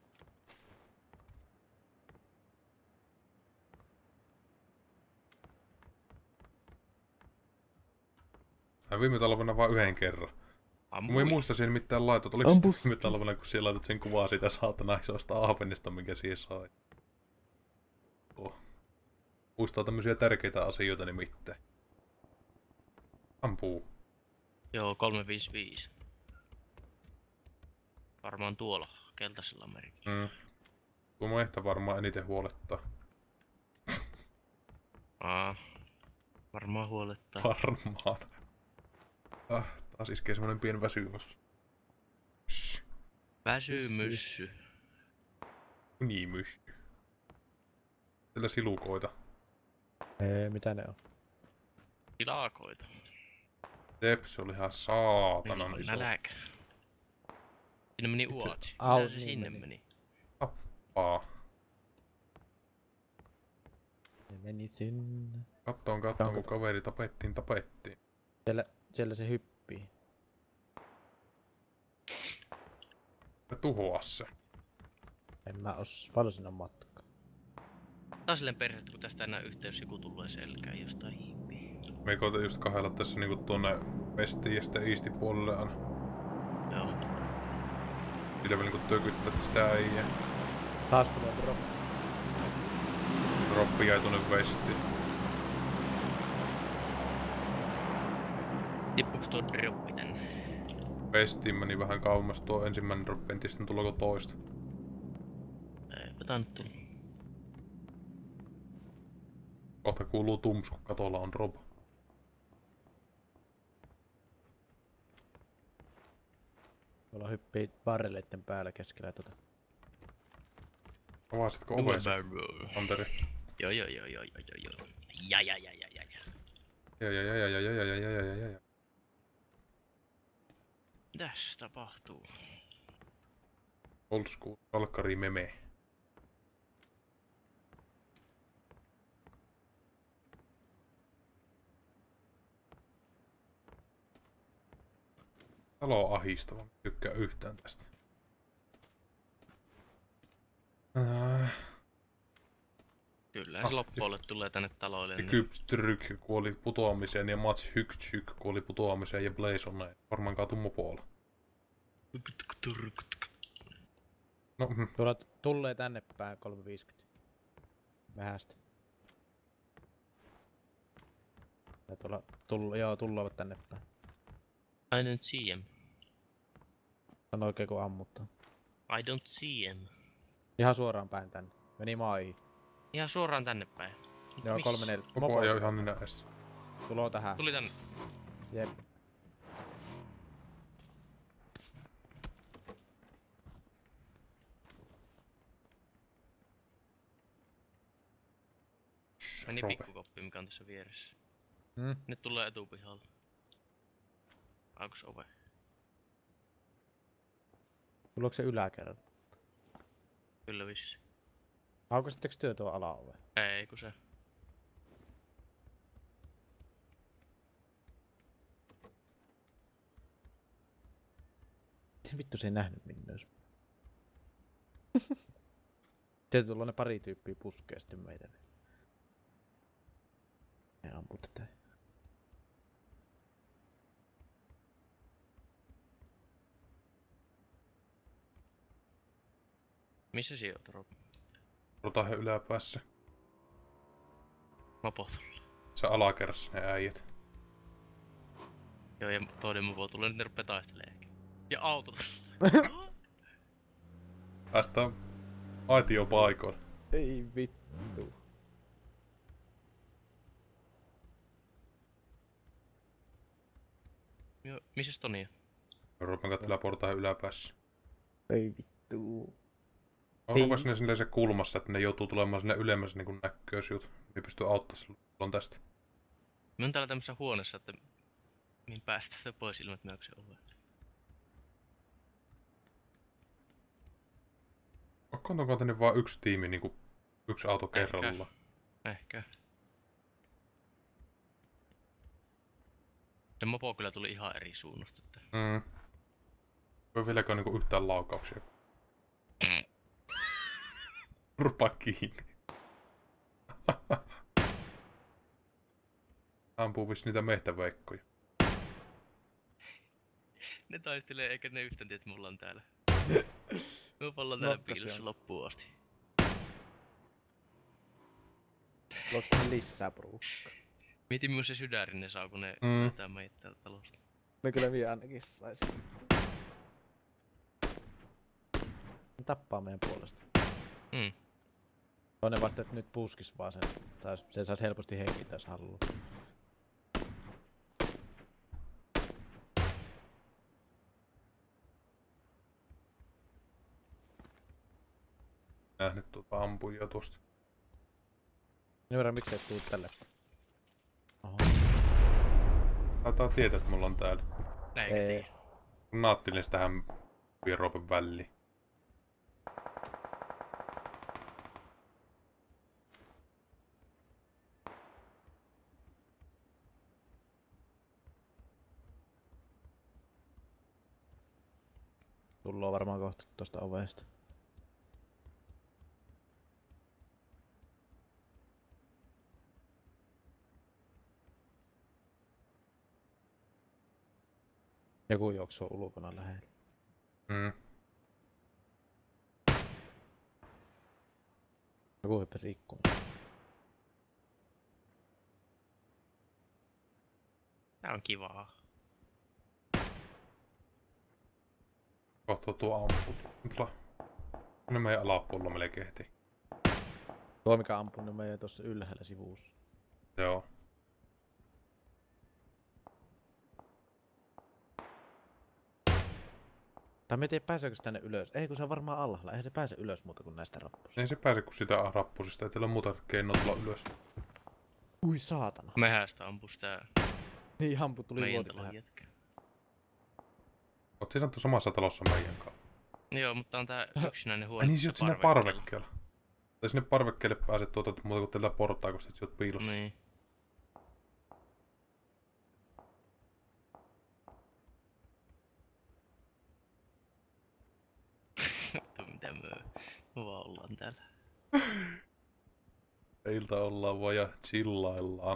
[SPEAKER 1] Mä viime talvena vaan yhden kerran. Mä en muista siinä mitään laitot. Oliko sitä viime talvena, kun siellä laitot sen kuvaa siitä saatana isosta ahvenista, minkä siihen sai? Oh. Muistaa tämmösiä tärkeitä asioita nimittäin. Ampuu.
[SPEAKER 4] Joo, kolme viisi viisi. Varmaan tuolla keltaisella merkillä.
[SPEAKER 1] Mm. Tuo mun ehkä varmaan eniten huolettaa.
[SPEAKER 4] Aa, varmaan huolettaa.
[SPEAKER 1] Varmaan. Ah, taas iskee semmonen pieni väsymys. Shh.
[SPEAKER 4] Väsymyssy.
[SPEAKER 1] Unimys. Siellä silukoita.
[SPEAKER 5] Ei, mitä ne on?
[SPEAKER 4] Tilakoita.
[SPEAKER 1] Jep, se oli ihan saatanan iso.
[SPEAKER 4] Näläkä. Sinne meni uotsi.
[SPEAKER 5] Au,
[SPEAKER 4] Mitä se
[SPEAKER 5] niin
[SPEAKER 4] sinne
[SPEAKER 5] meni.
[SPEAKER 4] meni?
[SPEAKER 1] Tappaa.
[SPEAKER 5] Ne meni sinne.
[SPEAKER 1] Kattoon, kattoon, kun
[SPEAKER 5] Onko-
[SPEAKER 1] kaveri tapettiin, tapettiin.
[SPEAKER 5] Siellä, siellä se hyppii.
[SPEAKER 1] Ja tuhoa se.
[SPEAKER 5] En mä os. Paljon sinne on matkaa.
[SPEAKER 4] Tää on silleen persettä, kun tästä enää yhteys joku tulee selkään jostain hiipii.
[SPEAKER 1] Me koita just kahdella tässä niinku tuonne westiin ja sitten eastin puolelle aina.
[SPEAKER 4] Joo.
[SPEAKER 1] Sillä vielä niinku tökyttää sitä äijää.
[SPEAKER 5] Taas tulee drop.
[SPEAKER 1] Droppi jäi tuonne westiin.
[SPEAKER 4] Tippuuks tuo droppi tänne?
[SPEAKER 1] Westiin meni vähän kauemmas tuo ensimmäinen droppi, en tiedä sitten tuleeko toista.
[SPEAKER 4] Eipä tää nyt tullut.
[SPEAKER 1] Kohta kuuluu tums, kun katolla on drop.
[SPEAKER 5] Tuolla hyppii barreleitten päällä keskellä tota.
[SPEAKER 1] Avasitko
[SPEAKER 4] Double
[SPEAKER 1] oven,
[SPEAKER 4] barrel.
[SPEAKER 1] Anteri?
[SPEAKER 4] Joo joo joo joo joo joo joo. Ja ja ja ja ja ja.
[SPEAKER 1] Ja ja ja ja ja ja ja ja ja ja ja ja.
[SPEAKER 4] Mitäs tapahtuu?
[SPEAKER 1] Old school, alkkari meme. Talo on ahistava, tykkää yhtään tästä. Äh,
[SPEAKER 4] Kyllä
[SPEAKER 1] Ah,
[SPEAKER 4] se loppuolle tulee tänne taloille. Niin
[SPEAKER 1] Kybstryk kuoli putoamiseen ja Mats Hyksyk kuoli putoamiseen ja Blaze on näin. Varmaan kaatuu mopolla. No, hm.
[SPEAKER 5] Tuolla t- tulee tänne päin kolme viisikymmentä. Vähästä. Ja tuolla, tulla, joo, tullavat tänne päin.
[SPEAKER 4] I don't see him.
[SPEAKER 5] On oikein kun ammuttaa.
[SPEAKER 4] I don't see him.
[SPEAKER 5] Ihan suoraan päin tänne. Meni maihin.
[SPEAKER 4] Ihan suoraan tänne päin.
[SPEAKER 5] Joo,
[SPEAKER 4] Missä?
[SPEAKER 5] kolme neljä.
[SPEAKER 1] Mopo ei oo ihan minä edes.
[SPEAKER 5] Tuloo tähän.
[SPEAKER 4] Tuli tänne.
[SPEAKER 5] Jep.
[SPEAKER 4] Meni
[SPEAKER 1] Rope.
[SPEAKER 4] pikkukoppi, mikä on tässä vieressä.
[SPEAKER 5] Hmm?
[SPEAKER 4] Nyt tulee etupihalle. Auks ove?
[SPEAKER 5] Tulooko se yläkerran?
[SPEAKER 4] Kyllä vissi.
[SPEAKER 5] Aukasitteko työ tuo alaove?
[SPEAKER 4] Ei kun se.
[SPEAKER 5] Miten vittu se ei nähnyt minne? Sieltä tullaan ne pari tyyppiä puskee sitten meitä. Ne ampuu tätä.
[SPEAKER 4] Missä sinä oot, Rob?
[SPEAKER 1] Rotahe yläpäässä.
[SPEAKER 4] Mopotulla.
[SPEAKER 1] Se alakerrassa ne äijät.
[SPEAKER 4] Joo, ja toinen mopo tulee, nyt ne rupee taistelemaan. Ja auto
[SPEAKER 1] Päästään aitio paikoille.
[SPEAKER 5] Ei vittu.
[SPEAKER 4] Joo, missäs Toni on?
[SPEAKER 1] Me rupean katsella portahe yläpäässä.
[SPEAKER 5] Ei vittu.
[SPEAKER 1] Onko ne silleen se kulmassa, että ne joutuu tulemaan sinne ylemmäs niin näkyy, jos jut. Niin pystyy auttaa silloin tästä.
[SPEAKER 4] Mä oon täällä tämmössä huoneessa, että mihin päästään pois ilman, että myökseen oveen.
[SPEAKER 1] Onko tänne vaan yksi tiimi, niinku yksi auto kerrallaan?
[SPEAKER 4] Ehkä. Se mopo kyllä tuli ihan eri suunnasta. Että...
[SPEAKER 1] Mm. Voi vieläkö niinku yhtään laukauksia? Rupaa kiinni. Ampuu vissi niitä mehtäveikkoja.
[SPEAKER 4] Ne taistelee eikä ne yhtään tiedä, että mulla on täällä. Me ollaan täällä piilossa loppuun asti.
[SPEAKER 5] Luotko ne lisää porukkaa?
[SPEAKER 4] Mietin myös se sydärin ne saa, kun ne
[SPEAKER 1] Mm.
[SPEAKER 4] vetää meitä täältä talosta.
[SPEAKER 5] Me kyllä vielä ainakin saisi. Ne tappaa meidän puolesta.
[SPEAKER 4] Mm.
[SPEAKER 5] Toinen vasta, että nyt puskis vaan sen. Tai sen saisi helposti hengittää, jos haluaa.
[SPEAKER 1] Nähnyt tuota ampujia tuosta.
[SPEAKER 5] Niin verran miksei tuu tälle. Oho.
[SPEAKER 1] Taitaa tietää, että mulla on täällä.
[SPEAKER 4] Näinkö
[SPEAKER 5] Ei.
[SPEAKER 4] tiedä?
[SPEAKER 1] Kun naattelin tähän vieroopen väliin.
[SPEAKER 5] Tullaan varmaan kohta tosta ovesta. Joku juoksuu ulkona lähellä.
[SPEAKER 1] Mm.
[SPEAKER 5] Joku hyppäsi ikkunaan.
[SPEAKER 4] Tää on kivaa.
[SPEAKER 1] Kohta tuo ampuu. Tuolla. Ne meidän alapuolella melkein heti.
[SPEAKER 5] Tuo mikä ampuu, niin meidän tossa ylhäällä sivussa.
[SPEAKER 1] Joo.
[SPEAKER 5] Tai me ei tiedä pääseekö se tänne ylös. Ei kun se on varmaan alhaalla. Eihän se pääse ylös muuta kuin näistä rappusista.
[SPEAKER 1] Ei se pääse kuin sitä rappusista, ei teillä ole muuta keinoa tulla ylös.
[SPEAKER 5] Ui saatana.
[SPEAKER 4] Mehän sitä ampus tää
[SPEAKER 5] Niin ampu tuli
[SPEAKER 4] meidän
[SPEAKER 5] luoti
[SPEAKER 4] talon
[SPEAKER 5] tähän.
[SPEAKER 4] jätkä.
[SPEAKER 1] Oot siis sanottu samassa talossa meidän kanssa.
[SPEAKER 4] Joo, mutta on tää yksinäinen huone.
[SPEAKER 1] Ai niin, sä oot
[SPEAKER 4] tuossa
[SPEAKER 1] siinä parvekkeella. Tai sinne parvekkeelle pääset tuota muuta kuin täältä portaikosta, että sä oot piilossa.
[SPEAKER 4] Niin. Vittu mitä myö. Me vaan ollaan täällä.
[SPEAKER 1] Ilta ollaan vaan ja chillaillaan.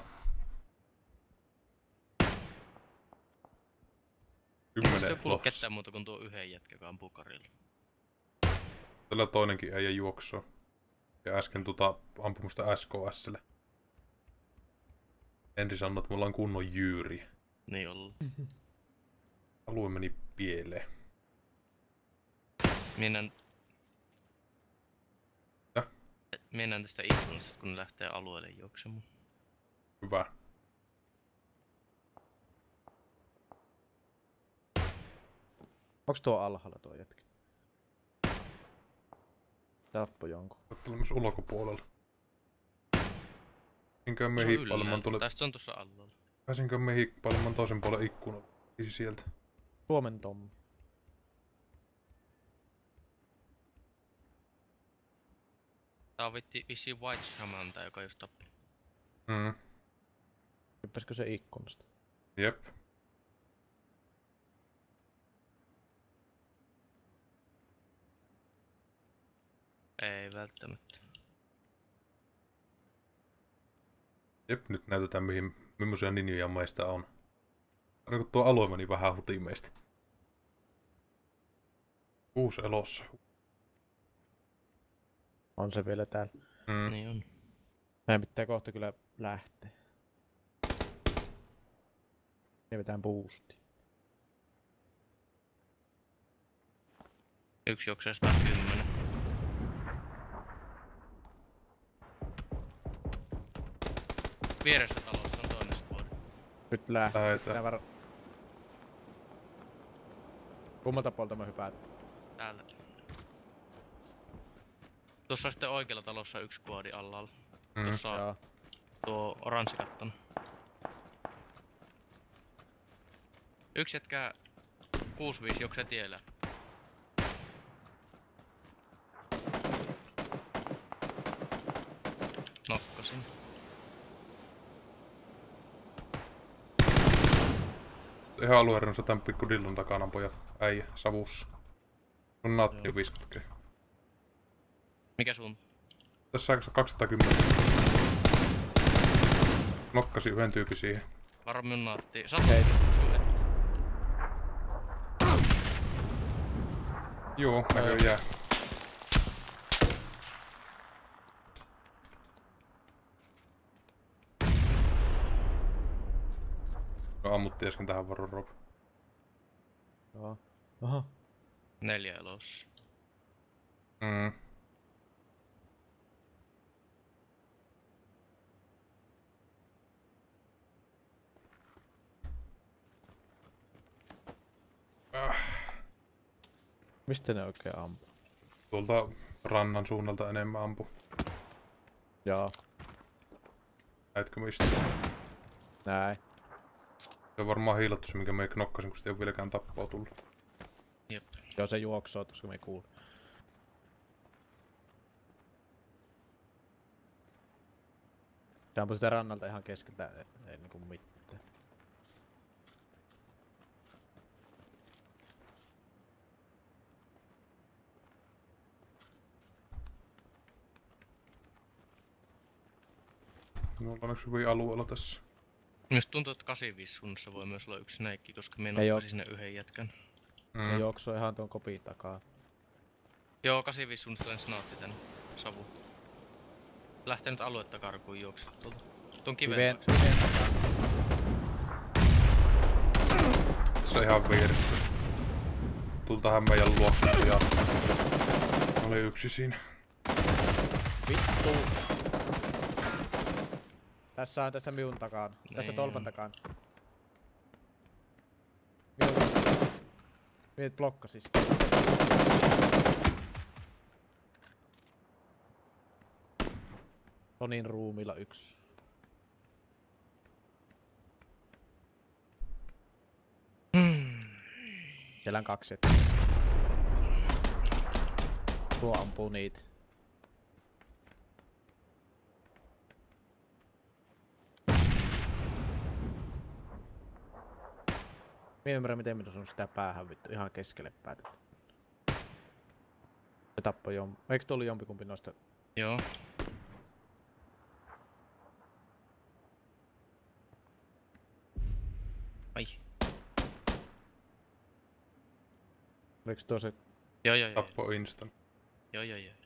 [SPEAKER 4] Musta
[SPEAKER 1] Kymmenen
[SPEAKER 4] ei kuulu
[SPEAKER 1] loss.
[SPEAKER 4] ketään muuta kuin tuo yhden jätkä, joka ampuu karilla.
[SPEAKER 1] Tällä toinenkin äijä juoksua. Ja äsken tota ampumusta S K S:lle. Henri sanoi, että mulla on kunnon jyyri.
[SPEAKER 4] Niin ollaan.
[SPEAKER 1] Alue meni pieleen.
[SPEAKER 4] Mennään...
[SPEAKER 1] Ja?
[SPEAKER 4] Mennään tästä ikkunasta, kun ne lähtee alueelle juoksemaan.
[SPEAKER 1] Hyvä.
[SPEAKER 5] Onks tuo alhaalla tuo jätkä? Tappo jonkun.
[SPEAKER 1] Ottelen myös ulkopuolella. Pääsinkö me
[SPEAKER 4] Se on
[SPEAKER 1] hiippailemaan
[SPEAKER 4] ylhäällä.
[SPEAKER 1] tuonne...
[SPEAKER 4] Tai sit se on tossa alhaalla.
[SPEAKER 1] Pääsinkö me hiippailemaan toisen puolen ikkunalle? Isi sieltä.
[SPEAKER 5] Suomen Tommi.
[SPEAKER 4] Tää on vitti, vissiin White Shaman tää, joka just tappoi.
[SPEAKER 1] Mm.
[SPEAKER 5] Hyppäskö se ikkunasta?
[SPEAKER 1] Jep.
[SPEAKER 4] Ei välttämättä.
[SPEAKER 1] Jep, nyt näytetään mihin, millaisia ninjoja meistä on. Aina kun tuo alue meni vähän hutimeista. Kuusi elossa.
[SPEAKER 5] On se vielä täällä.
[SPEAKER 1] Mm.
[SPEAKER 4] Niin on.
[SPEAKER 5] Meidän pitää kohta kyllä lähteä. Me vetään boosti.
[SPEAKER 4] Yksi juoksee sata kymmenen. Vieressä talossa on toinen squad.
[SPEAKER 5] Nyt lähtee.
[SPEAKER 1] Lähetään.
[SPEAKER 5] Pitää varo... Kummalta puolta me hypäät?
[SPEAKER 4] Täällä. Tuossa on sitten oikealla talossa yksi kuodi allalla.
[SPEAKER 1] Mm.
[SPEAKER 4] Tuossa on
[SPEAKER 5] Joo.
[SPEAKER 4] tuo oranssi kattona. Yksi jätkä kuusi viisi juoksee tiellä. Nokkasin.
[SPEAKER 1] Ihan alueerinossa tän pikku dillon takana pojat. Äijä, savussa. On naatti viiskotke.
[SPEAKER 4] Mikä sun?
[SPEAKER 1] Tässä on kaksisataakymmenen. Nokkasi yhden tyypin siihen.
[SPEAKER 4] Varo minun naatti. Satu
[SPEAKER 5] Hei.
[SPEAKER 4] syöt.
[SPEAKER 1] Joo, näköjään. No ammuttiin äsken tähän varon Rob.
[SPEAKER 5] Joo. Aha.
[SPEAKER 4] Neljä elossa.
[SPEAKER 1] Mm. Ah,
[SPEAKER 5] Mistä ne oikein ampuu?
[SPEAKER 1] tuolta rannan suunnalta enemmän ampu.
[SPEAKER 5] Joo.
[SPEAKER 1] Näetkö mistä?
[SPEAKER 5] Näin.
[SPEAKER 1] Se on varmaan hiilattu se, minkä me knokkasin, kun sitä ei ole vieläkään tappoa tullut.
[SPEAKER 4] Jep.
[SPEAKER 5] Joo, se juoksoo tuossa, me kuuluu. Se ampui sitä rannalta ihan keskeltä, ei, ei niinku mitään.
[SPEAKER 1] Me ollaan yksi hyvin alueella tässä.
[SPEAKER 4] Minusta tuntuu, että kahdeksankymmentäviisi suunnassa voi myös olla yksi näikki, koska minä
[SPEAKER 5] Ei
[SPEAKER 4] nokkasin sinne yhden jätkän.
[SPEAKER 5] Mm.
[SPEAKER 1] Mm.
[SPEAKER 5] Ne juoksoo ihan tuon kopin takaa.
[SPEAKER 4] Joo, kahdeksankymmentäviisi suunnasta lensi naatti tänne. Savu. Lähtenyt aluetta karkuun juoksu tuolta. Tuon kiven
[SPEAKER 5] Kiven,
[SPEAKER 4] taakse.
[SPEAKER 5] kiven takaa.
[SPEAKER 1] Tässä ihan vieressä. Tultahan meidän luokse ja oli yksi siinä.
[SPEAKER 5] Vittu! Tässä on tässä minun takana. Tässä
[SPEAKER 4] Niin.
[SPEAKER 5] tolpan takana. Minun takana. Minut blokkasis. Tonin ruumilla yksi.
[SPEAKER 4] Hmm.
[SPEAKER 5] Siellä on kaksi. Tuo ampuu niitä. Mä en ymmärrä miten minun on sitä päähän vittu ihan keskelle päätetty. Se tappoi jom... Eikö tuo ollut jompikumpi noista?
[SPEAKER 4] Joo. Ai.
[SPEAKER 5] Oliko tuo se?
[SPEAKER 4] Joo joo joo.
[SPEAKER 1] Tappo instant.
[SPEAKER 4] Joo joo joo.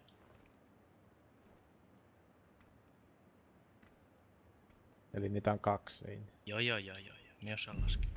[SPEAKER 5] Eli niitä on kaksi. Ei.
[SPEAKER 4] Joo joo joo joo. Minä osaan laskea.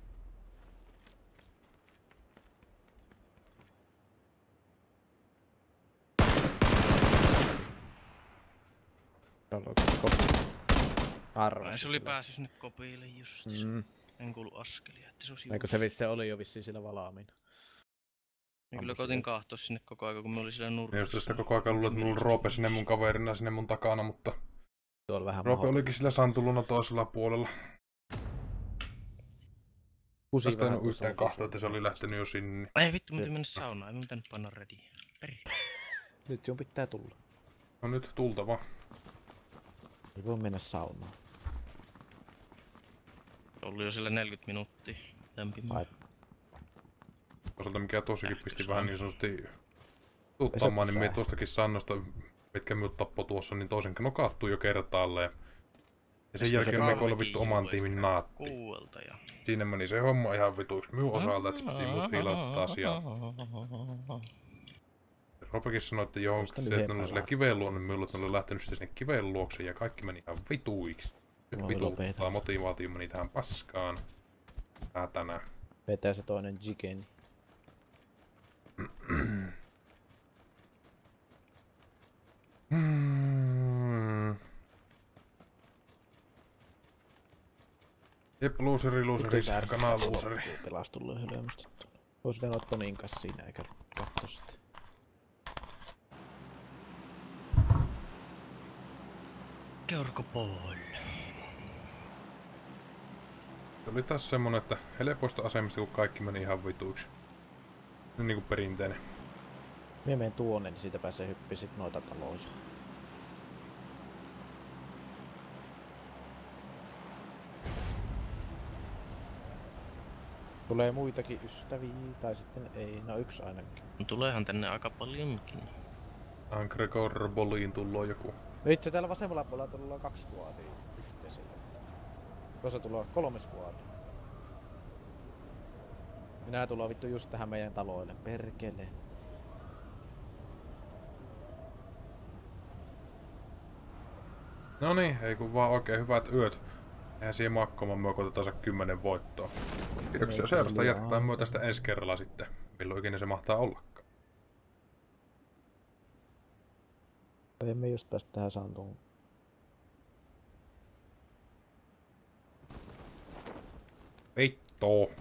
[SPEAKER 5] Se on ollut kopi. Arvasin
[SPEAKER 4] Ai se oli
[SPEAKER 5] sillä.
[SPEAKER 4] päässyt sinne kopille just.
[SPEAKER 5] Mm.
[SPEAKER 4] En kuulu askelia, että se olisi
[SPEAKER 5] Eikö se, vissi- se oli jo vissiin sillä valaamiin.
[SPEAKER 4] Minä kyllä
[SPEAKER 5] ammus
[SPEAKER 4] koitin
[SPEAKER 5] sieltä.
[SPEAKER 4] kahtoa sinne koko ajan, kun me oli siellä
[SPEAKER 1] Ja
[SPEAKER 4] nurkassa.
[SPEAKER 1] just sitä koko ajan luulen, että mulla oli Roope sinne mun kaverina sinne mun takana, mutta
[SPEAKER 5] Tuo on vähän
[SPEAKER 1] Roope olikin sillä santuluna toisella puolella.
[SPEAKER 5] Kusi
[SPEAKER 1] Tästä en
[SPEAKER 5] vähän
[SPEAKER 1] oo yhtään
[SPEAKER 5] tuossa
[SPEAKER 1] kahtoa, että se oli lähtenyt jo sinne.
[SPEAKER 4] Ai vittu, mä mennä saunaan, ei mitään panna ready. Peri.
[SPEAKER 5] Nyt sinun pitää tulla.
[SPEAKER 1] No nyt tultava.
[SPEAKER 5] Ei voi mennä saunaan.
[SPEAKER 4] Ollut jo siellä neljäkymmentä minuuttia lämpimään.
[SPEAKER 5] Ai.
[SPEAKER 1] Toisaalta mikä tosikin pisti vähän niin sanotusti tuuttaamaan, niin me
[SPEAKER 5] sää.
[SPEAKER 1] tuostakin sannosta, mitkä minut tappoi tuossa, niin toisen nokattuu jo kertaalleen. Ja sen
[SPEAKER 5] Se
[SPEAKER 1] jälkeen me
[SPEAKER 5] Karli
[SPEAKER 1] koilla vittu oman tiimin naatti.
[SPEAKER 4] Kuuelta ja...
[SPEAKER 1] Siinä meni se homma ihan vituiksi minun osalta, että se piti mut hilauttaa asiaa. Ropekin sanoi, että joo,
[SPEAKER 5] Musta
[SPEAKER 1] se,
[SPEAKER 5] lyhyen
[SPEAKER 1] että ne oli sillä
[SPEAKER 5] palaa.
[SPEAKER 1] kiveen luo, niin minulla oli lähtenyt sitten sinne kiveen luokse ja kaikki meni ihan vituiksi. Nyt
[SPEAKER 5] Voi
[SPEAKER 1] vituuttaa,
[SPEAKER 5] lopeta.
[SPEAKER 1] motivaatio meni tähän paskaan. Tää tänään.
[SPEAKER 5] Vetää se toinen jigeni.
[SPEAKER 1] Hmm. Jep, looseri, looseri, kanaa looseri.
[SPEAKER 5] Pelas tullut hölmöstä. Voisi tehdä Tonin kanssa siinä eikä katso sitä.
[SPEAKER 4] Keurkopol.
[SPEAKER 1] Se oli taas semmonen, että helpoista asemista, kun kaikki meni ihan vituiksi. Se on niinku perinteinen.
[SPEAKER 5] Mie menen tuonne, niin siitä pääsee hyppiä sit noita taloja. Tulee muitakin ystäviä, tai sitten ei, no yksi ainakin.
[SPEAKER 4] No tuleehan tänne aika paljonkin.
[SPEAKER 1] Tähän Gregor Boliin tulloo joku.
[SPEAKER 5] Itse täällä vasemmalla puolella tullaan kaksi squadia yhteisellä. Tuossa tulee kolme squadia. Minä tullaan vittu just tähän meidän taloille, perkele.
[SPEAKER 1] No niin, ei kun vaan oikein hyvät yöt. Eihän siihen makkomaan myö koitetaan kymmenen voittoa. Kiitoksia seurasta, jatketaan myö tästä ensi kerralla sitten. Milloin ikinä se mahtaa ollakaan.
[SPEAKER 5] Emme just päästä tähän saantuun.
[SPEAKER 1] Vittu.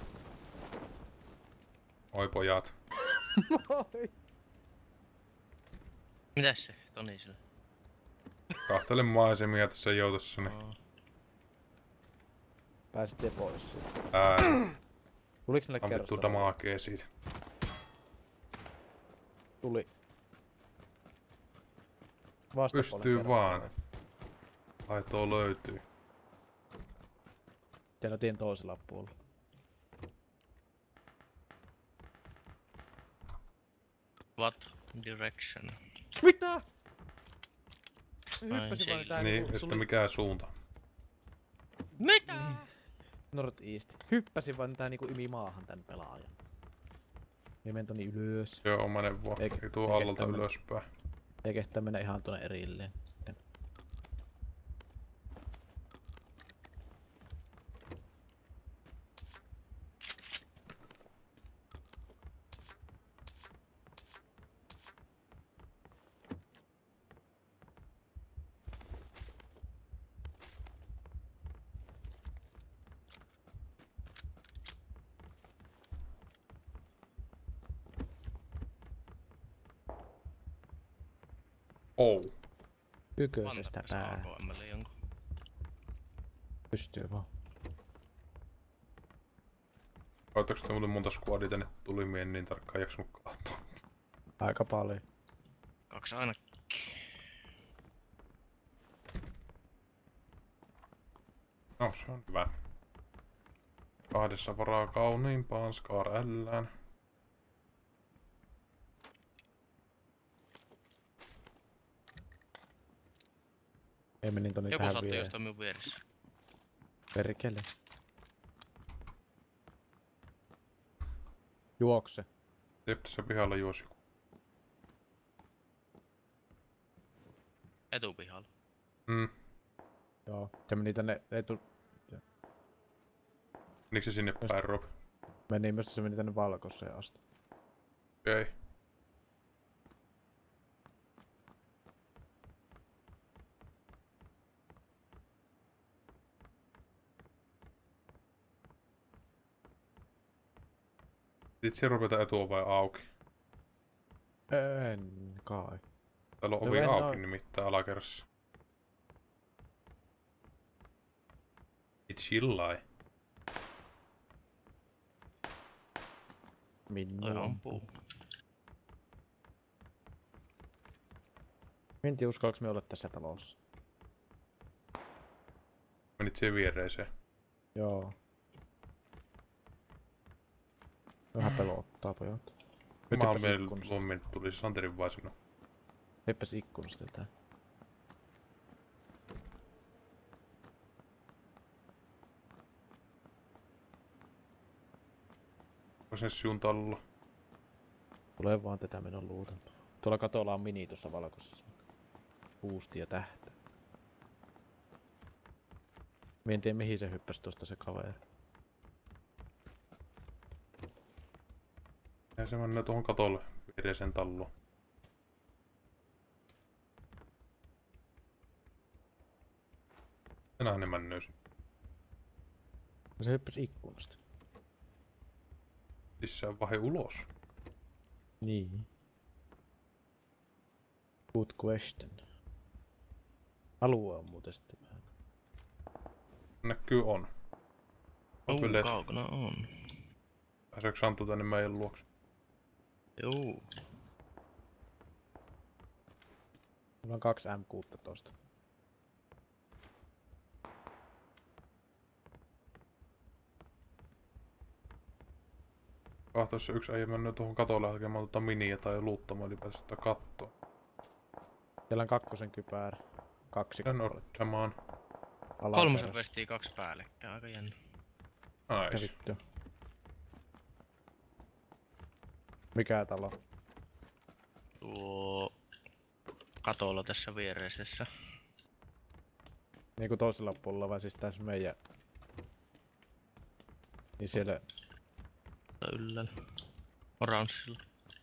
[SPEAKER 1] Oi pojat.
[SPEAKER 4] Mitäs se Toni sillä?
[SPEAKER 1] Kahtelen maisemia tässä joutossani.
[SPEAKER 4] Oh.
[SPEAKER 5] Pääsitte pois siitä.
[SPEAKER 1] Ää,
[SPEAKER 5] Tuliks niille
[SPEAKER 1] on vittu
[SPEAKER 5] kerrostaloille?
[SPEAKER 1] damakee siitä.
[SPEAKER 5] Tuli. Vastapuolen
[SPEAKER 1] Pystyy
[SPEAKER 5] kerrostaloille.
[SPEAKER 1] vaan. Aitoa löytyy.
[SPEAKER 5] Siellä tien toisella puolella.
[SPEAKER 4] What direction?
[SPEAKER 5] Mitä?
[SPEAKER 4] Ai,
[SPEAKER 5] Hyppäsin
[SPEAKER 4] siellä.
[SPEAKER 5] vaan tää
[SPEAKER 1] Niin,
[SPEAKER 5] niinku-
[SPEAKER 1] että mikä suunta.
[SPEAKER 4] Mitä?
[SPEAKER 5] North East. Hyppäsin vaan tää niinku yli maahan tän pelaajan. Ja meni tonne ylös.
[SPEAKER 1] Joo, oma neuvo.
[SPEAKER 5] Eikä-
[SPEAKER 1] Ei tuu
[SPEAKER 5] eikä
[SPEAKER 1] allalta
[SPEAKER 5] tämmönen-
[SPEAKER 1] ylöspäin.
[SPEAKER 5] Ei kehtää mennä ihan tonne erilleen.
[SPEAKER 1] Oh.
[SPEAKER 5] Yköisestä
[SPEAKER 4] Antapas
[SPEAKER 5] pää.
[SPEAKER 4] A K M:lle jonkun.
[SPEAKER 5] Pystyy vaan.
[SPEAKER 1] Koittaks te muuten monta squadia tänne tuli, mie en niin tarkkaan jaksanut katsoa.
[SPEAKER 5] Aika paljon.
[SPEAKER 4] Kaksi ainakin.
[SPEAKER 1] No, se on hyvä. Kahdessa varaa kauniimpaan Scar L:ään.
[SPEAKER 5] Ei menin tonne
[SPEAKER 4] Joku
[SPEAKER 5] tähän
[SPEAKER 4] sattui
[SPEAKER 5] viereen.
[SPEAKER 4] jostain minun vieressä.
[SPEAKER 5] Perkele. Juokse.
[SPEAKER 1] Jep, tässä pihalla juosi joku.
[SPEAKER 4] Etupihalla.
[SPEAKER 1] Mm.
[SPEAKER 5] Joo. Se meni tänne etu...
[SPEAKER 1] Menikö se sinne päin, Rob?
[SPEAKER 5] Meni myös se meni tänne valkoiseen asti.
[SPEAKER 1] Okei. Okay. Itse ruveta etua vai auki?
[SPEAKER 5] En kai.
[SPEAKER 1] Täällä on
[SPEAKER 5] No
[SPEAKER 1] ovi
[SPEAKER 5] en
[SPEAKER 1] auki
[SPEAKER 5] oo-
[SPEAKER 1] nimittäin alakerrassa. Ei chillai.
[SPEAKER 4] Toi
[SPEAKER 5] Minua.
[SPEAKER 4] ampuu.
[SPEAKER 5] En tiedä uskallanko me olla tässä talossa.
[SPEAKER 1] Menit siihen viereeseen.
[SPEAKER 5] Joo. Vähän pelottaa pojat. Nyt
[SPEAKER 1] Mä
[SPEAKER 5] hyppäsi
[SPEAKER 1] meillä
[SPEAKER 5] ikkunasta.
[SPEAKER 1] lommin tuli se Santerin vai sinun.
[SPEAKER 5] Hyppäsi ikkunasta jotain.
[SPEAKER 1] Voisin sinun tallo.
[SPEAKER 5] Tulee vaan tätä menon luutan. Tuolla katolla on mini tuossa valkoisessa. Boosti ja tähtä. Mä en tiedä mihin se hyppäsi tosta se kaveri.
[SPEAKER 1] Ja se mennään tuohon katolle viereiseen talloon. Tänään ne männöisi.
[SPEAKER 5] Se hyppäsi ikkunasta.
[SPEAKER 1] Sisään vahe ulos.
[SPEAKER 5] Niin. Good question. Alue on muuten sitten vähän.
[SPEAKER 1] Näkyy on. On
[SPEAKER 4] Uu,
[SPEAKER 1] kyllä,
[SPEAKER 4] kaukana on.
[SPEAKER 1] pääseekö Santtu tänne meidän luokse?
[SPEAKER 4] Juu.
[SPEAKER 5] Mulla on kaksi M kuusitoista.
[SPEAKER 1] Kahtoissa yksi äijä mennyt tuohon katolle hakemaan tuota miniä tai luuttamaan ylipäätään sitä kattoa.
[SPEAKER 5] Siellä on kakkosen kypärä. Kaksi
[SPEAKER 1] Sen ottamaan.
[SPEAKER 4] Kolmosen vestii kaksi päällekkäin, aika jännä.
[SPEAKER 1] Nice.
[SPEAKER 5] Vittu. Mikä talo?
[SPEAKER 4] Tuo katolla tässä viereisessä.
[SPEAKER 5] Niinku toisella puolella vai siis tässä meidän? Niin siellä
[SPEAKER 4] Yllällä. Oranssilla.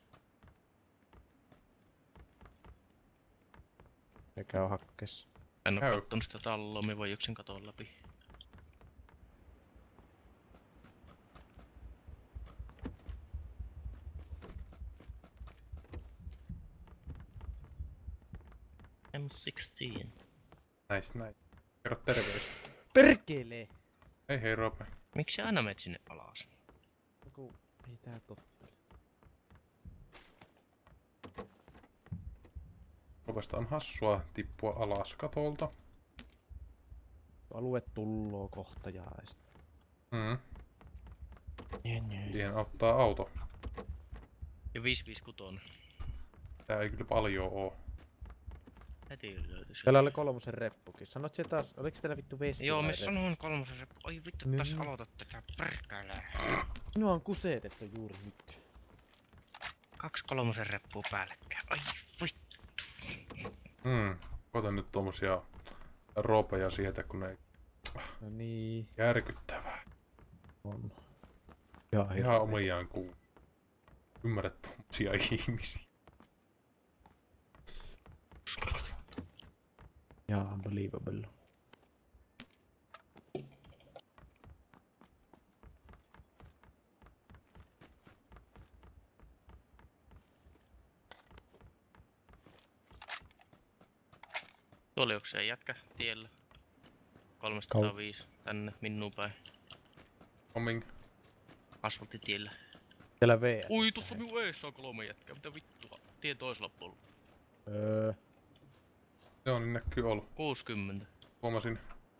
[SPEAKER 5] mikä on hakkes.
[SPEAKER 4] En oo
[SPEAKER 1] Käy.
[SPEAKER 4] kattonut sitä taloa, me voi yksin katon läpi. M kuusitoista.
[SPEAKER 1] Nice, nice. Kerro terveistä.
[SPEAKER 5] Perkele!
[SPEAKER 1] Hei hei Rope.
[SPEAKER 4] Miksi aina menet sinne alas?
[SPEAKER 5] Joku ei tää tottele.
[SPEAKER 1] Ropesta on hassua tippua alas katolta.
[SPEAKER 5] Alue tulloo kohta jaista.
[SPEAKER 1] Mm.
[SPEAKER 5] Jenny.
[SPEAKER 1] Siihen auttaa auto.
[SPEAKER 4] Ja viisi viisi kuusi.
[SPEAKER 1] Tää ei kyllä paljon oo.
[SPEAKER 4] Heti löytyisi.
[SPEAKER 5] Täällä oli kolmosen reppukin. Sanoit se taas, oliks teillä vittu vesti
[SPEAKER 4] Joo,
[SPEAKER 5] vai
[SPEAKER 4] missä
[SPEAKER 5] reppu?
[SPEAKER 4] on kolmosen reppu? Oi vittu,
[SPEAKER 5] Niin.
[SPEAKER 4] tässä aloitat tätä perkele.
[SPEAKER 5] Minua on kuseetettu juuri nyt.
[SPEAKER 4] Kaksi kolmosen reppua päällekkäin. Ai vittu.
[SPEAKER 1] Mm. Koitan nyt tommosia ropeja sieltä, kun ne
[SPEAKER 5] No niin,
[SPEAKER 1] järkyttävää.
[SPEAKER 5] on. Ja
[SPEAKER 1] Ihan omiaan kuu. Ymmärrä tommosia ihmisiä.
[SPEAKER 5] Ja unbelievable.
[SPEAKER 4] Tuolla jokseen jätkä tiellä. kolmesataaviisi tänne minnuun päin.
[SPEAKER 1] Coming.
[SPEAKER 4] Asfalttitiellä.
[SPEAKER 5] Siellä V S.
[SPEAKER 4] Ui, tuossa minun eessä on kolme jätkää. Mitä vittua? Tien toisella puolella.
[SPEAKER 5] Öö,
[SPEAKER 1] Joo, niin näkyy olla.
[SPEAKER 4] kuusikymmentä.
[SPEAKER 1] Huomasin.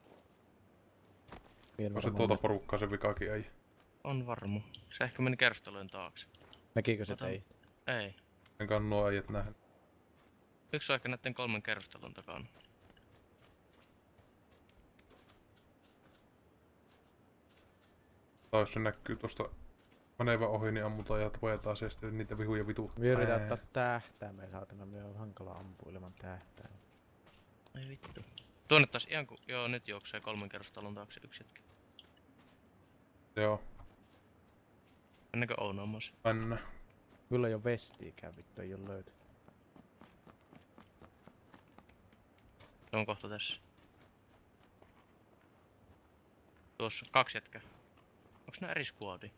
[SPEAKER 5] vielä
[SPEAKER 1] On se
[SPEAKER 5] varmaan
[SPEAKER 1] tuota
[SPEAKER 5] nä-
[SPEAKER 1] porukkaa se vikakin ei.
[SPEAKER 4] On varma. Se ehkä meni kerstalojen taakse.
[SPEAKER 5] Näkikö se
[SPEAKER 4] Otan.
[SPEAKER 5] ei?
[SPEAKER 4] Ei.
[SPEAKER 1] Enkä nuo äijät nähnyt.
[SPEAKER 4] Yksi on ehkä näitten kolmen kerrostalon takana.
[SPEAKER 1] Tai jos se näkyy tosta menevä ohi, niin ammutaan ja tapetaan se sitten niitä vihuja vitut.
[SPEAKER 5] Me yritetään ottaa tähtäimeen saatana, me on hankala ampua ilman tähtäimeen.
[SPEAKER 4] Ai vittu. Tuonne taas ihan ku... Joo, nyt juoksee kolmen kerrostalon taakse yksi jätkä.
[SPEAKER 1] Joo,
[SPEAKER 4] Mennäänkö ounaamaan?
[SPEAKER 1] mennä.
[SPEAKER 5] Kyllä jo vestiikään vittu ei oo löytynyt.
[SPEAKER 4] Se on kohta tässä. Tuossa kaksi jätkää. Onks nää eri squadi?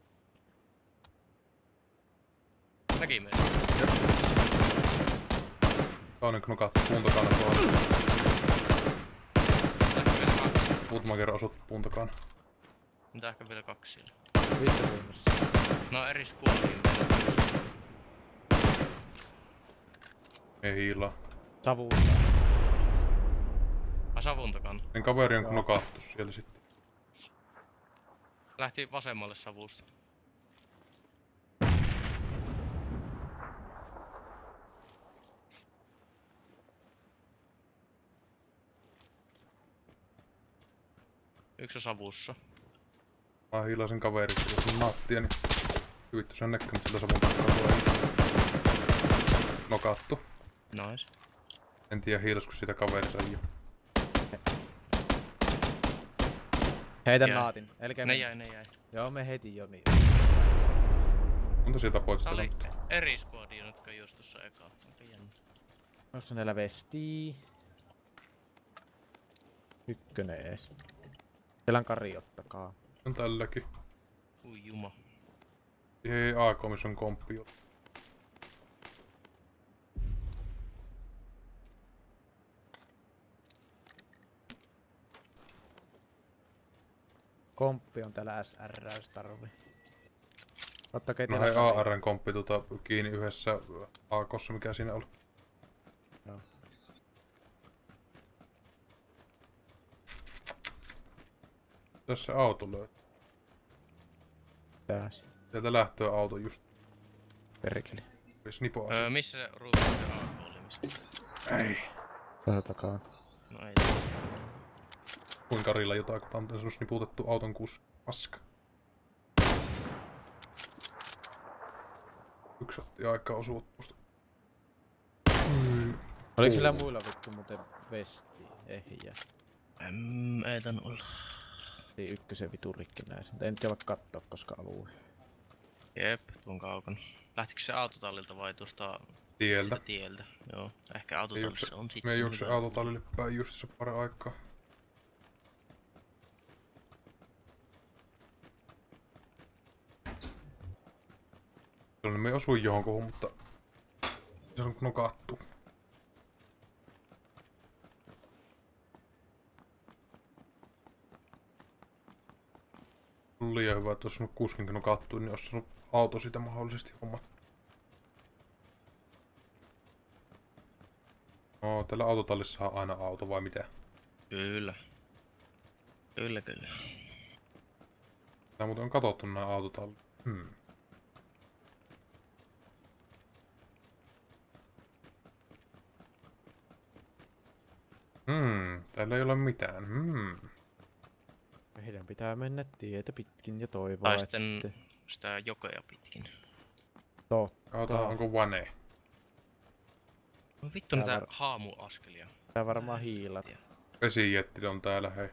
[SPEAKER 4] Näki meitä.
[SPEAKER 1] Toinen knokaattu puun takana tuolla.
[SPEAKER 4] Mitä ehkä vielä kaksi?
[SPEAKER 1] Muutama kerran osut puun takana.
[SPEAKER 4] Mitä ehkä vielä kaksi siellä?
[SPEAKER 5] Vittu suunnassa.
[SPEAKER 4] No eri squadiin meillä.
[SPEAKER 1] Ei hiilaa.
[SPEAKER 5] Savuusta.
[SPEAKER 4] Ai savun takana.
[SPEAKER 1] En kaveri on
[SPEAKER 5] Joo.
[SPEAKER 1] knokaattu siellä sitten.
[SPEAKER 4] Lähti vasemmalle savusta. Yksi on savussa.
[SPEAKER 1] Mä hiilasin kaverit, jos on naattia, niin hyvittu sen näkyy, mutta sillä savun takana tulee. Knokaattu.
[SPEAKER 4] Nice.
[SPEAKER 1] En tiedä hiilasko siitä kaveri sai jo.
[SPEAKER 5] Heitän
[SPEAKER 4] Jäi.
[SPEAKER 5] naatin. Elkä
[SPEAKER 4] Ne jäi, ne jäi.
[SPEAKER 5] Joo, me heti jo niin.
[SPEAKER 1] Monta sieltä pois
[SPEAKER 4] Tää oli
[SPEAKER 1] mutta
[SPEAKER 4] eri squadia, jotka just tuossa eka. Aika jännä.
[SPEAKER 5] Onko näillä vestii? Ykkönen ees. Siellä on kari, ottakaa.
[SPEAKER 1] on tälläkin.
[SPEAKER 4] Ui juma.
[SPEAKER 1] Ei A K, missä on komppi.
[SPEAKER 5] Komppi on täällä S R, jos tarvii. Ottakaa
[SPEAKER 1] No hei A R:n komppi tota kiinni yhdessä A K:ssa, mikä siinä oli.
[SPEAKER 5] Joo.
[SPEAKER 1] Tässä se auto löytyy.
[SPEAKER 5] Tääs.
[SPEAKER 1] Sieltä lähtöä auto just.
[SPEAKER 5] Perkele.
[SPEAKER 1] Snipo
[SPEAKER 4] Öö,
[SPEAKER 1] asia.
[SPEAKER 4] missä se ruutu se auto oli? Missä?
[SPEAKER 1] Ei.
[SPEAKER 5] Vähän takaa.
[SPEAKER 4] No ei tässä.
[SPEAKER 1] Kuin Karilla jotain, kun tää on sun sniputettu auton kus. Paska. Yksi otti aikaa osua tuosta.
[SPEAKER 5] Oliko sillä muilla vittu muuten vesti? Ehjä.
[SPEAKER 4] Mm, ei tän olla.
[SPEAKER 5] Ei ykkösen vitun rikkinäisen. Ei nyt käydä kattoo koska alue.
[SPEAKER 4] Jep, tuon kaukana. Lähtikö se autotallilta vai tuosta
[SPEAKER 1] Tieltä.
[SPEAKER 4] sitä tieltä? Joo, ehkä autotallissa on sitten.
[SPEAKER 1] Me juokse
[SPEAKER 4] hyvä.
[SPEAKER 1] autotallille päin just se pari aikaa. Kyllä me osuin johonkuhun, mutta se on nokattu. On liian hyvä, että jos on kuskin nokattu, niin olisi saanut auto sitä mahdollisesti hommat. No, tällä autotallissa on aina auto vai mitä?
[SPEAKER 4] Kyllä. Kyllä, kyllä.
[SPEAKER 1] Tää muuten on katsottu nää autotallit. Hmm. Hmm, täällä ei ole mitään. Hmm.
[SPEAKER 5] Meidän pitää mennä tietä pitkin ja toivoa,
[SPEAKER 4] Tai
[SPEAKER 5] että
[SPEAKER 4] sitten
[SPEAKER 5] sitten...
[SPEAKER 4] sitä jokea pitkin.
[SPEAKER 5] Totta.
[SPEAKER 1] Katsotaan, onko Vane.
[SPEAKER 4] No vittu
[SPEAKER 5] Tää
[SPEAKER 4] niitä
[SPEAKER 5] var-
[SPEAKER 4] haamuaskelia.
[SPEAKER 5] Tää varmaan hiilat.
[SPEAKER 1] Vesijetti on täällä, hei.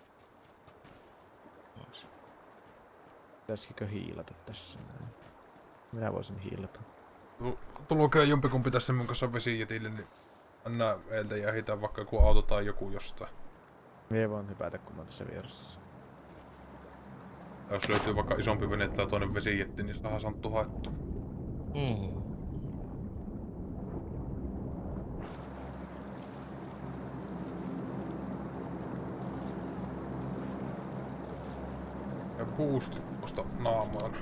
[SPEAKER 4] Nois.
[SPEAKER 5] Pitäisikö hiilata tässä? Minä voisin hiilata.
[SPEAKER 1] Tu- Tulokea jompikumpi tässä mun kanssa vesijetille, niin anna meiltä ja heitä vaikka joku auto tai joku jostain.
[SPEAKER 5] Mie voin hypätä, kun mä oon tässä vieressä.
[SPEAKER 1] Ja jos löytyy vaikka isompi vene tai toinen vesijetti, niin saadaan Santtu haettu.
[SPEAKER 4] Mm.
[SPEAKER 1] Ja boost tosta naamaan.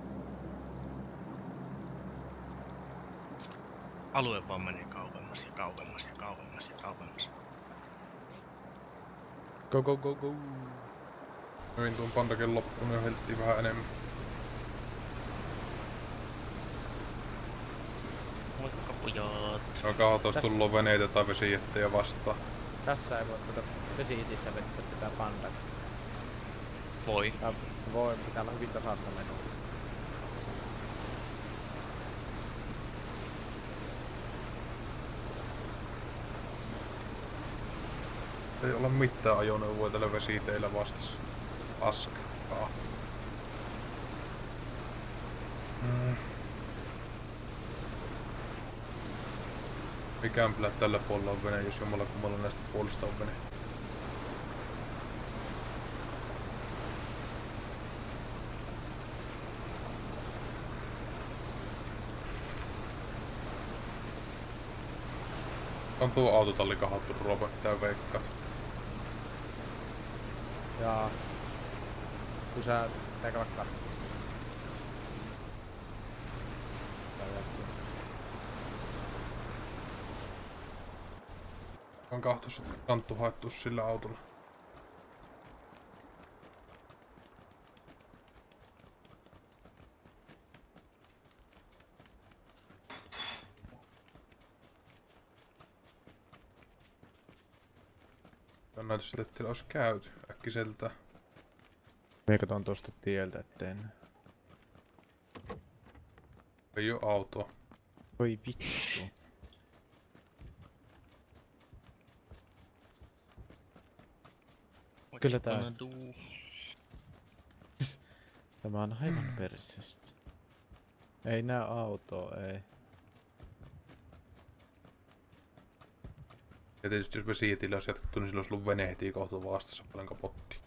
[SPEAKER 4] Alue vaan menee kauemmas ja kauemmas ja kauemmas ja kauemmas.
[SPEAKER 5] Go go go go!
[SPEAKER 1] Hyvin tuon pandakin loppuun ja helttiin vähän enemmän.
[SPEAKER 4] Moikka pojat.
[SPEAKER 1] No katsotaan, jos
[SPEAKER 5] Tässä-
[SPEAKER 1] tullut veneitä tai vesijettejä vastaan.
[SPEAKER 5] Tässä ei voi tuota vesi-itissä vettä tätä pandaa.
[SPEAKER 4] Voi.
[SPEAKER 5] Tää voi, pitää olla hyvin tasasta menoa.
[SPEAKER 1] Ei olla mitään ajoneuvoja tällä vesiteillä vastassa. Paskaa. Mm. Mikään plä tällä puolella on vene, jos jommalla kummalla näistä puolista on vene. On tuo autotalli kahattu ruopa, tää veikkaat.
[SPEAKER 5] Ja... Kun sä pitää vaikka...
[SPEAKER 1] On kahtos, että Santtu haettu sillä autolla. On näytös siltä, että teillä olisi käyty äkkiseltä.
[SPEAKER 5] Mie katon tosta tieltä etteen.
[SPEAKER 1] Ei oo autoa.
[SPEAKER 5] Voi vittu. Kyllä tää-
[SPEAKER 4] What you gonna do?
[SPEAKER 5] Tämä on aivan persestä. Ei nää autoa, ei.
[SPEAKER 1] Ja tietysti jos vesijetillä olisi jatkettu, niin silloin olisi ollut vene heti kohta vastassa paljon kapottia.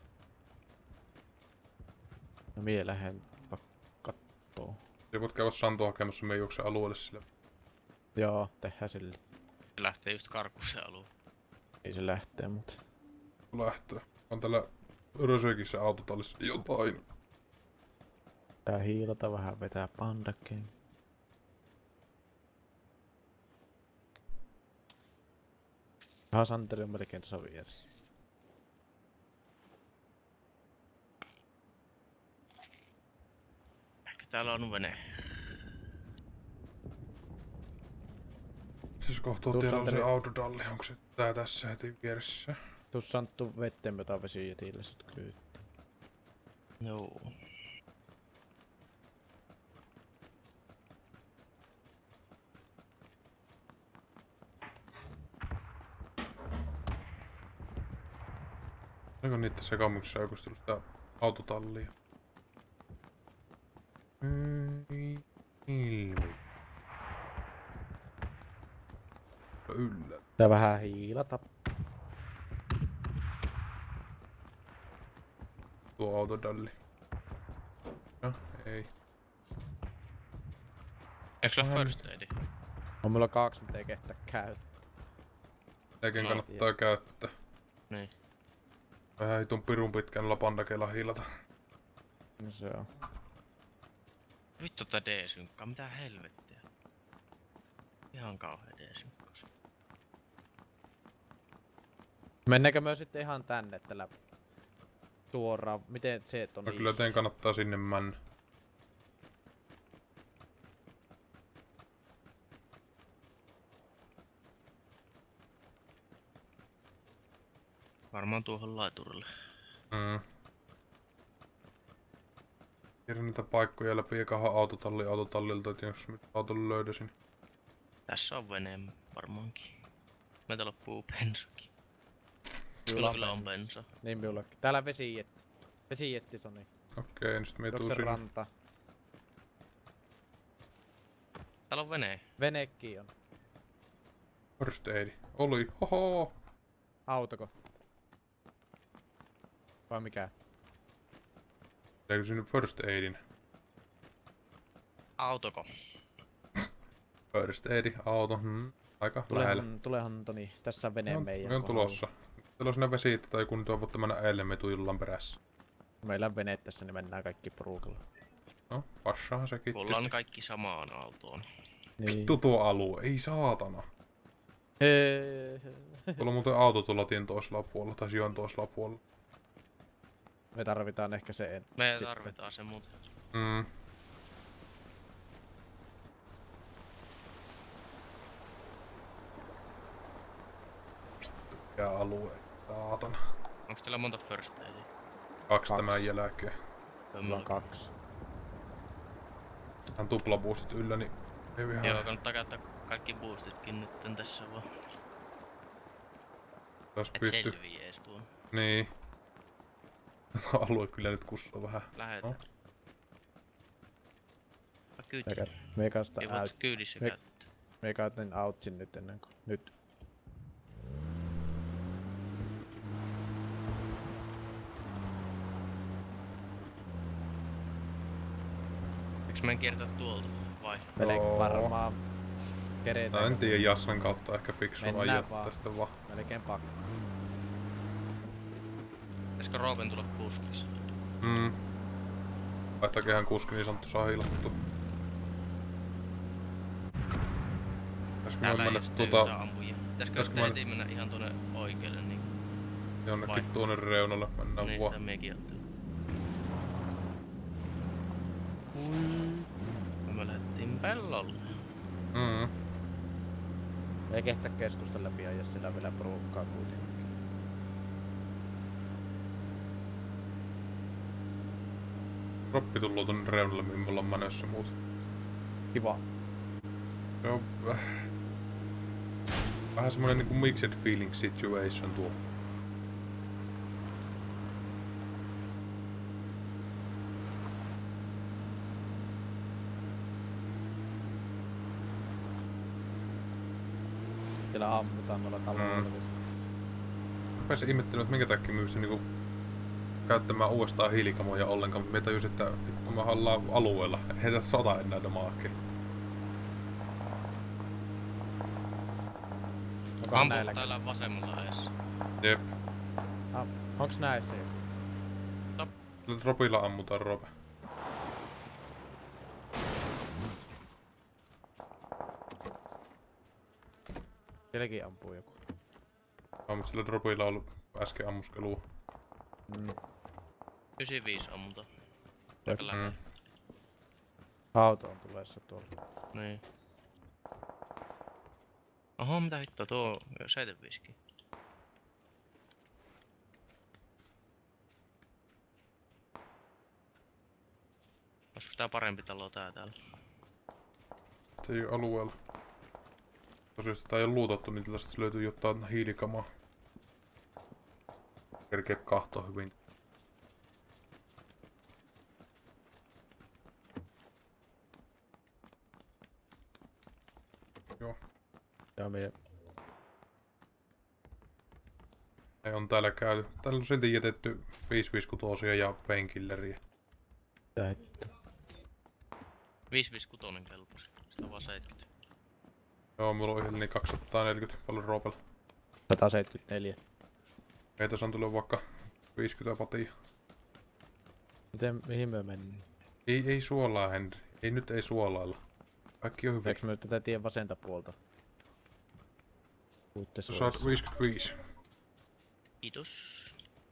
[SPEAKER 5] No mie lähden vaikka kattoo.
[SPEAKER 1] Ja voit käydä Santtu hakemassa meidän juoksen alueelle sillä.
[SPEAKER 5] Joo, tehdään sille.
[SPEAKER 4] Se lähtee just karkuun se alue.
[SPEAKER 5] Ei se lähtee, mut...
[SPEAKER 1] Lähtöä. On täällä Rösekissä autotallissa jotain.
[SPEAKER 5] Tää hiilata vähän, vetää pandakkeen. Ihan Santeri on melkein tuossa vieressä.
[SPEAKER 4] Ehkä täällä on vene.
[SPEAKER 1] Siis kohtuu
[SPEAKER 5] Tuossa
[SPEAKER 1] tiellä on se
[SPEAKER 5] Santeri-
[SPEAKER 1] autotalli, onko se tää tässä heti vieressä?
[SPEAKER 5] Tuu Santtu vetteen jotain vesijetille sut kyyttä.
[SPEAKER 4] Joo.
[SPEAKER 1] Oliko niitä sekamuksessa joku tullut sitä autotallia? Ei ilmi. Yllä.
[SPEAKER 5] Tää vähän hiilata.
[SPEAKER 1] Tuo autotalli. No, ei.
[SPEAKER 4] Eikö se ole
[SPEAKER 1] Vähän
[SPEAKER 4] first aid?
[SPEAKER 5] On mulla kaksi, mutta ei kehtä käyttää.
[SPEAKER 1] Nekin
[SPEAKER 4] No,
[SPEAKER 1] kannattaa käyttää.
[SPEAKER 4] Niin.
[SPEAKER 1] Vähän hitun pirun pitkän lapandakeilla hiilata.
[SPEAKER 5] No se on.
[SPEAKER 4] Vittu tää D-synkkaa, mitä helvettiä. Ihan kauhea D-synkkaus.
[SPEAKER 5] Mennäänkö me sitten ihan tänne tällä suoraan? Miten se on
[SPEAKER 1] No
[SPEAKER 5] niin?
[SPEAKER 1] kyllä teidän kannattaa sinne mennä.
[SPEAKER 4] Varmaan tuohon laiturille.
[SPEAKER 1] Mm. Tiedän niitä paikkoja läpi ekahan autotalli autotallilta, että jos nyt auton löydäsin.
[SPEAKER 4] Tässä on vene varmaankin. Meiltä loppuu bensakin.
[SPEAKER 5] Kyllä
[SPEAKER 4] Kyllä kyllä on bensa.
[SPEAKER 5] Niin minullakin. Täällä vesijetti. Vesijetti Soni.
[SPEAKER 1] Okei, nyt me
[SPEAKER 5] Onko
[SPEAKER 1] tuu
[SPEAKER 5] se
[SPEAKER 1] sinne.
[SPEAKER 5] ranta?
[SPEAKER 4] Täällä on vene.
[SPEAKER 5] Venekki on.
[SPEAKER 1] First aid. Oli, hoho!
[SPEAKER 5] Autoko? Vai mikä?
[SPEAKER 1] Eikö sinne first aidin?
[SPEAKER 4] Autoko?
[SPEAKER 1] First aid, auto, hmm. Aika lähellä.
[SPEAKER 5] Tulehan, tulehan Toni. Tässä on vene
[SPEAKER 1] Me on,
[SPEAKER 5] meidän
[SPEAKER 1] me on
[SPEAKER 5] kohdalla.
[SPEAKER 1] tulossa. Teillä on sinne vesiitti tai kun tuo voitte mennä eilen, me tuillaan perässä.
[SPEAKER 5] Meillä on vene tässä, niin mennään kaikki porukalla.
[SPEAKER 1] No, passaahan sekin.
[SPEAKER 4] Kun ollaan kaikki samaan autoon.
[SPEAKER 5] Niin.
[SPEAKER 1] Vittu tuo alue, ei saatana.
[SPEAKER 5] Hei.
[SPEAKER 1] Tuolla on muuten auto tuolla tien toisella puolella, tai sijoin toisella puolella.
[SPEAKER 5] Me tarvitaan ehkä se en.
[SPEAKER 4] Me
[SPEAKER 5] sitten.
[SPEAKER 4] tarvitaan se muuten.
[SPEAKER 1] Mm. Ja alue, saatana.
[SPEAKER 4] Onks teillä monta first aidia?
[SPEAKER 1] Kaksi
[SPEAKER 5] Kaksi.
[SPEAKER 1] tämän jälkeen.
[SPEAKER 5] Mulla on kaksi.
[SPEAKER 1] Hän tuplaboostit yllä, niin ei ihan...
[SPEAKER 4] Joo, kannattaa käyttää kaikki boostitkin nyt tässä vaan.
[SPEAKER 1] Taas
[SPEAKER 4] Et
[SPEAKER 1] pystyy.
[SPEAKER 4] selvii ees tuon.
[SPEAKER 1] Niin. Tuo alue kyllä nyt kussoo vähän.
[SPEAKER 4] Lähetään.
[SPEAKER 1] No.
[SPEAKER 4] Mä kyyti.
[SPEAKER 5] Eikä- Me kanssa
[SPEAKER 4] Ei voit
[SPEAKER 5] out.
[SPEAKER 4] kyydissä
[SPEAKER 5] Me-
[SPEAKER 4] käyttää.
[SPEAKER 5] Me käytän outsin nyt ennen kuin nyt.
[SPEAKER 4] Eiks meidän kiertää tuolta vai?
[SPEAKER 5] Melkein
[SPEAKER 1] Joo.
[SPEAKER 5] varmaan
[SPEAKER 1] No,
[SPEAKER 5] keretään.
[SPEAKER 1] en tiedä, Jassan kautta ehkä fiksu
[SPEAKER 5] Mennään
[SPEAKER 1] ajaa
[SPEAKER 5] vaan.
[SPEAKER 1] tästä vaan.
[SPEAKER 5] Melkein pakko.
[SPEAKER 4] Pitäisikö Roopen tulla kuskissa?
[SPEAKER 1] Mm. Vaihtaa kehän kuski, niin sanottu saa hilattu. Pitäisikö me
[SPEAKER 4] Täällä ei
[SPEAKER 1] mennä
[SPEAKER 4] oo
[SPEAKER 1] tuota
[SPEAKER 4] tuota... ampujia. Pitäisikö
[SPEAKER 1] pitäisikö
[SPEAKER 4] sitten
[SPEAKER 1] mä-
[SPEAKER 4] heti mennä ihan tuonne oikealle niin?
[SPEAKER 1] jonnekin
[SPEAKER 4] vai?
[SPEAKER 1] tuonne reunalle? Mennään
[SPEAKER 4] Niin
[SPEAKER 1] vaan.
[SPEAKER 4] sitä mekin ajattelin. Ja me lähdettiin pellolle.
[SPEAKER 1] Mm.
[SPEAKER 5] Ei kehtä keskusta läpi ja jos sillä vielä porukkaa kuitenkin.
[SPEAKER 1] Roppi tullut tonne reunalle, mihin me ollaan menossa muut.
[SPEAKER 5] Kiva.
[SPEAKER 1] Se on väh... vähän semmonen niinku mixed feeling situation tuo.
[SPEAKER 5] Siellä ammutaan noilla taloilla. Mm.
[SPEAKER 1] Rupesin ihmettelemään, että minkä takia myysty niinku käyttämään uudestaan hiilikamoja ollenkaan, mutta me tajusin, että kun me ollaan alueella, ei tässä sota enää damaakin.
[SPEAKER 5] Onkohan
[SPEAKER 4] Ampuu
[SPEAKER 5] näilläkin?
[SPEAKER 4] täällä vasemmalla eessä.
[SPEAKER 1] Jep.
[SPEAKER 5] Ah, onks näissä jo?
[SPEAKER 1] Sillä dropilla ammutaan Rope.
[SPEAKER 5] Sielläkin ampuu joku.
[SPEAKER 1] No, mutta sillä dropilla on ollut äsken ammuskelua.
[SPEAKER 5] Mm.
[SPEAKER 4] yhdeksänkymmentäviisi ammunta.
[SPEAKER 5] Jep.
[SPEAKER 4] Aika lähellä.
[SPEAKER 1] Mm.
[SPEAKER 5] Auto on tulessa tuolla.
[SPEAKER 4] Niin. Oho, mitä hittoa, tuo on seitsemänkymmentäviisi. Olisiko tää parempi talo tää täällä?
[SPEAKER 1] Se ei oo alueella. Tosiaan sitä ei oo luutattu, niin tästä löytyy jotain hiilikamaa. Kerkee kahtoa hyvin. Joo.
[SPEAKER 5] Ja me
[SPEAKER 1] Ei on täällä käyty. Täällä on silti jätetty viisi viisi kuusi ja painkilleriä.
[SPEAKER 5] täyttä.
[SPEAKER 4] viisi viisi kuusi kelposi. Sitä on vaan seitsemänkymmentä.
[SPEAKER 1] Joo, mulla on yhdellä kaksisataaneljäkymmentä paljon Roopella.
[SPEAKER 5] sata seitsemänkymmentäneljä.
[SPEAKER 1] Meitä on tullut vaikka viisikymmentä patia.
[SPEAKER 5] Miten, mihin me mennään?
[SPEAKER 1] Ei, ei suolaa, Henri. Ei nyt ei suolailla. Kaikki on hyvin.
[SPEAKER 5] Eikö me tätä tien vasenta puolta? Puhutte
[SPEAKER 1] Sä saat
[SPEAKER 5] suorassa.
[SPEAKER 1] viisikymmentäviisi.
[SPEAKER 4] Kiitos.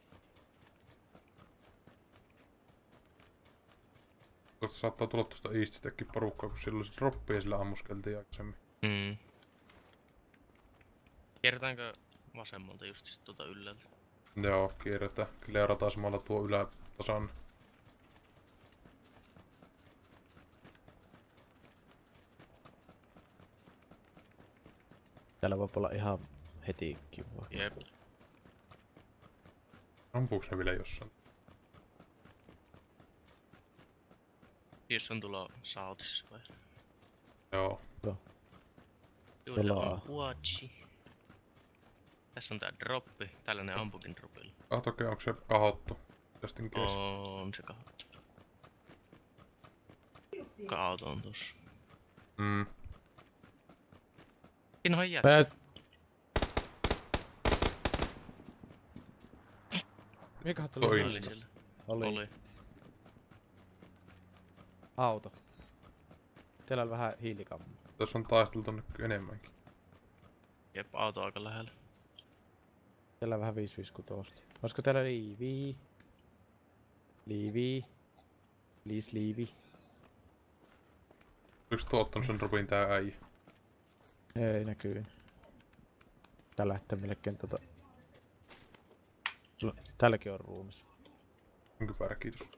[SPEAKER 1] Tuosta saattaa tulla tuosta Eastistäkin porukkaa, kun silloin se droppi ja sillä ammuskeltiin aikaisemmin.
[SPEAKER 4] Mm. Kierretäänkö vasemmalta just tuota ylhäältä?
[SPEAKER 1] Joo, kierretään. Kleerataan samalla tuo ylätasan.
[SPEAKER 5] Täällä voi olla ihan heti kiva.
[SPEAKER 4] Jep.
[SPEAKER 1] Ampuuks ne vielä jossain?
[SPEAKER 4] Jos on tulo sautisessa vai?
[SPEAKER 1] Joo.
[SPEAKER 4] Juuri
[SPEAKER 5] Tuolla
[SPEAKER 4] on
[SPEAKER 5] on.
[SPEAKER 4] Huachi. Tässä on tää droppi. Tällainen ampukin dropilla.
[SPEAKER 1] Katsokaa, onko se kahottu. Just in case.
[SPEAKER 4] On se kaho. Auto on tossa.
[SPEAKER 1] Mm.
[SPEAKER 4] Siinä on jätkä.
[SPEAKER 5] Pää... Mikä tuli?
[SPEAKER 1] Toi
[SPEAKER 4] Oli
[SPEAKER 1] Instas.
[SPEAKER 4] siellä.
[SPEAKER 5] Oli.
[SPEAKER 4] Oli.
[SPEAKER 5] Auto. Teillä on vähän hiilikammaa.
[SPEAKER 1] Tässä on taisteltu nyt enemmänkin.
[SPEAKER 4] Jep, auto aika lähellä.
[SPEAKER 5] Teillä on vähän viisi viisi kuusi. Olisiko teillä liivi? Liivi. Please liivi.
[SPEAKER 1] Oliko tuo ottanut sen dropin tää äijä?
[SPEAKER 5] Ei näkyy. Tää lähtee melkein tota... No, täälläkin on ruumis.
[SPEAKER 1] On kypärä, kiitos.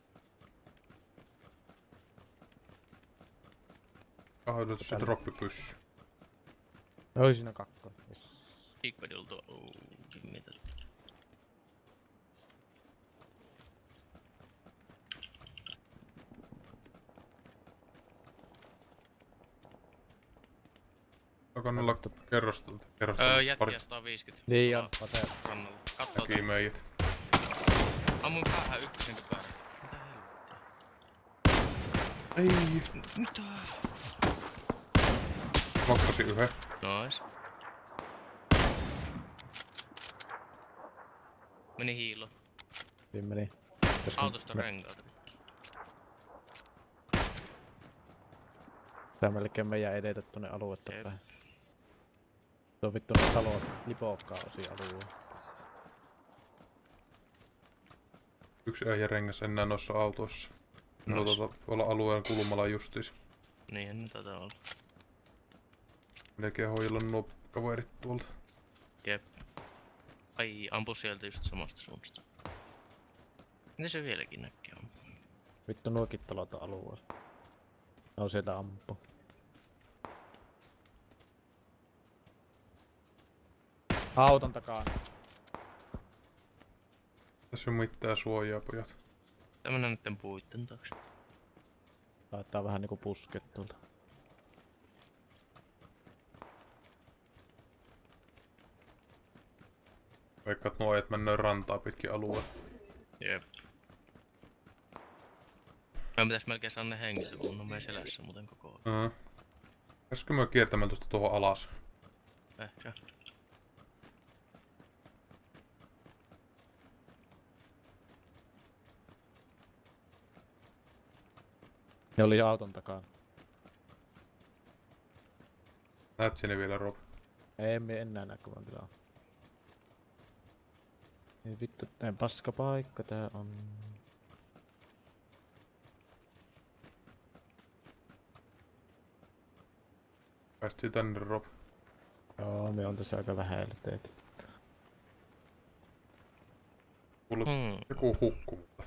[SPEAKER 1] Ah, yllätys se
[SPEAKER 5] Täällä.
[SPEAKER 1] droppi pyssy.
[SPEAKER 5] Oi siinä kakko. Yes.
[SPEAKER 4] Bigpadilla tuo... Oh, mitä?
[SPEAKER 1] Onko noilla kerrostelta?
[SPEAKER 4] Öö,
[SPEAKER 1] Kerrostelta
[SPEAKER 4] jätkiä sata viisikymmentä.
[SPEAKER 5] Niin on,
[SPEAKER 4] Tuolla
[SPEAKER 5] vasen.
[SPEAKER 4] Rannalla. Kattoo
[SPEAKER 1] näkii meidät.
[SPEAKER 4] ammun päähän ykkösen kypärä. Mitä helvettiä?
[SPEAKER 1] Ei.
[SPEAKER 4] Mitä?
[SPEAKER 1] Makkasin yhden.
[SPEAKER 4] Nois. Meni hiilo.
[SPEAKER 5] Siinä meni. Koska
[SPEAKER 4] Autosta
[SPEAKER 5] me-
[SPEAKER 4] renkaat.
[SPEAKER 5] Tää melkein meidän edetä tonne aluetta
[SPEAKER 4] Jep.
[SPEAKER 5] päin. Se on vittu ne talot lipokkaa osia alueen.
[SPEAKER 1] Yksi äijä rengas enää noissa autoissa. No
[SPEAKER 4] Nois.
[SPEAKER 1] tuota, tuolla alueen kulmalla justiis.
[SPEAKER 4] Niinhän ne taitaa olla.
[SPEAKER 1] Melkein hoidella nuo kaverit tuolta.
[SPEAKER 4] Jep. Ai, ampu sieltä just samasta suunnasta. Miten se vieläkin näkee on?
[SPEAKER 5] Vittu nuokin talot on alueella. Ne on sieltä ampu. Auton takana.
[SPEAKER 1] Tässä ei oo mitään suojaa, pojat.
[SPEAKER 4] Tämmönen näitten puitten taakse.
[SPEAKER 5] Laittaa vähän niinku pusket tuolta.
[SPEAKER 1] Vaikka nuo ajat mennään rantaa pitkin alueen.
[SPEAKER 4] Jep. Mä pitäis melkein saada ne hengitä, kun on meidän selässä muuten koko ajan.
[SPEAKER 1] Uh. Pitäisikö me kiertämään tuosta tuohon alas?
[SPEAKER 4] Ehkä.
[SPEAKER 5] Ne oli auton takana.
[SPEAKER 1] Näet sinne vielä, Rob?
[SPEAKER 5] Ei me enää näe kuvan tilaa. Ei vittu, tää paska paikka tää on.
[SPEAKER 1] Päästiin tänne, Rob.
[SPEAKER 5] Joo, me on tässä aika lähellä teitä.
[SPEAKER 1] Kuule,
[SPEAKER 4] Hmm.
[SPEAKER 1] joku hukku, mutta...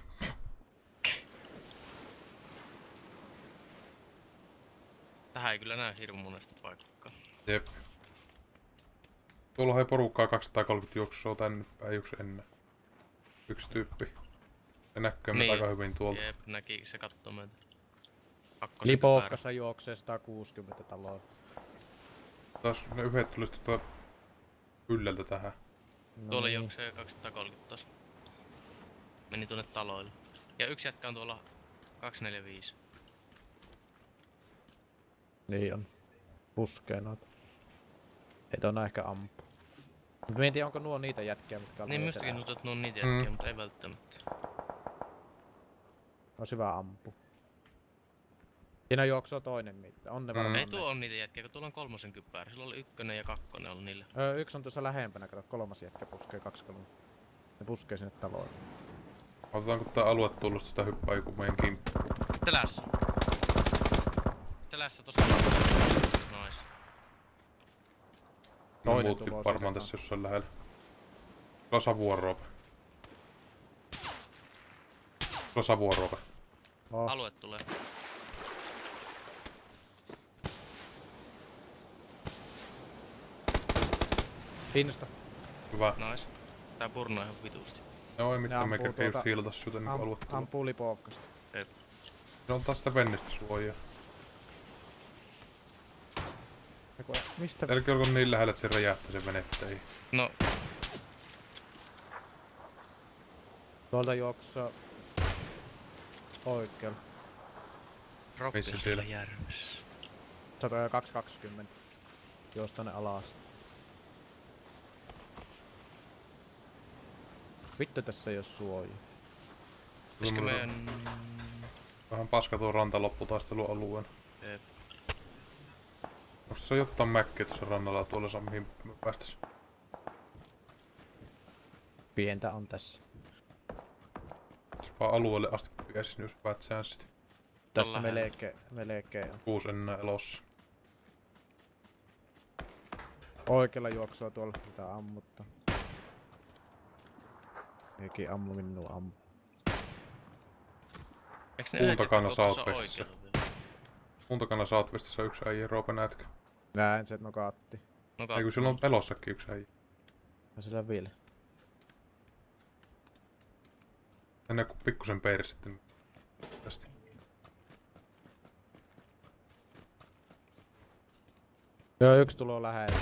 [SPEAKER 4] Tähän ei kyllä näe hirmu monesta paikkaa.
[SPEAKER 1] Jep. Tuolla on porukkaa kaksisataakolmekymmentä juoksua tänne päin yksi ennen. Yksi tyyppi. Se näkyy niin. aika hyvin tuolta.
[SPEAKER 4] Jep, näki, se kattoo meitä. Kakkosen
[SPEAKER 5] Lipovkassa juoksee sata kuusikymmentä taloa.
[SPEAKER 1] Taas ne yhdet tulis tuota yllältä tähän.
[SPEAKER 5] No
[SPEAKER 4] Tuolla
[SPEAKER 5] niin.
[SPEAKER 4] juoksee kaksisataakolmekymmentä tos. Meni tuonne taloille. Ja yksi jätkä on tuolla kaksisataaneljäkymmentäviisi.
[SPEAKER 5] Niin on. Puskee noita. Ei tuona ehkä ampu. Mut en tiedä onko nuo niitä jätkiä, mitkä on
[SPEAKER 4] Niin
[SPEAKER 5] meidän
[SPEAKER 4] minustakin
[SPEAKER 5] selässä.
[SPEAKER 4] tuntuu, että ne on niitä
[SPEAKER 1] Mm.
[SPEAKER 4] jätkiä, mutta ei välttämättä.
[SPEAKER 5] Olisi hyvä ampu. Siinä juoksoo toinen mitä. On ne
[SPEAKER 1] Mm.
[SPEAKER 5] varmaan
[SPEAKER 4] Ei
[SPEAKER 5] ne.
[SPEAKER 4] tuo on niitä jätkiä, kun tuolla on kolmosen kyppäri. Sillä oli ykkönen ja kakkonen on niillä.
[SPEAKER 5] Öö, yksi on tuossa lähempänä, kato kolmas jätkä puskee kaksi kolme. Ne puskee sinne taloon.
[SPEAKER 1] Otetaanko tää alue tullut sitä hyppää joku meidän kimppu?
[SPEAKER 4] Selässä. Selässä tossa. Nois.
[SPEAKER 1] No
[SPEAKER 5] Toinen
[SPEAKER 1] muutkin
[SPEAKER 5] tulo
[SPEAKER 1] varmaan
[SPEAKER 5] sinne
[SPEAKER 1] tässä jossain lähellä. Sulla on savuoropa. Sulla on savuoropa.
[SPEAKER 5] Oh.
[SPEAKER 4] Alue tulee.
[SPEAKER 5] Insta.
[SPEAKER 1] Hyvä.
[SPEAKER 4] Nois. Tää purnoo ihan vitusti.
[SPEAKER 1] Joo, ei mitään, me
[SPEAKER 5] ampuu
[SPEAKER 1] kerkee just
[SPEAKER 5] tuolta-
[SPEAKER 1] hiilata syytä niinku
[SPEAKER 5] Am,
[SPEAKER 1] alue tullut.
[SPEAKER 5] ampuu lipovkasta.
[SPEAKER 1] Se on taas sitä vennestä suojaa.
[SPEAKER 5] Eiku, mistä?
[SPEAKER 1] Älkää olko niin lähellä, että se räjähtää se venetteihin.
[SPEAKER 4] No,
[SPEAKER 5] Tuolta juoksaa oikealla.
[SPEAKER 4] Roppi
[SPEAKER 1] Missä
[SPEAKER 4] on
[SPEAKER 1] siellä?
[SPEAKER 4] siellä järvessä.
[SPEAKER 5] sata kaksikymmentä. Juos tonne alas. Vittu tässä ei oo suoja.
[SPEAKER 4] Pitäisikö
[SPEAKER 1] Kyllä
[SPEAKER 4] meidän...
[SPEAKER 1] Vähän paska tuo rantaloppuhtaistelualueen.
[SPEAKER 4] Jep.
[SPEAKER 1] Onko se jotain mäkkiä tuossa rannalla tuolla saa mihin me päästäis?
[SPEAKER 5] Pientä on tässä.
[SPEAKER 1] Jos vaan alueelle asti pääsis, niin jos päät säänsit.
[SPEAKER 5] Tässä
[SPEAKER 4] lähellä.
[SPEAKER 5] melkein, melkein on.
[SPEAKER 1] Kuusi enää elossa.
[SPEAKER 5] Oikealla juoksua tuolla mitä ammuttaa. Eikin ammu minua ammu.
[SPEAKER 4] Eiks ne
[SPEAKER 1] Puun
[SPEAKER 4] yhdet
[SPEAKER 1] takana
[SPEAKER 4] jätkät oo tuossa
[SPEAKER 1] Southwestissa.
[SPEAKER 4] oikealla vielä?
[SPEAKER 1] Mun takana Southwestissa yksi äijä, Roope näetkö?
[SPEAKER 5] Näen se nokaatti.
[SPEAKER 4] No
[SPEAKER 1] Ei kun sillä on elossakin yksi äijä.
[SPEAKER 5] Ja sillä vielä.
[SPEAKER 1] Ennen kuin pikkusen peiri sitten tästä.
[SPEAKER 5] Joo, yksi tuloo lähellä.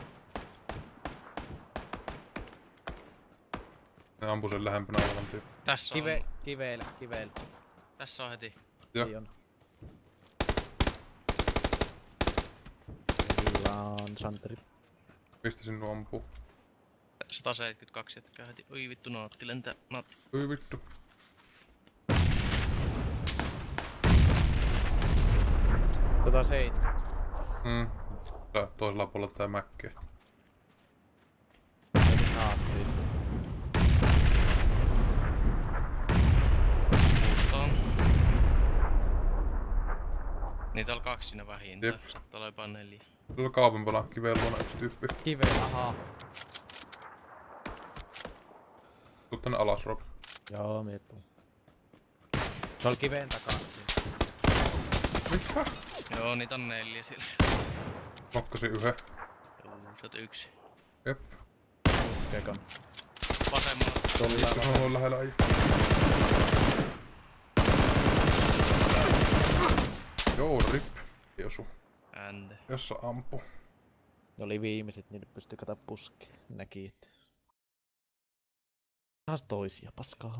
[SPEAKER 1] Ne ampuu sen lähempänä olevan tyyppi.
[SPEAKER 4] Tässä on.
[SPEAKER 5] Kive, kiveillä, kiveillä.
[SPEAKER 4] Tässä on heti.
[SPEAKER 1] Joo.
[SPEAKER 5] Ei on. Kyllä on Santeri.
[SPEAKER 1] Mistä sinun ampuu?
[SPEAKER 4] sata seitsemänkymmentäkaksi jätkää heti. Oi vittu, naatti lentää. Naatti.
[SPEAKER 1] Oi vittu.
[SPEAKER 5] Tota seitsemän.
[SPEAKER 1] Mm. Tää toisella puolella tää mäkkiä.
[SPEAKER 5] Naattis.
[SPEAKER 4] Puustoon. Niitä on kaksi siinä vähintään.
[SPEAKER 1] Jep.
[SPEAKER 4] Saattaa olla jopa neljä.
[SPEAKER 1] Tuolla kaapinpala kiveen luona yksi tyyppi.
[SPEAKER 5] Kiveillä, ahaa.
[SPEAKER 1] Tuu tänne alas, Rob.
[SPEAKER 5] Joo, miettuu. Se oli kiveen takana.
[SPEAKER 1] Mitä?
[SPEAKER 4] Joo, niitä on neljä siellä.
[SPEAKER 1] Nokkasin yhden.
[SPEAKER 4] Joo, sä oot yksi.
[SPEAKER 1] Jep.
[SPEAKER 5] Puskekon.
[SPEAKER 4] Vasemmalla.
[SPEAKER 5] Tuolla
[SPEAKER 1] Se on lähellä äijä. Joo, rip. Ei osu.
[SPEAKER 4] Ände.
[SPEAKER 1] Jossa ampu.
[SPEAKER 5] ne oli viimeiset, niille pystyi kato puskeen. Näki, että... Taas toisia, paskaa.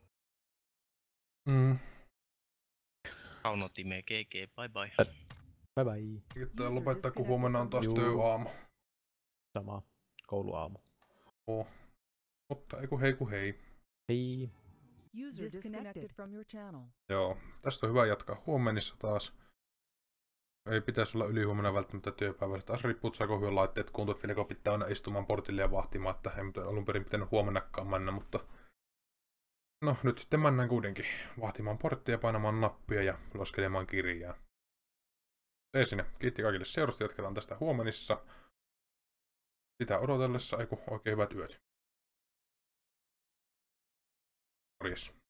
[SPEAKER 1] Mm.
[SPEAKER 4] Kaunotime G G, bye bye.
[SPEAKER 5] Bye bye.
[SPEAKER 1] Pitää lopettaa, kun huomenna on taas
[SPEAKER 5] Juu.
[SPEAKER 1] työaamu.
[SPEAKER 5] Sama. Kouluaamu.
[SPEAKER 1] Oo. Mutta ei kun hei kun hei.
[SPEAKER 5] Hei.
[SPEAKER 2] User disconnected from your channel.
[SPEAKER 1] Joo, tästä on hyvä jatkaa huomenissa taas. Ei pitäisi olla ylihuomenna välttämättä työpäivällä. Taas riippuu, saako hyvän laitteet kuntoon, että Filko pitää aina istumaan portille ja vahtimaan, että ei alun perin pitänyt huomennakaan mennä, mutta no nyt sitten mennään kuitenkin vahtimaan porttia, painamaan nappia ja loskelemaan kirjaa. Ei sinne. Kiitti kaikille seurasta, jatketaan tästä huomenissa. Sitä odotellessa, eiku oikein hyvät yöt. Morjes.